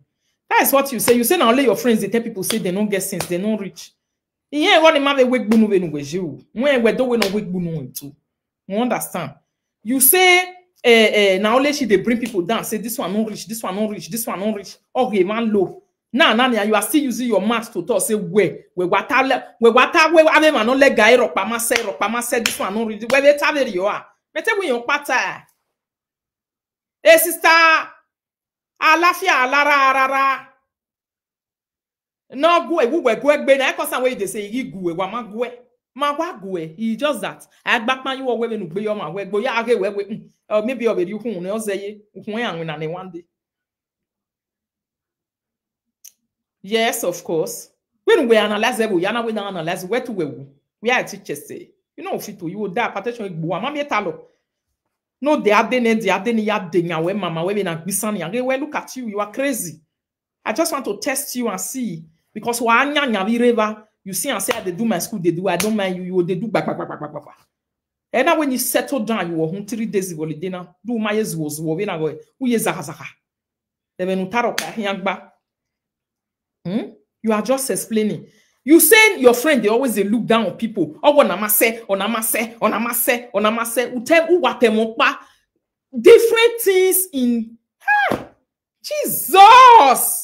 That is what you say. You say now only your friends, they tell people say they don't get sense, they don't reach. Yeah, what the man wake bunu when we you. When we don't wake bunu too. You understand? You say eh, eh, now only she they bring people down, say this one not reach, this one not reach, this one not reach. Okay, man low. Now, now, you are still using your mouth to talk. Say where, where what where what where ave man no let guy rock pa say rock pa say this one not reach. Where they tell you are. Me tell you pata. Eh sister, alafia alara arara. No go, we go go be na cause way they say he go, we ma go. Ma wa go. He just that. I back man you we no gbe your ma we go ya age we we. Or maybe already hu no say hu an na one day. Yes, of course. When we analyze we yana we analyze where to we we are teachers say. You know fit you will die protection igbo ama me talo. No they are den they are den ya den we mama we na gbisan ya. We look at you, you are crazy. I just want to test you and see. Because river, you see and say they do my school, they do. I don't mind you, you they do back, back, back, back, back, back. And now when you settle down, you were home three days ago, dinner. Do my years was wo na go. Who is Zahazaka? Hmm? You are just explaining. You say your friend they always they look down on people. Oh, on amase, on amase, on amase, on amase. U tell u watemopa different things in ah, Jesus.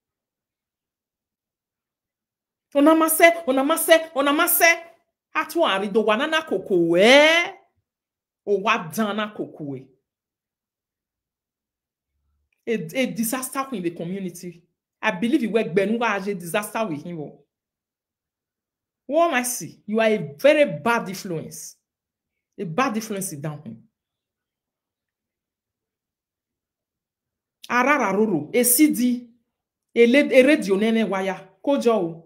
Onamase, onamase, onamase. Atu arido wanana kokowe. O wadana kokowe. A, a disaster in the community. I believe you work Benuga as a disaster with him. What am I see? You are a very bad influence. A bad influence down him. Arara roro. A C D. A radio nene waya. Kojo.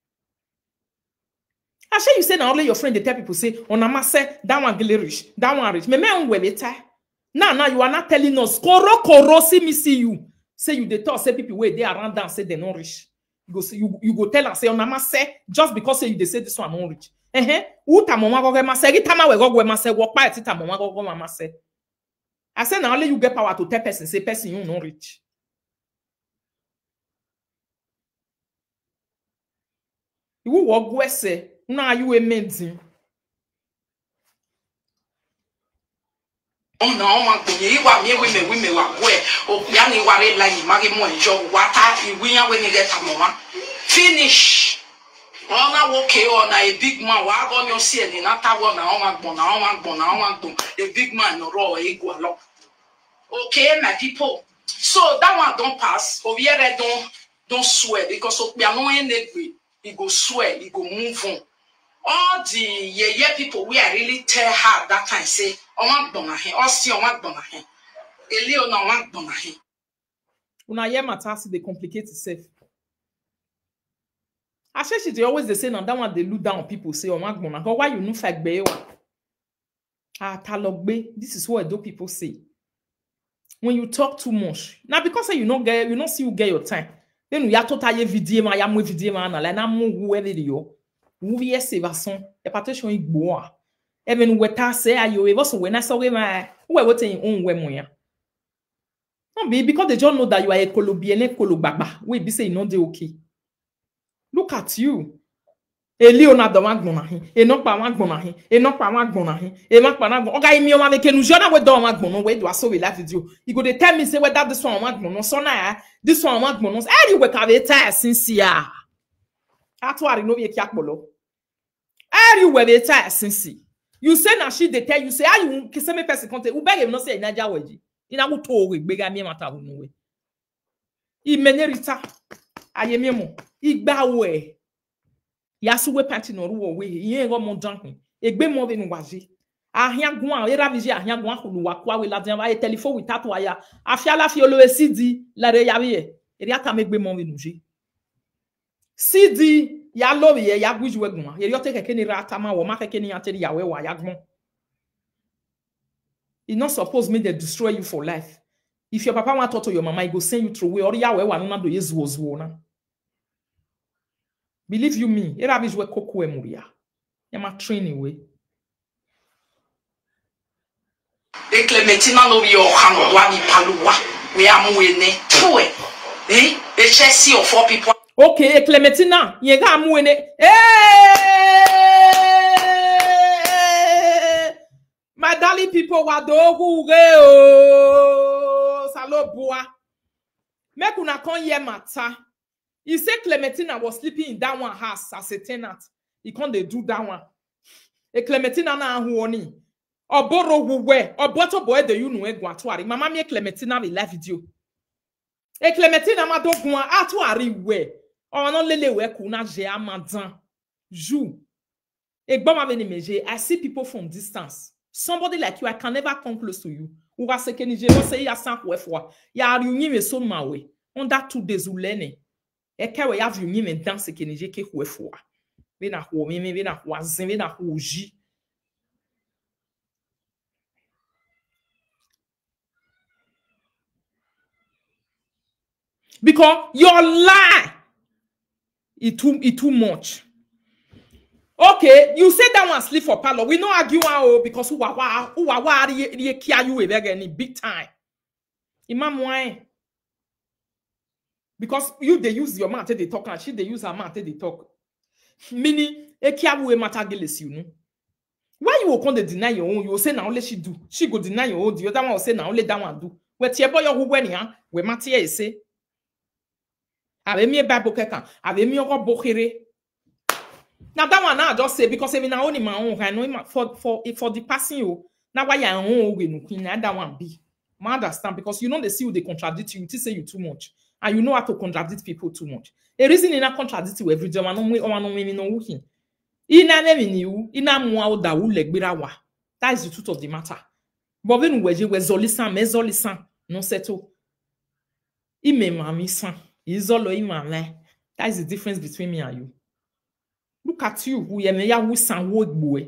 I say you say now only your friend they tell people say on a masse that one gilly rich, that one rich. Me me on webeta. Now now you are not telling us koro koro see me see you. Say you they talk say people where they around and say they not rich. You go say you, you go tell and say on a masse just because say you they say this one not rich. Eh eh. Uta mama go masse. Every time we go go masse walk by it mama go go masse. I say now only you get power to tell person say person you not rich. You will walk go say. Now you amazing. Oh no, man, you want me women, women were where, oh, Yanni worry like Maggie Monjo, what I win when you get a moment. Finish. Oh, now okay, on a big man, what on your ceiling, not a one, I want one, I want one, I want to a big man, no raw, equal. Okay, my people. So that one don't pass. Over here, I don't don't swear because we are not in the way. He go swear, he go move on. All the yeah, yeah people we are really tell her that time say, I want donahe, or see I want donahe. Elio no want donahe. Una yeah matters they complicate itself. I say she they always they say now that one they look down people say I want donahe. Why you no fact be ah talogbe? This is what do people say. When you talk too much, now because say you not get you not see you get your time. Then you have to tailler video ma ya mo video ma na la na mo wo video. Movie evasion, a partition in bois. Even weta say ayo, it was when I saw him, who are waiting on Wemoya. No, be because they don't know that you are a Colombian Colobaba. We be saying no, they okay. Look at you. A Leonardo Magbonahi, a knock by Magbonahi, a knock by Magbonahi, a knock by Magbonahi. Okay, me, I can use your way down Magbono, where do I saw we laugh with you? You go to tell me, say, whether this one Magbono, so now, this one Magbonos, anyway, have a tire since ya. That's why I know you can't follow. Are you where they tire since you say now she they tell you say ah you kiss me person conte u beg no say Naija waji ina wo to we gbega mi mata wo no we I mene Rita ayemi mo igba we ya so we party no ru we yen go mo dan egbe mo be no waji ahia gun a era vigi ahia gun akulu wa kwa we la den wa telephone without wire afia la fi olo C D la re ya be eri ata megbe mo we no je C D ya love ye ya guju wegun ye yo take keke ni rata ma wo ma keke ni anteri ya we wa ya gbon. It's not supposed me they destroy you for life. If your papa want to talk to your mama, he go send you through way or ya we wa no do yezu ozu na. Believe you me, era bi jwe koko e muria. Ya ma training we. E Clementina no bi o hanu wa ni paluwa. We am we ne tuwe. Eh? A chassis of four people. Okay, Clementina, ye ga muene. Hey! My darling people, wa dogu ge o. Salo boa. Make una kon ye matter. He said Clementina was sleeping in that one house as a tenant. He can't they do that one. E Clementina na hu oni. Oboro wuwe. Oboto boy de you know e gwatwari. Mama me Clementina we live video. E Clementina ma do gwa atwari we. O no lele we ku na je amadan. Jou. E gba ma veni meje. I see people from distance. Somebody like you, I can never come close to you. Ou va se ke ni je no se ya san we fwa. Ya reuni me so ma we. On that two days u lene. E ke we ya reuni me dan se ke ni je ke we fwa. Ve na ho me me ve na ho azin ve na ho ji. Because your lie it too it too much. Okay, you say that one sleep for parlor. We no argue oh because who wa who wa wa re kia you again big time. Imam why? Because you they use your mouth they talk and she they use her mouth they talk. Meaning e kia we matter geles you know. Why you will come to deny your own? You will say now only she do. She go deny your own. The other one will say now only that one do. We tie boy who when ya we matter e say. Ave mi Bible kekan. Ave mi oko bokere. Now that one now I just say because even now only my own I know for for for the person you now why you own we no queen that one be. I understand because you know they see you they contradict you. You say you too much and you know how to contradict people too much. A reason in a contradict you every day. I know we I know we no working. Ina name you ina mua da wu legbirawa. That is the truth of the matter. But when we we zolisan me zolisan no settle. Ime mami san. Izolo imame. That is the difference between me and you. Look at you, who yeme ya wu san wo boy.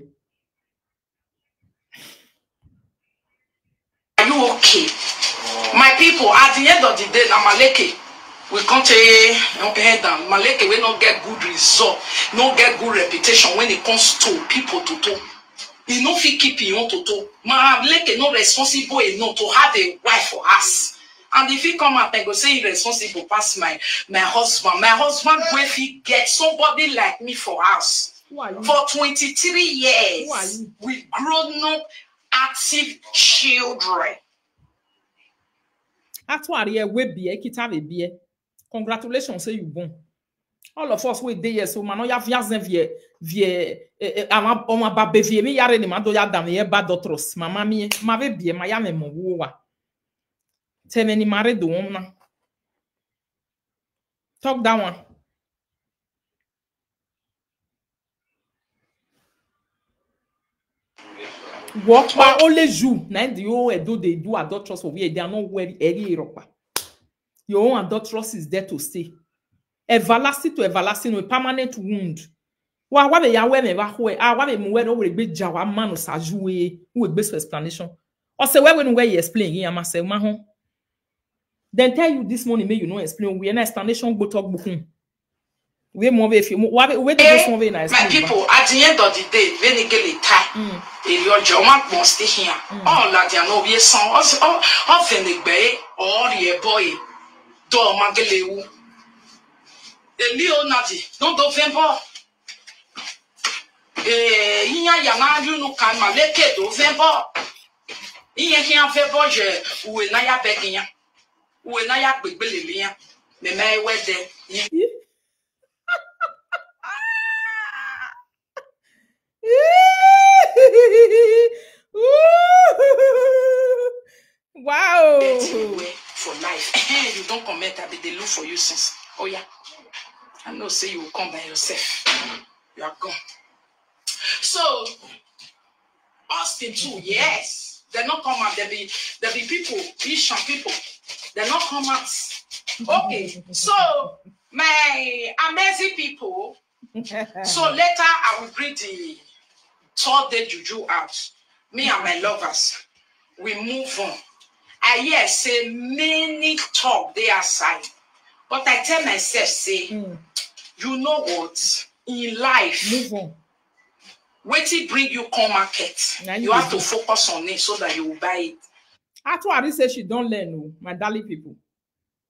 Are you okay? My people, at the end of the day, na Maleke, we can't head down. Maleke will not get good result, not get good reputation when it comes to people to talk. You know, if you keep your own to talk, Maleke not responsible enough to have a wife for us. And if he come out and go say irresponsible past my my husband, my husband if he get somebody like me for us for twenty-three years with grown up active children. That's why we be kita we be. Congratulations, say you born. All of us we dey here so man, ya viazen vie vie ama on ma ba bevie mi yare ni ma do ya dam ye ba dotros. Mama mi ma ve be ma ya me mo wo. Tell me, married the woman. Talk that one. What by only you? Now the old do they do adulterous over here? They are not very early Europa. Your own adulterous is there to stay. Everlasting to everlasting, a permanent wound. Wa wa be ya we me ba ho e. Ah wa be mu we no we be jawa man no sa juwe. Who be explanation? Or say when we explain here, ma say ma ho. Then tell you this morning, may you know explain. We an explanation go talk bukun. We move if you what we this one nice. My people, at the end of the day, when you get it time, if your German must stay here, all that you know, we song, all often the bay, or your boy, do Mageleu. The Leonati, no do vembo. Eh, Inya Yana, you know, can Maleke do vembo. Inya can't vembo, je, who is Naya begging. When I have big Billy, me may wear them. Wow. For life. You don't comment that they look for you since. Oh, yeah. I know, say you will come by yourself. You are gone. So, Austin, too, yes. They not come out. There be, there be people, Asian people. They not come out. Okay. So, my amazing people. So, later I will bring the third day juju out. Me and my lovers. We move on. I hear say many talk they aside. But I tell myself, say, mm. you know what? In life, move on. Wait till bring you come market. Now you, you have to focus on it so that you will buy it. That's why I say she don't learn, my darling people.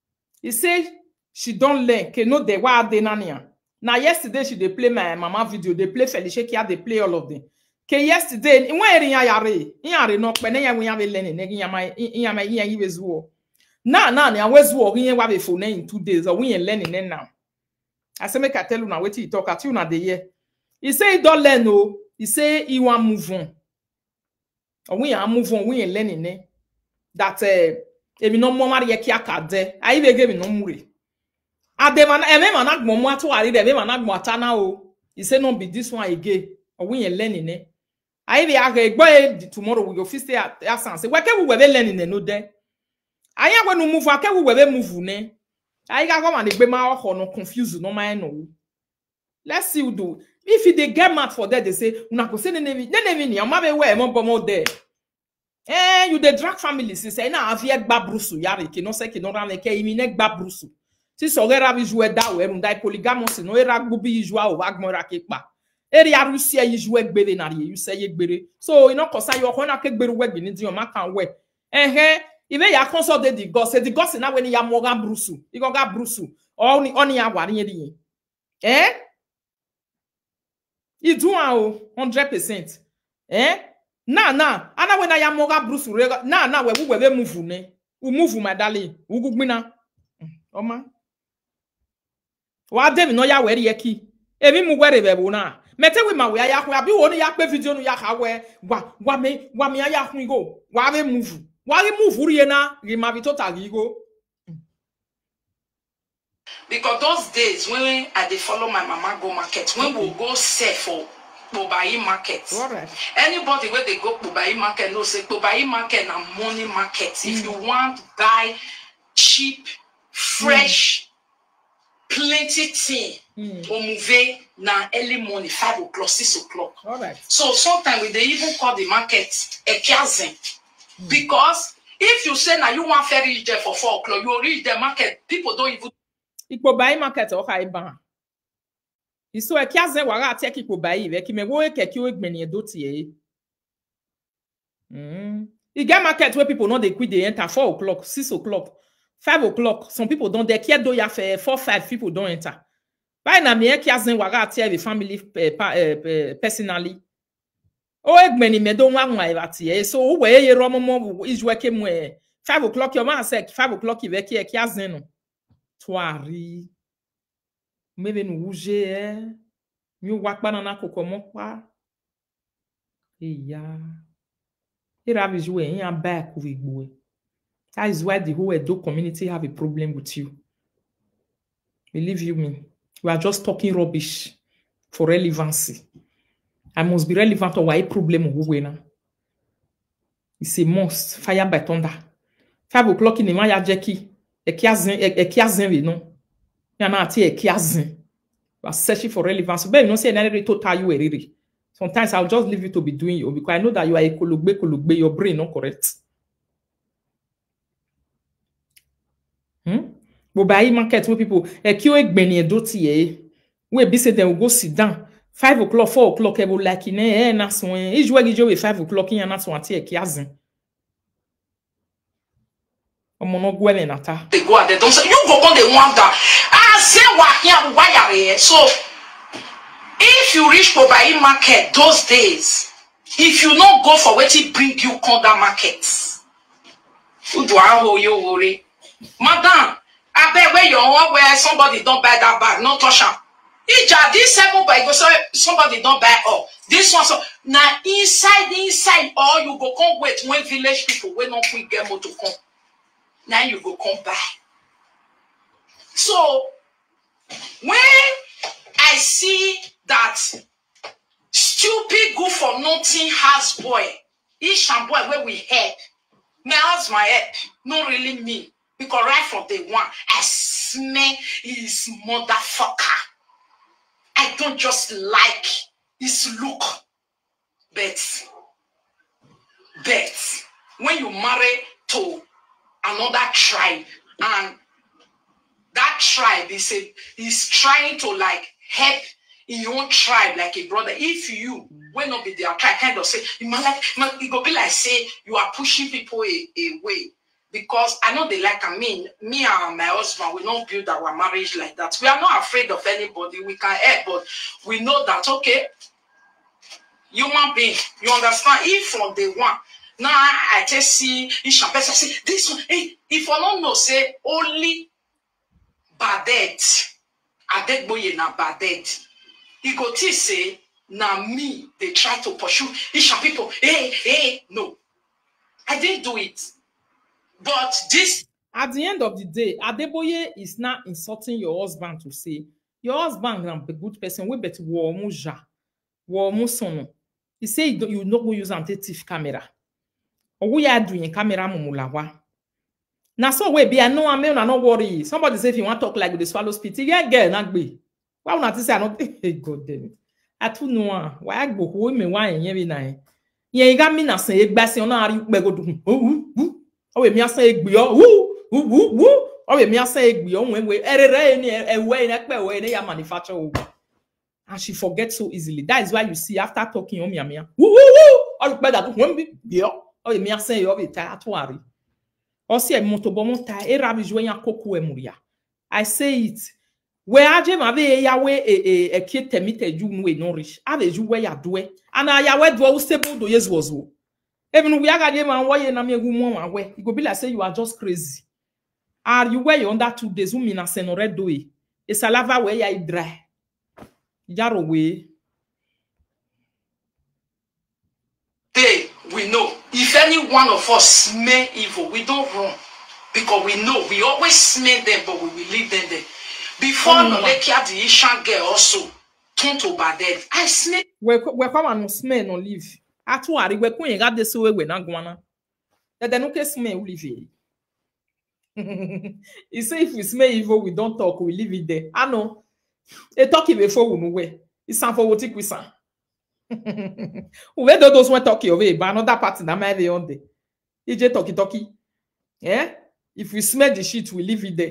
He say she don't learn. Ke no de wa de nania. Now yesterday she dey play my mama video. They play Felicia Kia. They play all of them. Ke yesterday when eri yare, yare no pe ne ya we have learning. Ne yama yama yama yiwezuo. Now now ne awezuo. We have a phone in two days. Or we ain't learning now. I say make I tell you now. Wait till you talk at you na the year. He say he don't learn no. He say he want move on. Or we are move on. We ain't learning ne. That eh. If you no more marry kia kade, I even give no more. Ademana, eme manag momo to ari, eme manag moatana o. He say no be this one again. Or we ain't learning eh. I even age boy tomorrow we go fist at essence. Why can't we be learning no day? I am going to move. Why can't we be move ne? I got come and they be my or no confused no man no. Let's see who do. If they get mad for that, they say una go say the name. The name ni amabe we mo bomo there. Eh, you the drag family, si say na avie gba brusu yare ki no se ki no ran ke imi ne gba brusu. Si so gera bi jouer da we mu dai polygamous no era gbo bi joa o agmo ra ke pa. Eri arusi e jouer gbere na re, you say ye gbere. So, you know cause you ho na ke gbere we bi ni di o ma kan we. Eh eh, ibe ya consult the gods, the gods na we ni ya mo ga brusu. I go ga brusu. Oni oni ya wari yen. Eh? I do a one hundred percent. Eh? Na na, ana when I am moga brusu rega. Na na we we we move ne. We move my darling. We go gbina. Oma. Wa dem no ya we yeki. Emi mu we rebe na. Mete we ma we ya hu abi woni ya pe video no ya ka we. Wa wa me wa me ya hu go. Wa we move. Wa we move uri na, ri ma bi total go. Because those days when I dey follow my mama go market, when we go sell for Bobai market. Right. Anybody where they go Bobai market no say Bobai market na money market. Mm. If you want buy cheap, fresh, mm. plenty thing, mm. or move na early morning, five o'clock, six o'clock. All right. So sometimes they even call the market a kiazen. Mm. Because if you say now you want to reach there for four o'clock, you reach the market, people don't even Bobai market or high ban. Iso e kiazen wara ati ki ko bayi ve ki me wo e ke ki o gbeni edo ti e. Mm. You get market where people know they quit they enter four o'clock, six o'clock, five o'clock. Some people don't they care do ya for four, five people don't enter. By na me e kiazen wara ati the family personally. O e gbeni me do nwa nwa e ati e. So we ye ro momo ijwe ke mu e five o'clock your man say five o'clock ve ki e kiazen no. Toari. Meve no rouge eh mi wak banana kokomo kwa iya ira bi jouer in an back with boy. That is why the whole Edo community have a problem with you. Believe you me, you are just talking rubbish for relevancy. I must be relevant or why problem who we now. It's a must. Fire by thunder. Five o'clock in the maya Jackie. E kiazen e kiazen we no. Yana ati e kiazen. You are searching for relevance. But you know, say another total you really. Sometimes I'll just leave you to be doing you because I know that you are a kologbe kologbe, your brain not correct. Hmm? But by market where people e ki o egbeni edoti e. We be say them will go sit down. Five o'clock, four o'clock, ebo like in eh na so en. Iju we gijo we five o'clock in na so ati e kiazen. Omo no gwele nata. They go and they don't say you go on the wonder. I say what here why so if you reach Bobai market those days, if you not go for what it bring you come that market, who do I hold you worry? Madam, I bet where you are where somebody don't buy that bag, no touch am. Ija this seven by go so somebody don't buy all. This one so now inside inside all you go come wait when village people when not quick get more to come. Now you go come buy. So when I see that stupid good for nothing house boy, each and boy where we help, my house my help, not really me. Because right from day one, I smell his motherfucker. I don't just like his look. But, but when you marry to another tribe and that tribe is a, is trying to like help in your own tribe like a brother. If you will not be their tribe, kind of say, it might like it go be like say you are pushing people away. because I know they like, I mean, me and my husband, we don't build our marriage like that. We are not afraid of anybody. We can help, but we know that, okay, human being, you understand? If from day one, now I just see, each person say, this one, hey, if I don't know, say, only Badet, Adegboye na Badet, he go to say, now me, they try to pursue each people, hey, hey, no. I didn't do it. But this... At the end of the day, Adeboye is not insulting your husband to say, your husband is a good person, we bet war muja, war musono. He say you not go use anti-thief camera. Or we are doing camera mumulawa. Now so we be, I know I'm not worry. Somebody say if you want to talk like with the swallow spit, yeah, girl, not be. Why would not say I don't think God damn it? I too know why I go home me why and every night. Yeah, you got me now say bassy on our go do. Oh, we me say gbio. Woo, woo, woo, woo. Oh, we me say gbio when we ere away na pe we na manufacture. And she forgets so easily. That is why you see after talking on me amia. Woo, woo, woo. Oh, look better do be gbio. Oh, we me say you be tired to worry. O si e motobo monta e rabi join akoko e muria. I say it. Where aje ma be yawe e e kite mite ju mu e no rich. Ave ju we ya doe. Ana yawe do wo stable do yes was wo. Even we are man why na me egu mo awe. It go be like say you are just crazy. Are you where you under two days who mean say no red do e. E salava where ya dry. Yaro we. They, we know. If any one of us smell evil, we don't run. Because we know. We always smell them, but we will leave them there. Before oh, no Nolekia, the Ishan girl also turn to bad dead. I smell. We we come and smell no leave. Atu ari we kun ega desi we we na gwana. That they no ke smell we leave. He say if we smell evil, we don't talk, we leave it there. I know. E talk before we know we. It's time for what we say. Where do those one talk away? But another party na my way on there. E je talky talky. Yeah? If we smell the shit, we leave it there.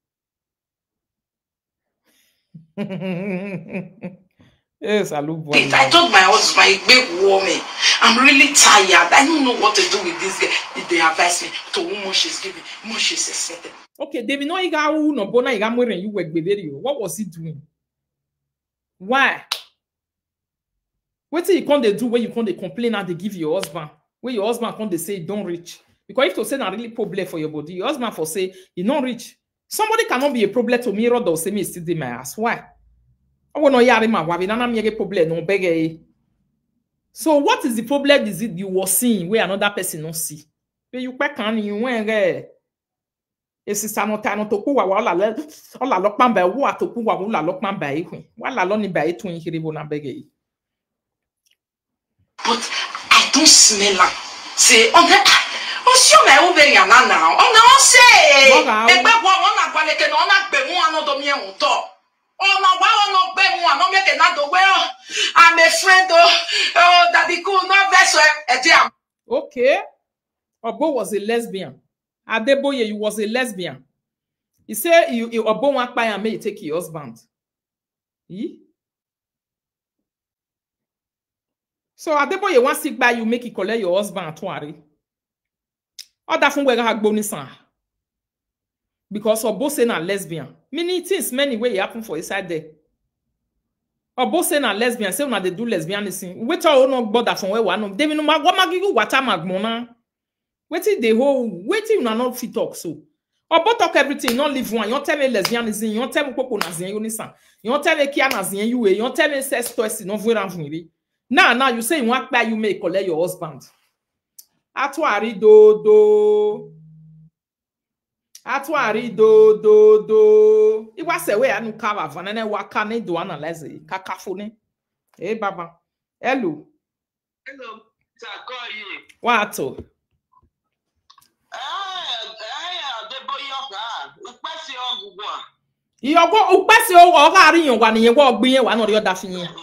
Yes, I love boy. I told my husband, big woman, I'm really tired. I don't know what to do with this girl. They advise me to whom more she's giving, more she's accepted. Okay, David, no, you got no bona, you got more than you work with video. What was he doing? Why? What till you can't do when you can't complain and they give your husband? When your husband can't they say don't reach? Because if to say not really problem for your body, your husband for say you don't reach. Somebody cannot be a problem to me, or they'll say me still in my ass. Why? I want to hear my wife. Nana me problem no beg. So what is the problem? Is it you were seeing where another person not see? Where you quite can you went there? Esi sanota no toku wa wala le ola lokpan ba wo atoku wa wala lokpan ba ehun wala lo ni ba etun hiribo na bege. But I don't smell like say on the on si o me o be yan na now on na say e gbe wo won na gba leke no na gbe mu an do mi e un to on na wa on no gbe mu an no me ke na do we I'm a friend oh oh daddy cool no vex e je am. Okay. Obo was a lesbian. Adeboye, you was a lesbian. He said you you Obo want buy and may take your husband. He? So Adeboye want sick by you make it collect your husband at Twari. Or that from where I have bonus. Because Obo say na lesbian. Many things many way happen for inside there. Obo say na lesbian, say when they do lesbianism. Wait all no bother from where one. They no what magigu water magmona. Waiting the whole waiting you not fit talk so. Or but talk everything, not leave one. You don't tell me lesbianism, you don't tell me popo nazien, you listen. You don't tell me kia nazien, you you don't tell me sex toys, no very. Now, now you say you want buy you may collect your husband. Atwari do do. Atwari do do do. It was a way I no cover van and waka ne do analyze kakafone. Hey baba. Hello. Hello. Sir, call you. What? You go upasi o o ga ri yan wa ni yen wo gbin yen wa na ri oda fi yen.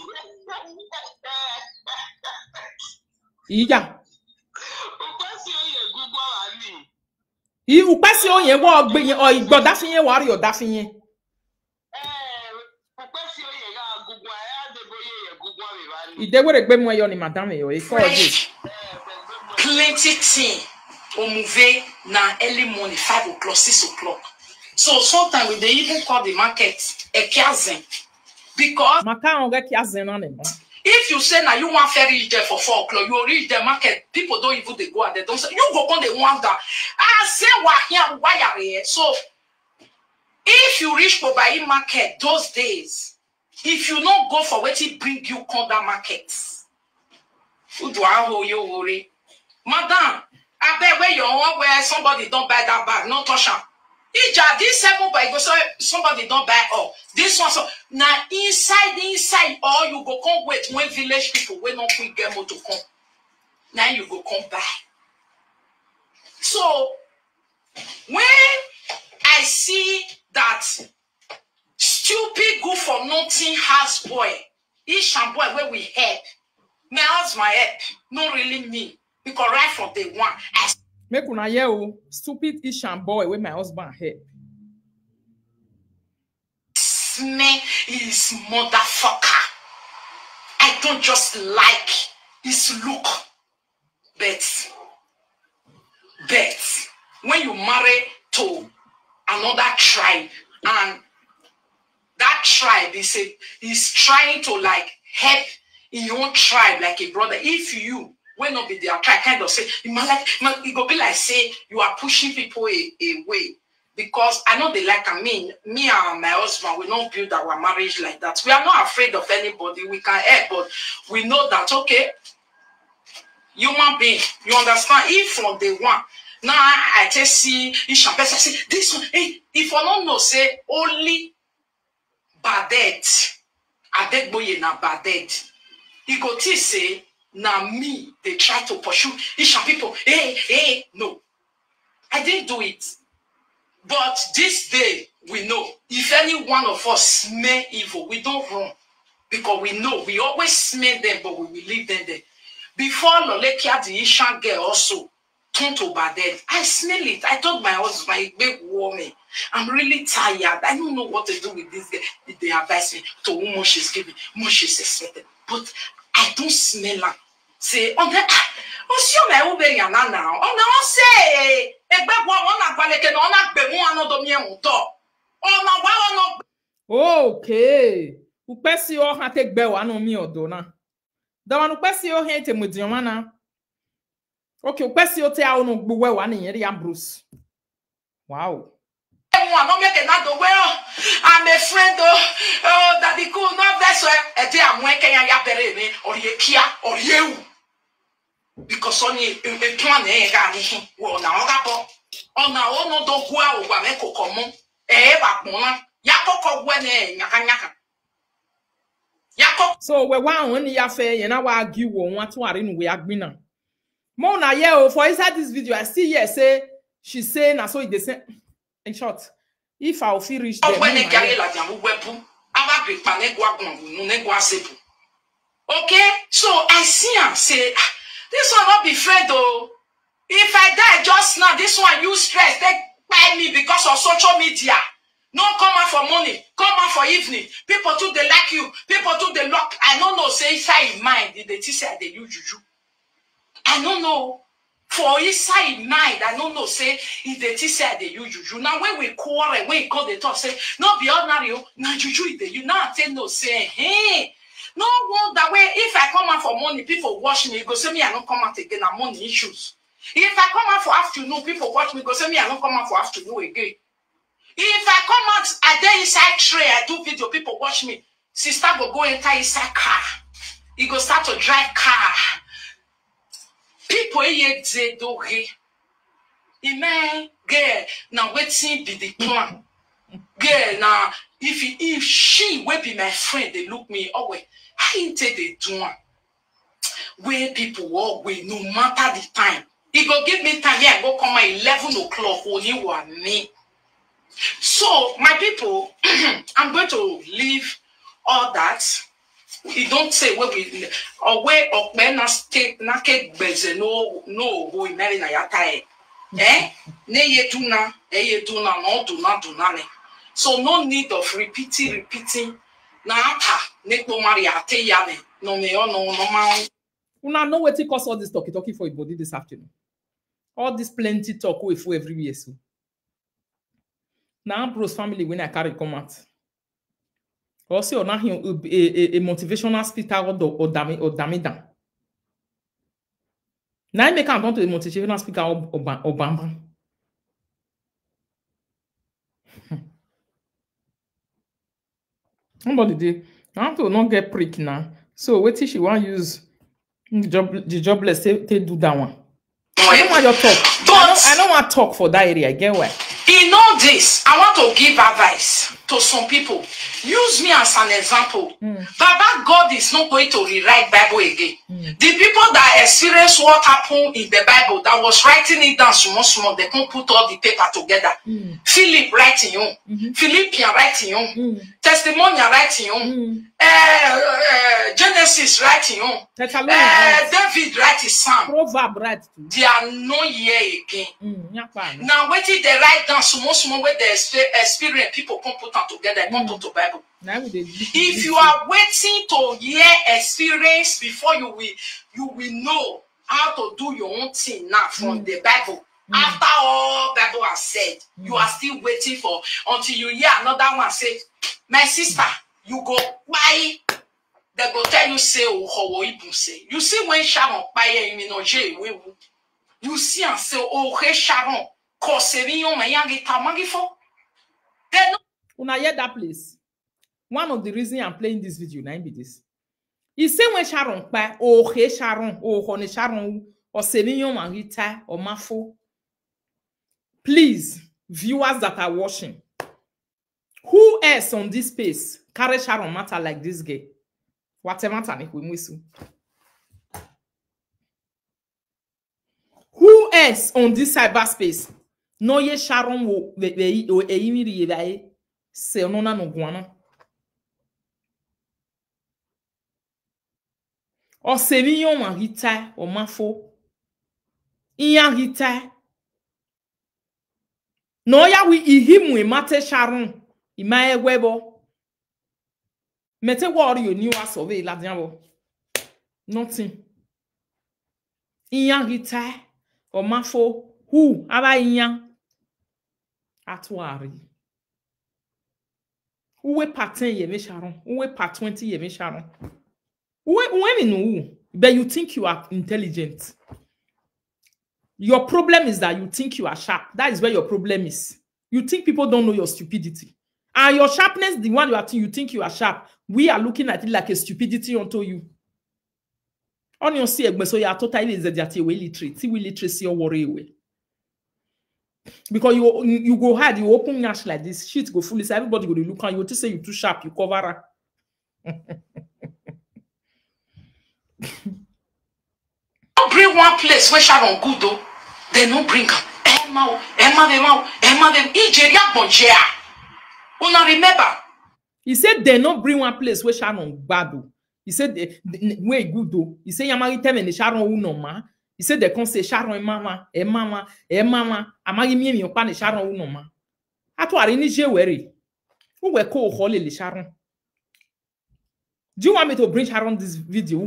Iya. Upasi o ye gugu wa ni. I upasi o yen wo gbin yen o igboda fi yen wa ri oda fi yen. Eh, upasi o ye ga gugu a Adeboye ye gugu mi wa ni. Ide were gbe mu eyo ni madam yo e ko je. Plenty thing o move now early morning, five o'clock, six o'clock. So sometimes they even call the market a kiazen. Because if you say now you want to reach there for four o'clock, you will reach the market. People don't even they go and they don't say you go on the wonder. I say why here why are you? So if you reach Kobai market those days, if you not go for what it bring you come that market, who do I hold you worry? Madam, I bet where you want where somebody don't buy that bag, no touch am. Ija, this seven by go so somebody don't buy all. This one so now inside inside all you go come wait when village people when not quick get motor come. Now you go come buy. So when I see that stupid good for nothing house boy, each and boy where we help, my house my help, not really me. Because right from day one, I make una hear stupid Ishan boy with my husband help. Smell his motherfucker. I don't just like his look. But, but when you marry to another tribe and that tribe is a, is trying to like help in your own tribe like a brother, if you will not be there, try kind of say, it might like it go be like say you are pushing people away. Because I know they like I mean, me and my husband, we don't build our marriage like that. We are not afraid of anybody. We can help, but we know that okay, human being, you understand? If from day one, now I just see each person say this one. Hey, if I don't know, say only badet, I beg boy na badet. He go to say. Now me, they try to pursue Isha people. Hey, hey, no. I didn't do it. But this day, we know. If any one of us smell evil, we don't run. Because we know. We always smell them, but we will leave them there. Before Lolekia, the Isha girl also turned to Baded, I smell it. I told my husband, my big woman, I'm really tired. I don't know what to do with this girl. They advise me to whom more she's giving, more she's expected. But I don't smell her. Say, on that, oh, see, my own now. Oh, no, say, a bad one, I'm going to not be one of them. Oh, no, okay. Upesi o ha take be wa no mi odona. Da wa no upesi o he te mudiomana. Okay, upesi o te a no gbuwe wa ne yere Bruce. Wow. I'm a friend oh that the cool not that's why a day I'm working and ya or ye kia or you because only a plan eh gani well now gabo on na ono do kwa o gwa me kokomo eh ba pona ya kokko gwa ne nyaka nyaka ya so we wan when ya fe ye na wa argue wo wan to are no we agbina mo na ye o for inside this video I see here say she say na so e dey say in short. If I feel reach them, okay, so I see and say, this one not be friend though. If I die just now, this one you stress, they buy me because of social media. No come out for money, come out for evening. People too they like you, people too they lock. I don't know, say inside in mind, they teach they use juju. I don't know. For inside mind, I don't know, say, if they say they use juju. Now, when we quarrel, when we call the talk, say, no, be ordinary, now juju, they you now tell no, say, hey, no one that way. If I come out for money, people watch me, go say me, I don't come out again, I'm money issues. If I come out for afternoon, people watch me, go say me, I don't come out for afternoon again. If I come out, I dey inside tray, I do video, people watch me. Sister go go enter inside car. He go start to drive car. People here say do he. Amen. Girl, now waiting be the plan. Girl, now if he, if she will be my friend, they look me away. How you take the do one? Where people walk with no matter the time. He go give me time. Yeah, go come at eleven o'clock when you want me. So my people, I'm going to leave all that. He don't say where we or where or when I stay naked beze no no boy marry na yatae. Eh? Ne ye do na, eh ye do na, no do na do na ne. So no need of repeating, repeating. Na ata ne to marry ate ya ne. No me no no ma. Una know what it cost all this talkie talkie for your body this afternoon. All this plenty talk with you every year. So now Bruce family when I carry come out. Also, now he a, a, a motivational speaker or or dami or damidan. Now I make account to a motivational speaker or or bamba. Somebody did. I want to not get prick now. So wait till she want use the job the jobless they, they do that one. I don't want your talk. But I don't, I don't want to talk for that area. Get why? In all this, I want to give advice to some people. Use me as an example. Mm. Baba God is not going to rewrite Bible again. Mm. The people that experience what happened in the Bible, that was writing it down small, small, they can't put all the paper together. Mm. Philip writing you, mm-hmm. Philippians writing you, mm. Testimonial writing you, mm. uh, uh, Genesis writing you, uh, right. David writing Psalm. Proverb right. They are not here again. Mm. Now wait till they write down small, small, where they experience, people can't put them together, they can't put the Bible. If you are waiting to hear experience before you will, you will know how to do your own thing now from mm. the Bible. Mm. After all Bible has said, mm. you are still waiting for until you hear another one say, my sister, you go buy. They go tell you say, oh, how say. You see when Sharon buy you know you see and say, oh, hey Sharon, cause you may get tamangi for. Then when I hear that place. One of the reasons I'm playing this video now be this. He say when Sharon pa oh hey Sharon oh honey Sharon or Sevinyon and Rita or Mafo. Please, viewers that are watching, who else on this space carry Sharon matter like this guy? Whatever matter we miss. Who else on this cyberspace? No ye Sharon wo we we o eyimiri ye bae se onona no guana. Or Sevinyon and Rita or Mafo. Iyan Rita. No ya we ihim we mate Sharon. Imae webo. Mete what you knew as of a ladiabo. Nothing. Iyan Rita or Mafo. Who? Aba Iyan. Atwari. Uwe part ten ye me Sharon. Uwe part twenty ye me Sharon. Women know, but you think you are intelligent. Your problem is that you think you are sharp. That is where your problem is. You think people don't know your stupidity. And your sharpness, the one you are you think you are sharp, we are looking at it like a stupidity unto you. On your see, so you are totally illiterate. See, we literacy or worry away. Because you you go hard, you open your like this, shit go fully. So everybody go to look and you to say you too sharp, you cover her. Bring one place where Sharon good though. They no bring Emma, Emma, Emma, Emma, them Nigeria bonjea. Una remember? He said they no bring one place where Sharon bad. He said where good though. He said Yamari tell me Sharon uno ma. He said they can say Sharon mama, e mama, e mama. Amari mi mi opa ne Sharon uno ma. Ato ari Niger were. Who we call holy le Sharon. Do you want me to bring Sharon this video?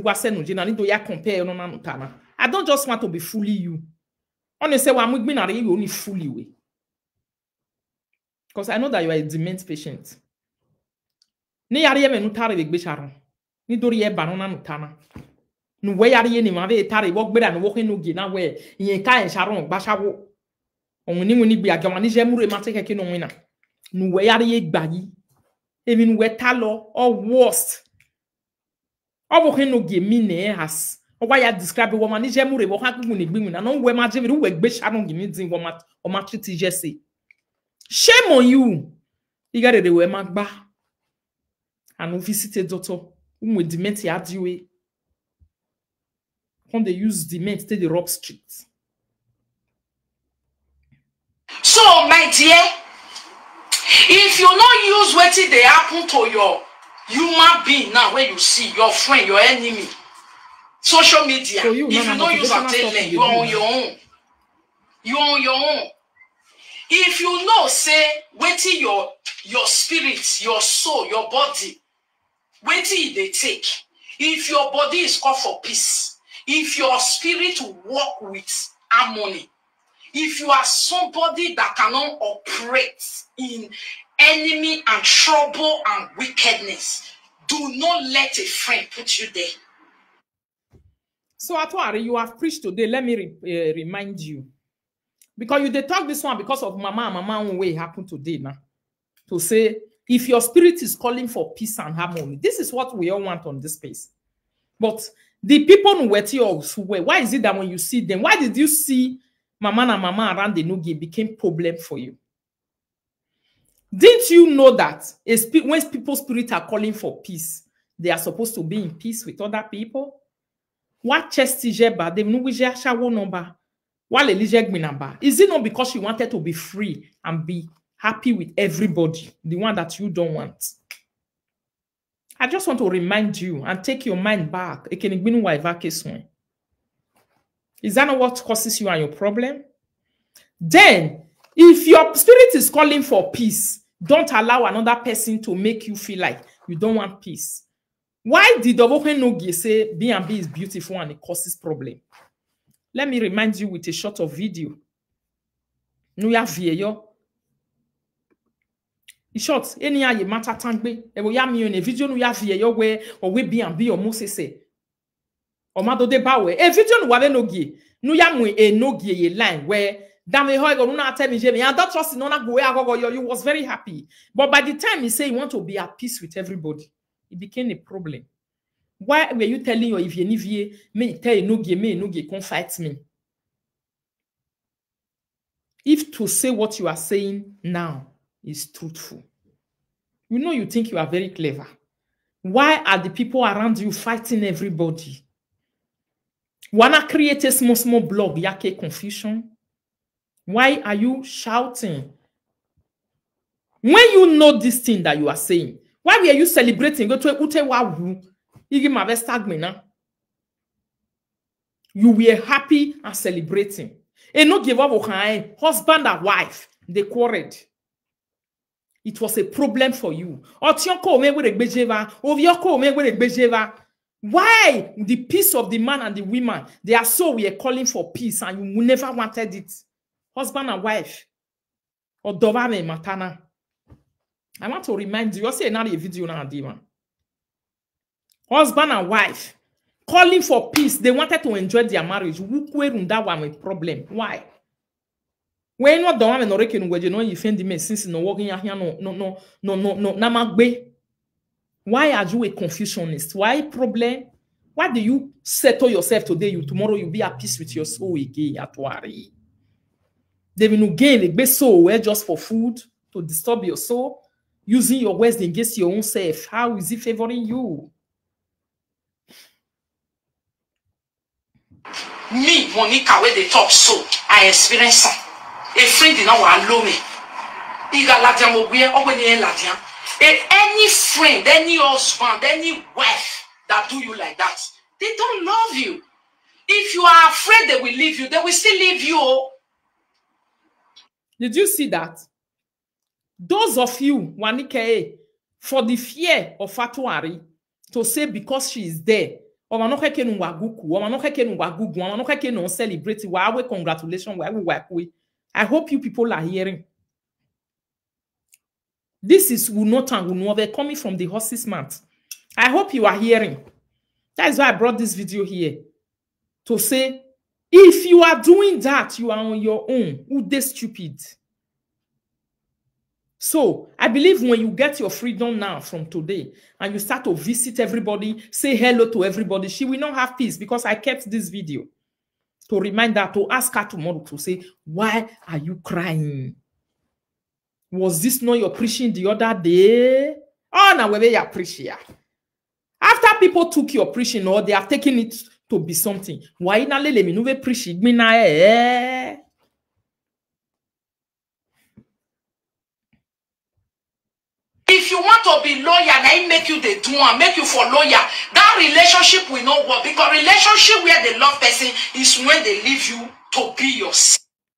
I don't just want to be fully you. Honestly, I'm only fully way. Because I know that you are a dement patient. Ni yari me nutare be Sharon. Ni dori e banana nutana. Nu we yari ni ma be tare wo gbera no wo no gi na we yen ka en Sharon gba shawo. Ohun ni mo ni gbe agama ni je mure ma te keke no wina. Nu we yari e gba yi. Emi nu we ta lo or worst. Obo no ge mi ne has. Why ya describe woman ni je mure wo ha gbu ni gbimu na no we ma je we we gbe Sharon gi mi din wo ma o ma treat je say. Shame on you. You got it we ma gba. And visit doctor who with dement ya diwe. When they use dement to the rob street. So my dear, if you not use what they happen to your human being now, where you see your friend, your enemy, social media, so you, if you don't use entertainment, you are on your own. You are on your own. If you know, say, waiting your your spirit, your soul, your body, waiting they take. If your body is called for peace, if your spirit work with harmony, If you are somebody that cannot operate in enemy and trouble and wickedness, do not let a friend put you there. So, Atuari, you have preached today. Let me re uh, remind you. Because you they talk this one because of Mama and Mama own way happened today now. To say, if your spirit is calling for peace and harmony, this is what we all want on this space. But the people who were who were, why is it that when you see them, why did you see Mama and Mama around the Nugi became problem for you? Didn't you know that a when people's spirits are calling for peace, they are supposed to be in peace with other people? What chest is ba they no shawo number? What is it not because you wanted to be free and be happy with everybody, the one that you don't want? I just want to remind you and take your mind back. Is that not what causes you and your problem? Then, if your spirit is calling for peace, don't allow another person to make you feel like you don't want peace. Why did Owohenogie say B and B is beautiful and it causes problem? Let me remind you with a short of video. Nuya vieyo. In short, any ye matter tangbe. E wo ya mi on a video nuya vieyo we or we B and B or Mose say. Or mado de bawe. A video nu wave nogie. Nuya mwe e nogie ye line where Dame ho go na tell me je me. I don't trust no na go go you was very happy. But by the time he say you want to be at peace with everybody, it became a problem. Why were you telling your if you nivie me tell you no game me no game come fight me? If to say what you are saying now is truthful, you know you think you are very clever. Why are the people around you fighting everybody? Wanna create a small small blog yake confusion? Why are you shouting? When you know this thing that you are saying, why were you celebrating? Go to ute wawu. You were happy and celebrating. And no give up husband and wife, they quarreled. It was a problem for you. Why the peace of the man and the woman, they are so we are calling for peace and you never wanted it. Husband and wife. Or Dovane Matana. I want to remind you, I'll say another video now, Dima. Husband and wife calling for peace. They wanted to enjoy their marriage. That one with problem. Why? When not the one no reckon where you know you find the since no working here no no no no no no namagbe. Why are you a confusionist? Why problem? Why do you settle yourself today? You tomorrow you be at peace with your soul again at worry. They will gain like be soul just for food to disturb your soul, using your words against your own self. How is it favoring you? Me, Monica, where they talk so, I experience some. A friend did not want to me. He got Ladian Moguia, or when he Ladian. Any friend, any husband, any wife that do you like that, they don't love you. If you are afraid they will leave you, they will still leave you. Did you see that? Those of you, Wanike, for the fear of Fatuari, to say because she is there, or Manoke no waguku, or Manoke no wagugu, or Manoke no celebrate, wawe congratulations, wawe. I hope you people are hearing. This is Unota Unove coming from the horse's mouth. I hope you are hearing. That is why I brought this video here. To say, if you are doing that, you are on your own. Who they stupid? So, I believe when you get your freedom now from today, and you start to visit everybody, say hello to everybody, she will not have peace because I kept this video to remind her, to ask her tomorrow to say, why are you crying? Was this not your preaching the other day? Oh, now whether you preaching. After people took your preaching, or they are taking it to be something, why not let me know preaching? If you want to be lawyer, and I make you the do and make you for lawyer, that relationship will not work, because relationship where they love person is when they leave you to be yourself.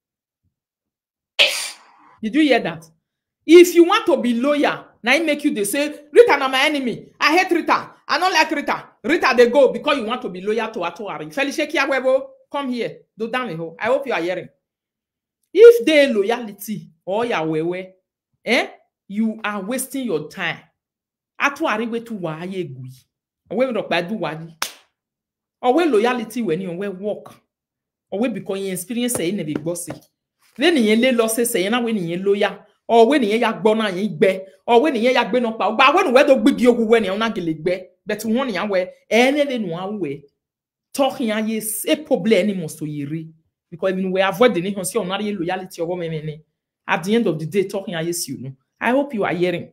Did you hear that? If you want to be lawyer, now I make you they say Rita na my enemy. I hate Rita. I don't like Rita. Rita they go because you want to be lawyer to Atuari. Felicia Kiawebo, come here. Do down the hole. I hope you are hearing. If they loyalty or ya wewe, eh, you are wasting your time. Atu ariwe tu wa ye gui. Owe no badu wadi. Owe loyalty when you we work. Owe because you experience say in a big bossy. Then you lay losses say na when you loyal. Or when you yak bona ye be. Or when you yak be no pa. But when we do big you when you na gele be. But one ya we anything one way. Talking ya yes a problem anymore so yiri. Because even we avoid the nation see on loyalty or women. At the end of the day, talking yes you know. I hope you are hearing.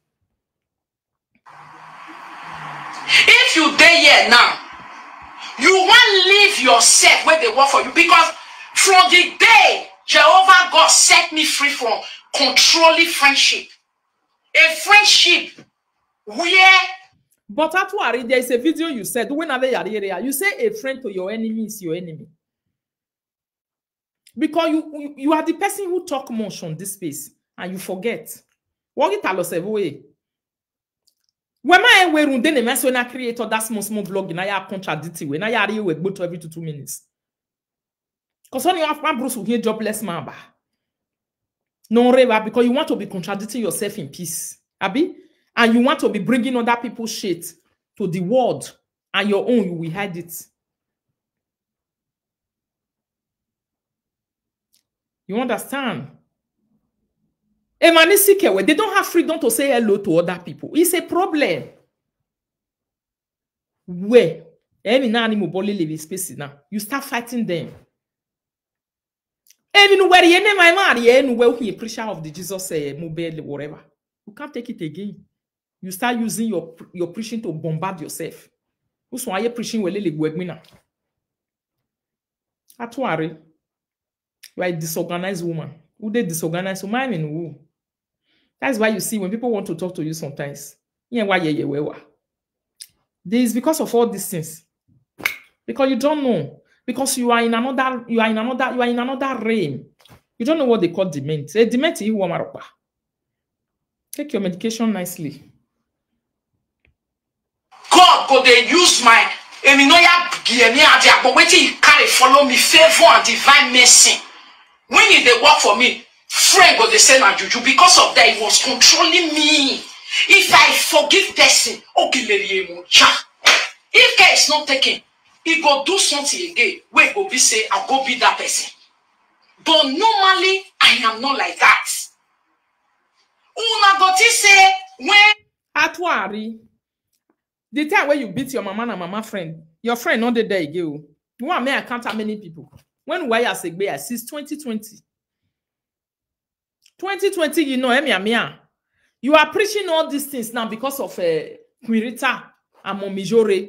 If you there here now, you want to leave yourself where they work for you, because from the day Jehovah God set me free from controlling friendship, a friendship where. But Atuari, there is a video you said whenever you say a friend to your enemy is your enemy. Because you, you, you are the person who talk much on this space and you forget. What you tell us every when my way run then mess when I create that small small blog na ya contradicting when I are you with both every two two minutes. Because when you have my Bruce will hear jobless man ba. No reva because you want to be contradicting yourself in peace. Abi? And you want to be bringing other people's shit to the world and your own, you will hide it. You understand? They don't have freedom to say hello to other people. It's a problem. Where? You start fighting them. Even where you name my man, where he preacher of the Jesus mobile, whatever. You can't take it again. You start using your, your preaching to bombard yourself. Who's why you preaching well? Atuari. You are a disorganized woman. Who they disorganized woman and who? That's why you see when people want to talk to you sometimes. Yeah, why yeah, yeah, this is because of all these things. Because you don't know. Because you are in another, you are in another, you are in another realm. You don't know what they call dement. A dement is who. Take your medication nicely. God go they use my but waiting carry follow me favor and divine mercy. When they work for me, friend go they send a juju because of that. It was controlling me. If I forgive person, if care is not taken, he go do something again. Wait, go be say I'll go be that person. But normally I am not like that. Una go to say when Atuari. The time where you beat your mama and mama friend, your friend not the day you. You want me I count how many people. When we are saying since twenty twenty. twenty twenty, you know, Emia. You are preaching all these things now because of uh, Rita and Momijore.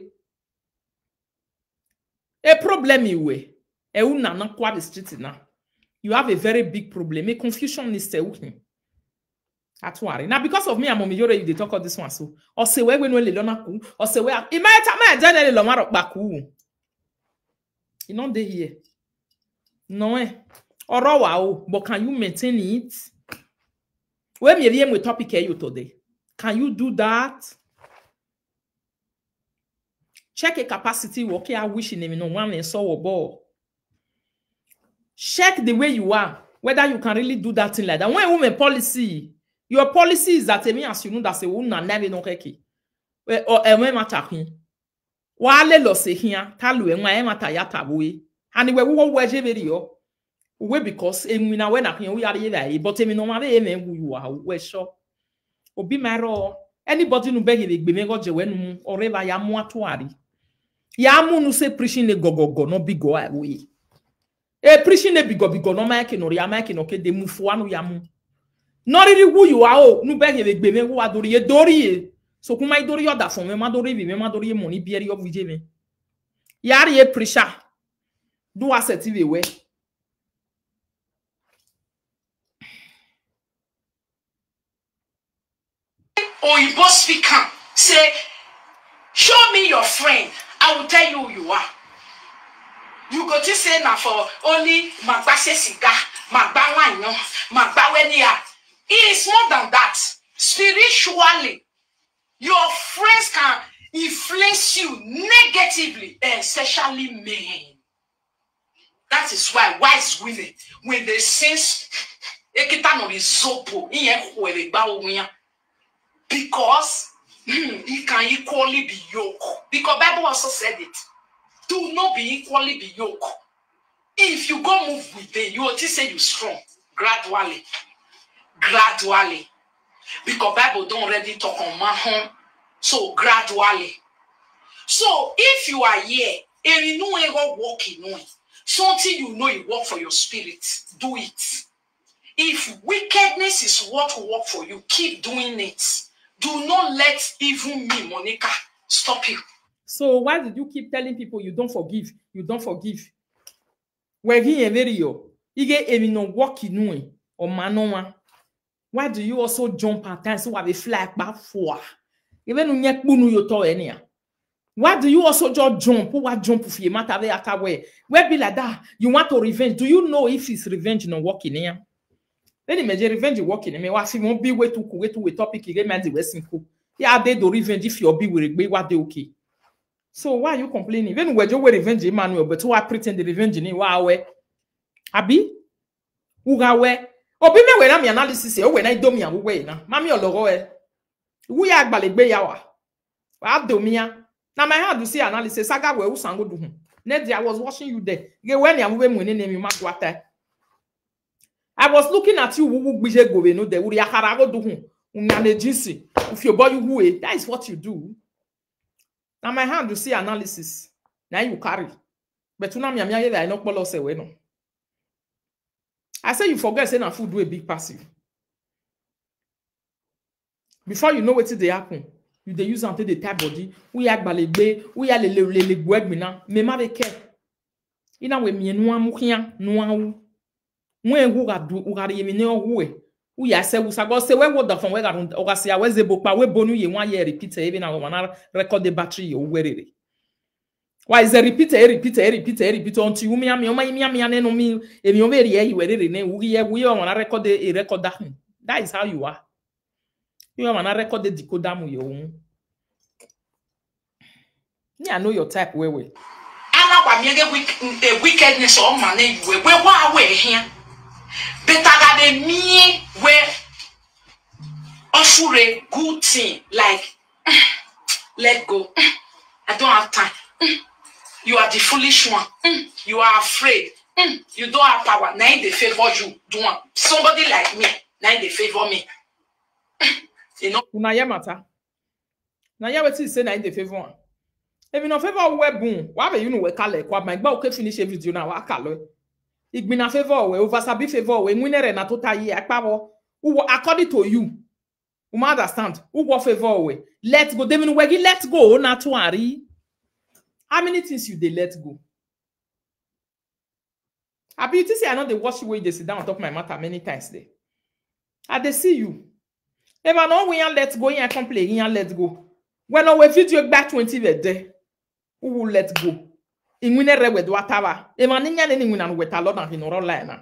A problem you way. E una na kwa the street now. You have a very big problem. A confusion is still. Atwari. Now, because of me, I'm on you they talk about this one. So, or say where we know Lilona, or say where it might have my Lomar Baku. You know, they here. No, eh? Or wow, but can you maintain it? Where me with topic you today? Can you do that? Check a capacity, okay, I wish in him no one and saw a ball. Check the way you are, whether you can really do that thing like that. When women policy. Your policy is that me as you know that se una never no keki. Or e me matakin. Wa le lo se hia, ta lu e nwa e mata ya taboe. And we wo wo je very yo. We because e nwina we na kan we are ye but e me no ma be e me wu you are we sure. Obi maro anybody no be he gbe me go je we nu oreba ya mu atuari. Ya mu nu se preaching le gogogo no bigo a we. E preaching le bigo bigo no ma ke no ya ma ke no ke de mu fo anu ya mu. Not really who you are, oh, no beg with me who are dory, dory. So, come my dory or that from me, Madori, me, Madori, money, beer of Vijay. Yari a pressure. Do a set T V way. Or you both speak, say, show me your friend, I will tell you who you are. You go to say now for only Magbase cigar, Magbawanyo, Magbawenia. It is more than that. Spiritually, your friends can influence you negatively, especially men. That is why wise women, when they sense because he can equally be yoked. Because Bible also said it. Do not be equally be yoked. If you go move with them, you will just say you strong. Gradually. Gradually. Because Bible don't already talk on my home. So gradually. So if you are here and you know ever walk in it, something you know you work for your spirit, do it. If wickedness is what will work for you, keep doing it. Do not let even me, Monica, stop you. So why did you keep telling people you don't forgive? You don't forgive. Where he very yo, he get a no walk in or manoma. Why do you also jump at times so have a flag back for? Even when you bunu you to any. Why do you also just jump? Who what jump if you matter there at way? Where be like that? You want to revenge? Do you know if it's revenge no walking here? Then imagine revenge walking. I mean, what if you won't be way to way to a topic you get man the Western cook? Yeah, they do revenge if you'll be with a what they okay. So why are you complaining? Even when you were revenge Emmanuel, but why pretend the revenge in wow? Abi? Ugawe? Obi me when I'm analysis, oh, when I do me a way now. Mammy or logo, we are balegbe yawa. I do me. Now my heart to see analysis. Saga we usango do. Neddy, I was watching you there. You when you when when name you mark water. I was looking at you who bije go no de uri akara go do hu. Unyane jinsi. If your boy you that is what you do. Now my hand to see analysis. Now you carry. But you know me am I no polo say we no. I say you forget say na food do a big passive. Before you know what they happen, you they use until the type body. We are balebe, we are le le le le gweg mina. Me ma be ke. Ina we mi no amukia no awu. When who ga do who ga ye mi ne owu. We are say we say go say we what the phone we ga o ga say we ze bopa we bonu ye one year repeat even na we record the battery o werere. Why is a repeater, repeater, repeater, repeater until you me am me me me no me if you very here you werere ne we we on record a record that. That is how you are. You are on record the decoder mu yo. Me I know your type we we. Ana wa me get wickedness on man we we wa we here. Better than the me where offer a good thing like let go. I don't have time. You are the foolish one. You are afraid. You don't have power. Now they favor you. Do one. Somebody like me. Now they favor me. You know. Una ya matter. Na ya wetin say na they favor. If you no favor we boom. Why be you know we call it? Kwa my gba okay finish a video now. Wa call Igbina favor we over sabi favor we nwinere na total year akpawo. According to you. You understand? Who go favor we? Let's go. They mean we let's go na to worry. How many things you they let go? I be you say I know they watch you where they sit down on top of my matter many times there. I they see you. If I know we ain't let go, you complain, you let go. When I video back twenty day, who will let go? In winner with whatever. If I need anything and with a lot of in online.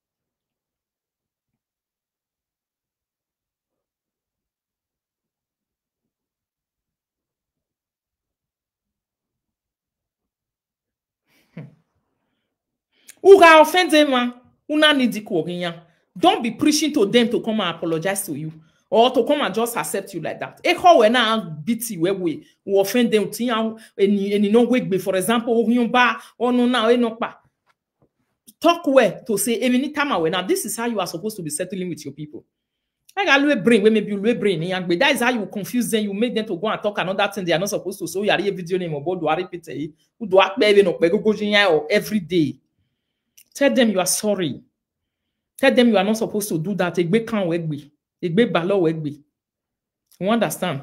Uga offend them, una need the Don't be preaching to them to come and apologize to you or to come and just accept you like that. Echo when I beat you where we offend them to you and you know wake for example, or no now no pa. Talk where to say any time away. Now this is how you are supposed to be settling with your people. I got a brain where maybe you brain but that is how you confuse them. You make them to go and talk another thing they are not supposed to. So you are a video name about do I repeat it? Who do I baby no go every day? Tell them you are sorry. Tell them you are not supposed to do that. Egbe kan wegbe. Egbe balo wegbe. You understand?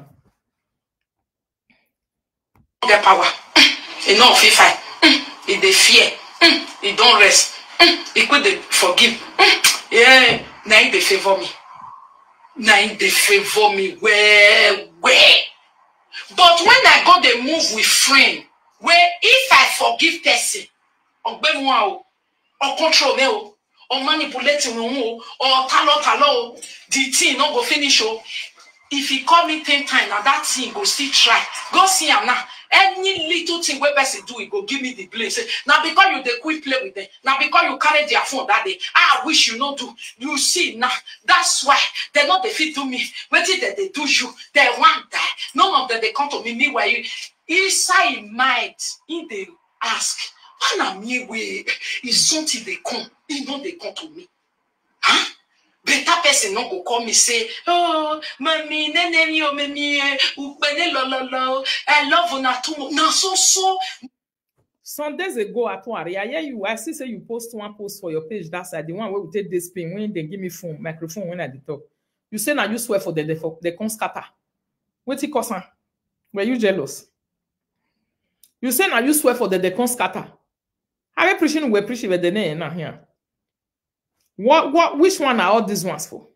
The power. Enough if I. If they fear. They don't rest. They could forgive. Yeah. Now they favor me. Now they favor me. Where, where? But when I go they move with friend, where if I forgive person, or or control me, or manipulate me, or talo talo, the thing not go finish. If he call me ten times, now that thing go still try. Go see him now. Any little thing where person do, it go give me the blame. Say, now because you they quit play with them, now because you carry their phone that day, I wish you not do. You see now, that's why they not the fit to me. When they, they do you, they want that. None of them they come to me. Meanwhile, inside mind, in they ask, when I'm here, way is something they come, you know they come to me. Huh? Better person no go call me say, oh, mommy, nene yo memi, ubene lo lo lo, I love una too. No, so so. Some days ago at one, I hear you. I see say you post one post for your page. That's the one where we take this pin when they give me phone microphone when I dey talk. You say now you swear for the the for the con scatter. What it cost? Were you jealous? You say now you swear for the the con scatter. How we preaching we preaching with the name now here? What what which one are all these ones for?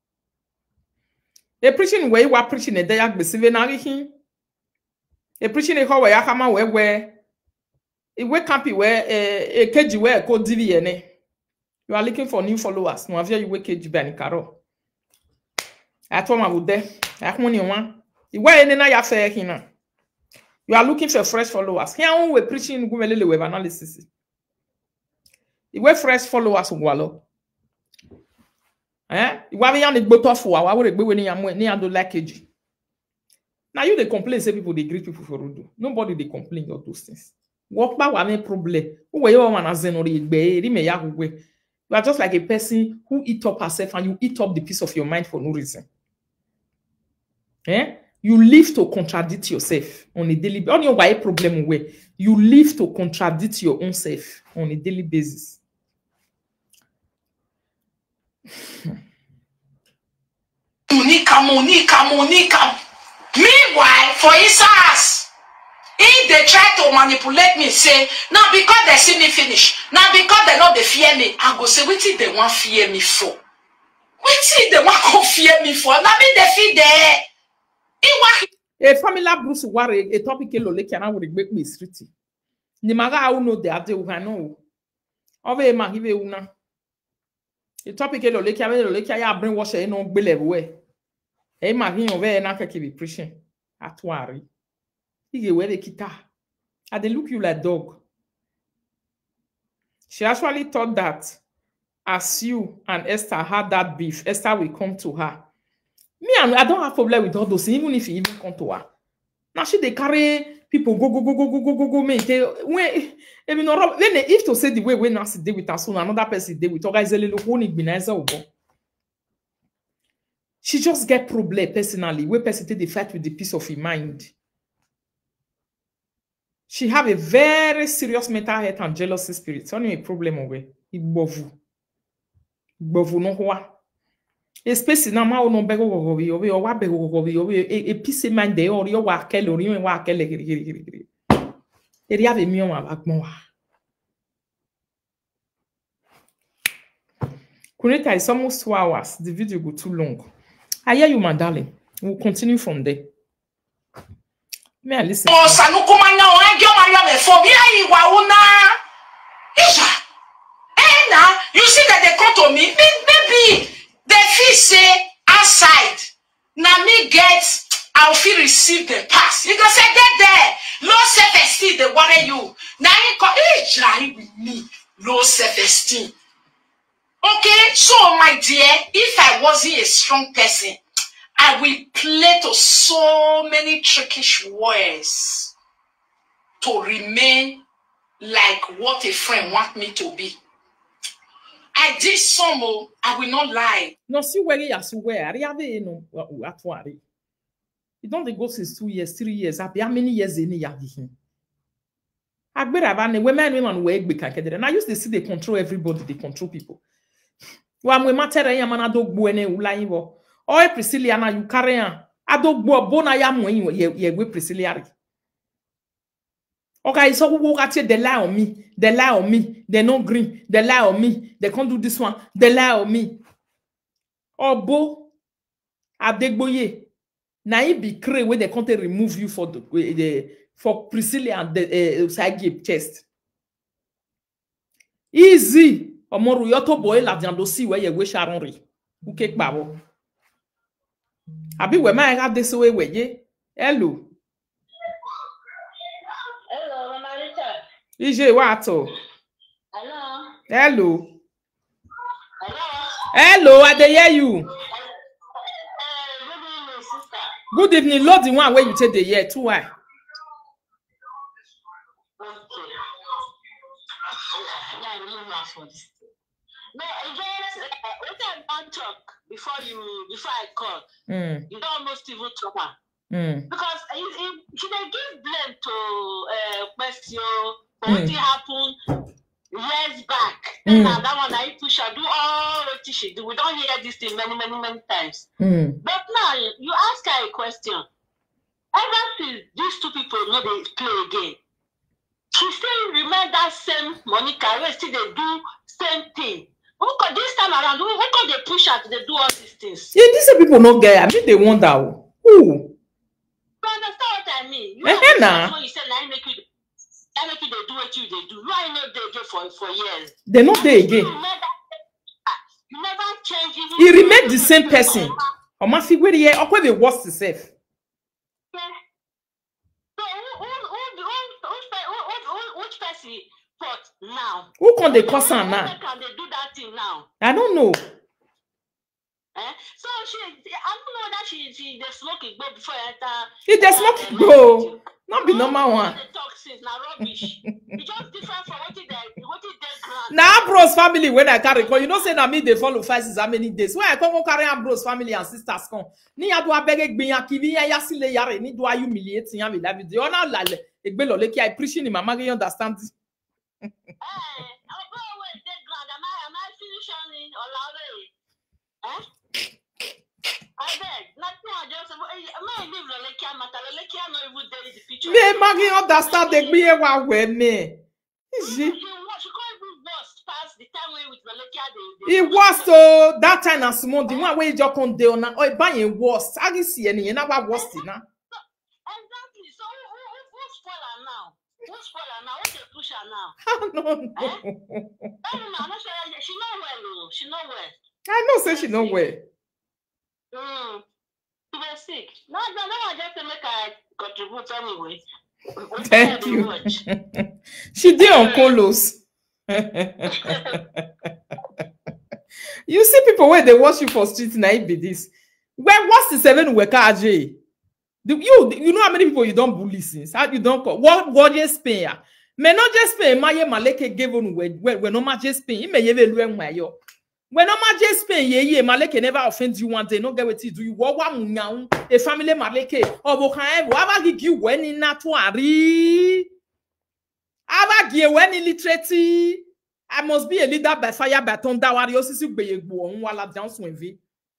A preaching where you are preaching a day at the now a preaching a how I come where where it where can't be where a K G where called D V N. You are looking for new followers. No, have you wake K G Benny Caro? I told my would there. I want you one. You wear any night affair here. You are looking for fresh followers. Here we preaching Gumele web analysis. You wear fresh followers wallow. Eh? You have young bottle for our way when you are near the like. Now you they complain, say people they greet people for Rudu. Nobody they complain of those things. Walk back with any problem. Who you want as you are just like a person who eat up herself and you eat up the piece of your mind for no reason. Eh? You live to contradict yourself on a daily basis. On your why problem way. You live to contradict your own self on a daily basis. Monica, Monica, Monica. Meanwhile, for instance, if they try to manipulate me, say, now because they see me finish, now because they know they fear me, I go say, what did they want fear me for? What did they want to fear me for? Now me they fear there. A family Bruce war a topic lole can I would make me street. Ni maga au no de ade u no. Ove ma hive una. A topic lole can lole can ya bring wash e no gbele we. E ma hin ove na ka be preaching. Atwari. Ige we de kita. I they look you like dog. She actually thought that as you and Esther had that beef, Esther will come to her. Me, I don't have problem with all those, even if you even come to her. Now she they carry people go go go go go go go go make when even when if to say the way when Nancy deal with her son, another person deal with her guys a she just get problem personally. Where person take the fight with the peace of her mind. She have a very serious mental health and jealousy spirit. It's only a problem away. Igbovu. Igbovu no hoa. Especially na ma ono bego go go yo wa bego go yo e peace mind de or yo wa kele or yo wa kele giri giri giri giri. Eri ave mi on wa agbon wa. Kunita is almost two hours. The video go too long. I hear you, my darling. We'll continue from there. May I listen? Oh, Sanukuma now, I get my young for me. I Isha. Eh, now you see that they come to me. Maybe they feel say outside. Now me get, I'll feel receive the pass. You can say that there. Low self-esteem, they worry you. Now you come, eh, with me. Low self-esteem. Okay, so my dear, if I wasn't a strong person, I will play to so many trickish words to remain like what a friend want me to be. I did some, I will not lie. No, see where you swear. I have no at worry. You don't go since two years, three years. How many years in the him? I better have women women work because and I used to see they control everybody, they control people. Wa we matter ya mana dogbo ene ulan wo. O Priscilla na you carry an. Adogbo bona ya mo ye ye we Priscilla. Okay, so who got they lie on me, they lie on me, they no green, they lie on me, they can't do this one, they lie on me. Obo adegboye. Na it be cray where they can't remove you for the, the for Priscilla and the uh, side chest. Easy. Omoru yoto boy la diando si we ye we sharonri. Ou kek babo. Abi we ma ga de so we ye. Hello. Ije Wato. Hello. Hello. Hello. Hello, I dey hear you. Uh, good evening, sister. Good evening. Load the one where you take the year too high. Okay. Yeah, I really want for this. No, I guess uh, what I want to talk before you before I call. Mm. You don't almost even talk about. Mm. Because if, if, if they give blame to uh question for Mm. what happened years back, Mm. and that one I push her do all what she do. We don't hear this thing many, many, many times. Mm. But now you ask her a question. Ever since these two people know they play again, she still remain that same Monica. We still they do same thing. Who could this time around? Who, who could they push her to they do all these things? Yeah, these people no get. I mean, they wonder who. You understand what I mean? You Eh, know, nah. when you say I make you, I make you they do what you they do. No, I know they do for for years. They not there again. You never, you never change. Even He remained the same person. Or my figure here, or where they worst itself. Yeah. So who who who who who who who which person fought now? Who can they cause her now? How can they do that thing now? I don't know. Eh? So she, I don't know that she she they smoke it before I enter. If they smoke go, not be normal one. The toxins now rubbish. It's just different from what it they what it they grant. Now bros family when I carry call, you know say that me they follow five how many days. When I come go carry bros family and sisters come. Ni ya do abeg gbiyan kivi ya yasile yare ni do humiliate yan me David. You na lale egbe lo leki I preaching in mama you understand this. Eh, I'll go away they grant. Am I am I finishing or already? Eh? I beg, nothing. I just I live Lelekia matter. Lelekia not even there is the picture. Me magi understand the gbiye wa we me. She she can't even worse past the time when with Lelekia they. It was so that time as small the one where you just come there na oh buy worst. I can see any na wa worst na. Exactly. So who who who spoil her now? Who spoil her now? Who they push her now? I don't know. Eh? I don't know. I'm not sure. She know well. She know well. I know say she know where. Hmm. She was sick. No, no, no. I just to make her contribute anyway. Thank you. She did on Colos. You see people where they watch you for street na it be this. Where what's the seven worker Ajay? You you know how many people you don't bully since? How you don't call what what just pay ya? Me not just pay my maleke give on where where no ma just pay. He may even learn my yo. When no ma just pay ye ye maleke never offend you one day. No get what you do. You walk one a family maleke or bokan whatever give you when in that worry. Ava give when illiterate. I must be a leader by fire by thunder. Wario sisi be ye go on wala dance wenvi.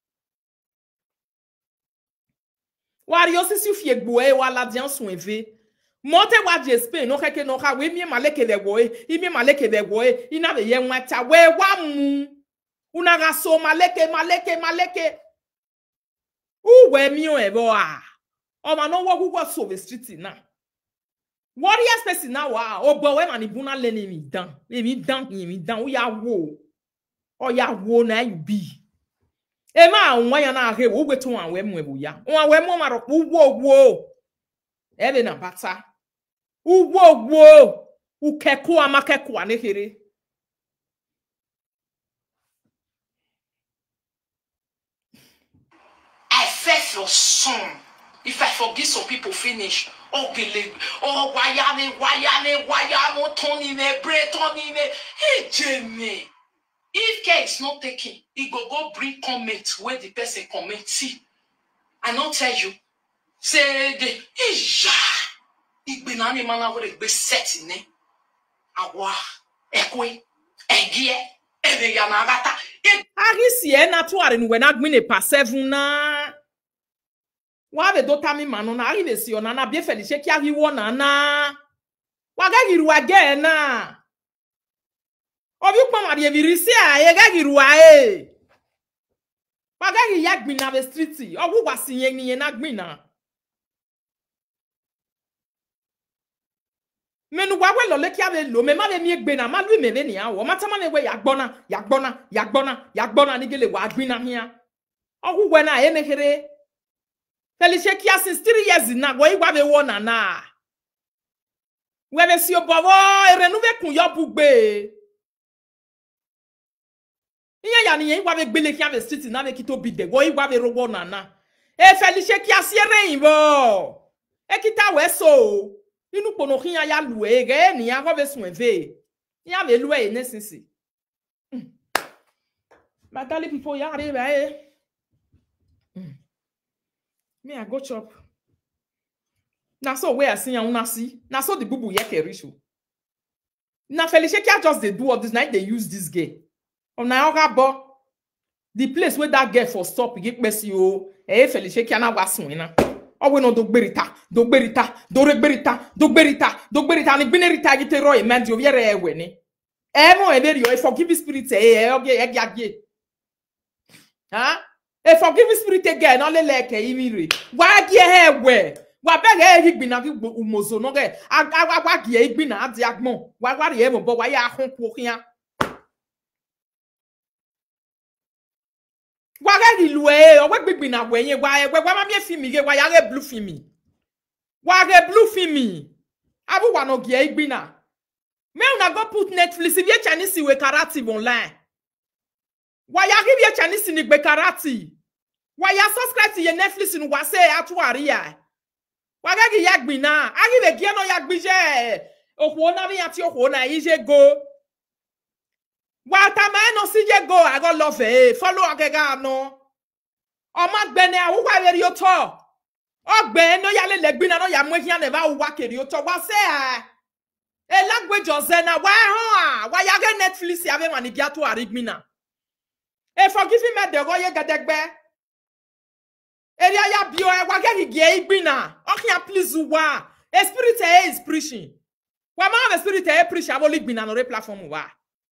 Wario sisi fie gboe wala dance wenvi. Monte wa jespe no keke no ka we mi maleke de boy. I mi maleke de boy. Ina be ye nwata we wa mu. Una ga so maleke maleke maleke. U we mi o ebo a. O ma no wo wo so the street na. Warriors person now wa o bo we man ibuna leni mi dan. Mi dan mi dan o ya wo. O ya wo na you be. E ma won ya na he wo gbeto an we mu ebu ya. Won we mu ma ro wo wo. E be na bata. U wo wo. U keku amakeku ane here. I fed your son. If I forgive some people, finish. Oh, gele, oh, wayane, wayane, wayano, Tony, ne, bre, Tony, ne. Hey, Jenny. If care is not taken, he go go bring comment where the person comment. See, I not tell you. Say the Ija. It be nani mana where it be set in ne. Awa, ekwe, egie, ebe yanagata. Ari si e na to are nu we na gmi ne pa seven na. Wa be do tami manu na ari be si ona na bie felice ki ari wo na na. Wa ga giru age na. Obi pa ma de bi risi a ye ga giru a e. Wa ga gi ya gmi na be street. Ogu wasi yen ni na gmi na. Menu wa we lo le ki ave lo me ma be mi egbe na ma lu me be ni awo ma tama ne we ya gbona ya gbona ya gbona ya gbona ni gele wa gbi na hia ogu we na e mekere Felice ki since three years na go igwa be wo na na Ouais, monsieur Bobo, et renouveler qu'on y'a pour bé. Il y a rien, il va avec Bélé qui avait street, il avait quitté au bide, il va avec Robo Nana. Et Felice qui a sieré, il va. Et qui t'a ouais, so. Il nous connaît rien, il y a loué, il y a un soin V. Il y a des loués, n'est-ce pas? Madame, les people, il y a rien, me I go chop. Na so where I see and una see. Na so the bubu yeke rich. Na Felice Kia just they do all this night they use this gay. On na oga bo. The place where that girl for stop get besi o. Eh Felice Kia na wasun ina. O we no do gberita, do gberita, do regberita, do gberita, do gberita ni binerita gite ro e man di oviere ewe ni. Eh mo e beri o e forgive spirit eh oge e gage. Huh? A forgiving spirit again, only like a imiri. Why get where? Why beg a higbin of umozo no get? I wag ye been at the agmo. Why what you ever, but why are home here? Why are you away or what big bin away? Why, why, why am I filming? Why are you blue filming? Why are blue filming? I will want to get bina. Me una go put Netflix if you Chinese we karate online. Why you give your Chinese in the Bekarati? Why you subscribe to your Netflix in Wase Atuaria? Why you give Yagbina? I give a Giano Yagbije. Oh, one of at your home, I ije go. Why time no see you go? I got love it. Follow Agagano. Oh, my Bene, who are you talk? Oh, Ben, no yale legbina, no yamwekian never work it. You talk, what say? A language of Zena, why, why you get Netflix? You have one to Arigmina. E forgive me the roye gadegbe. Eria ya bio e wage higie igbina. Okia please wa. E spirit e is preaching. Wa ma have spirit e preach aboli igbina no re platform wa.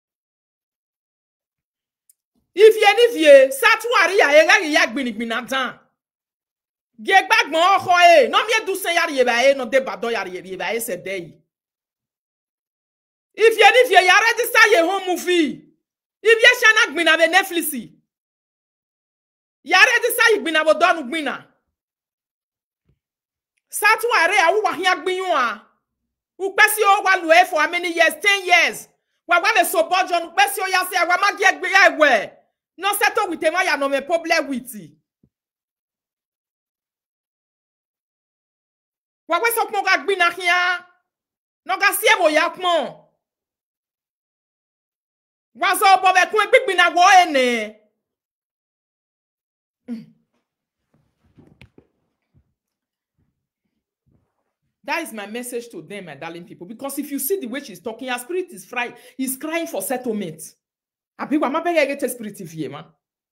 If ye ni vie, satu ari ya e ga ya gbin igbina dan. Ge gbagbon oho e, no mi edusen yari ye ba e no de bado yari ye ba e se dey. If ye ni vie ya register ye home movie. If you shana gbina be Netflix, yare di sa gbina bo donu gbina. Satu are awu wa hia gbin a. U pesi o wa lu e for how many years? ten years. Wa wa le so bojo nu pesi o ya se wa ma gie gbe ya we. No settle withema ya no me problem with it. Wa we so pon ga gbina hia. No ga sie bo ya pon. Was all Bob a quick big bin a war in there. That is my message to them, my darling people. Because if you see the way she's talking, her spirit is fried. He's crying for settlement. A people, I'm not going to get a spirit of you, man.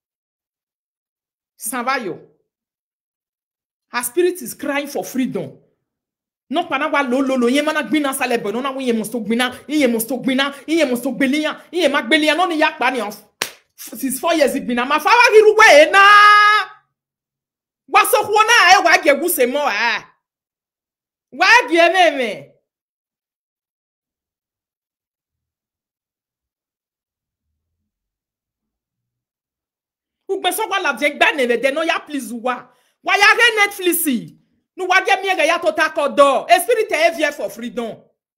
Savayo. Her spirit is crying for freedom. No panawa lo lo lo yemana gbina sale bono na we must gbina iye must gbina iye must gbelia iye magbelia no ni yakpa ni of since four years gbina ma fa wa giru we na wa so ho na e wa gegu se mo ah wa gie meme u gbe so kwa la je gba ne de no ya please wa wa ya re Netflix. No wa get me ya to take door. A spirit e for freedom.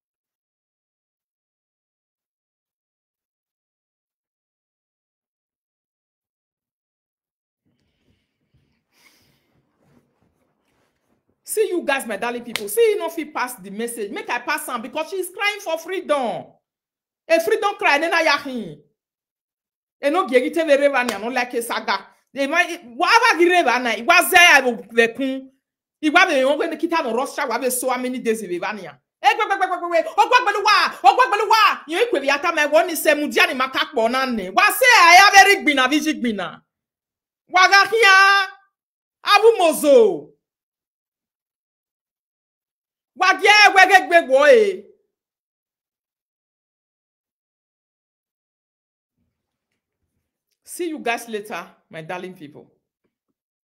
See you guys, my darling people. See you know if you pass the message. Make I pass on because she's crying for freedom. A freedom cry, then I yahin. E no giegite verevania no like a saga. They might whatever girevana. It was there the kun. Iwa be won when kita no Russia wa be so many days in Vivania. Eh gbe gbe gbe gbe ogwagbeluwa ogwagbeluwa yen kwe bi ata me woni se mudia ni makakpo na ne wa se aya very gbina vigi gbina wa ga hia abu mozo wa die wege gbe wo e see you guys later my darling people.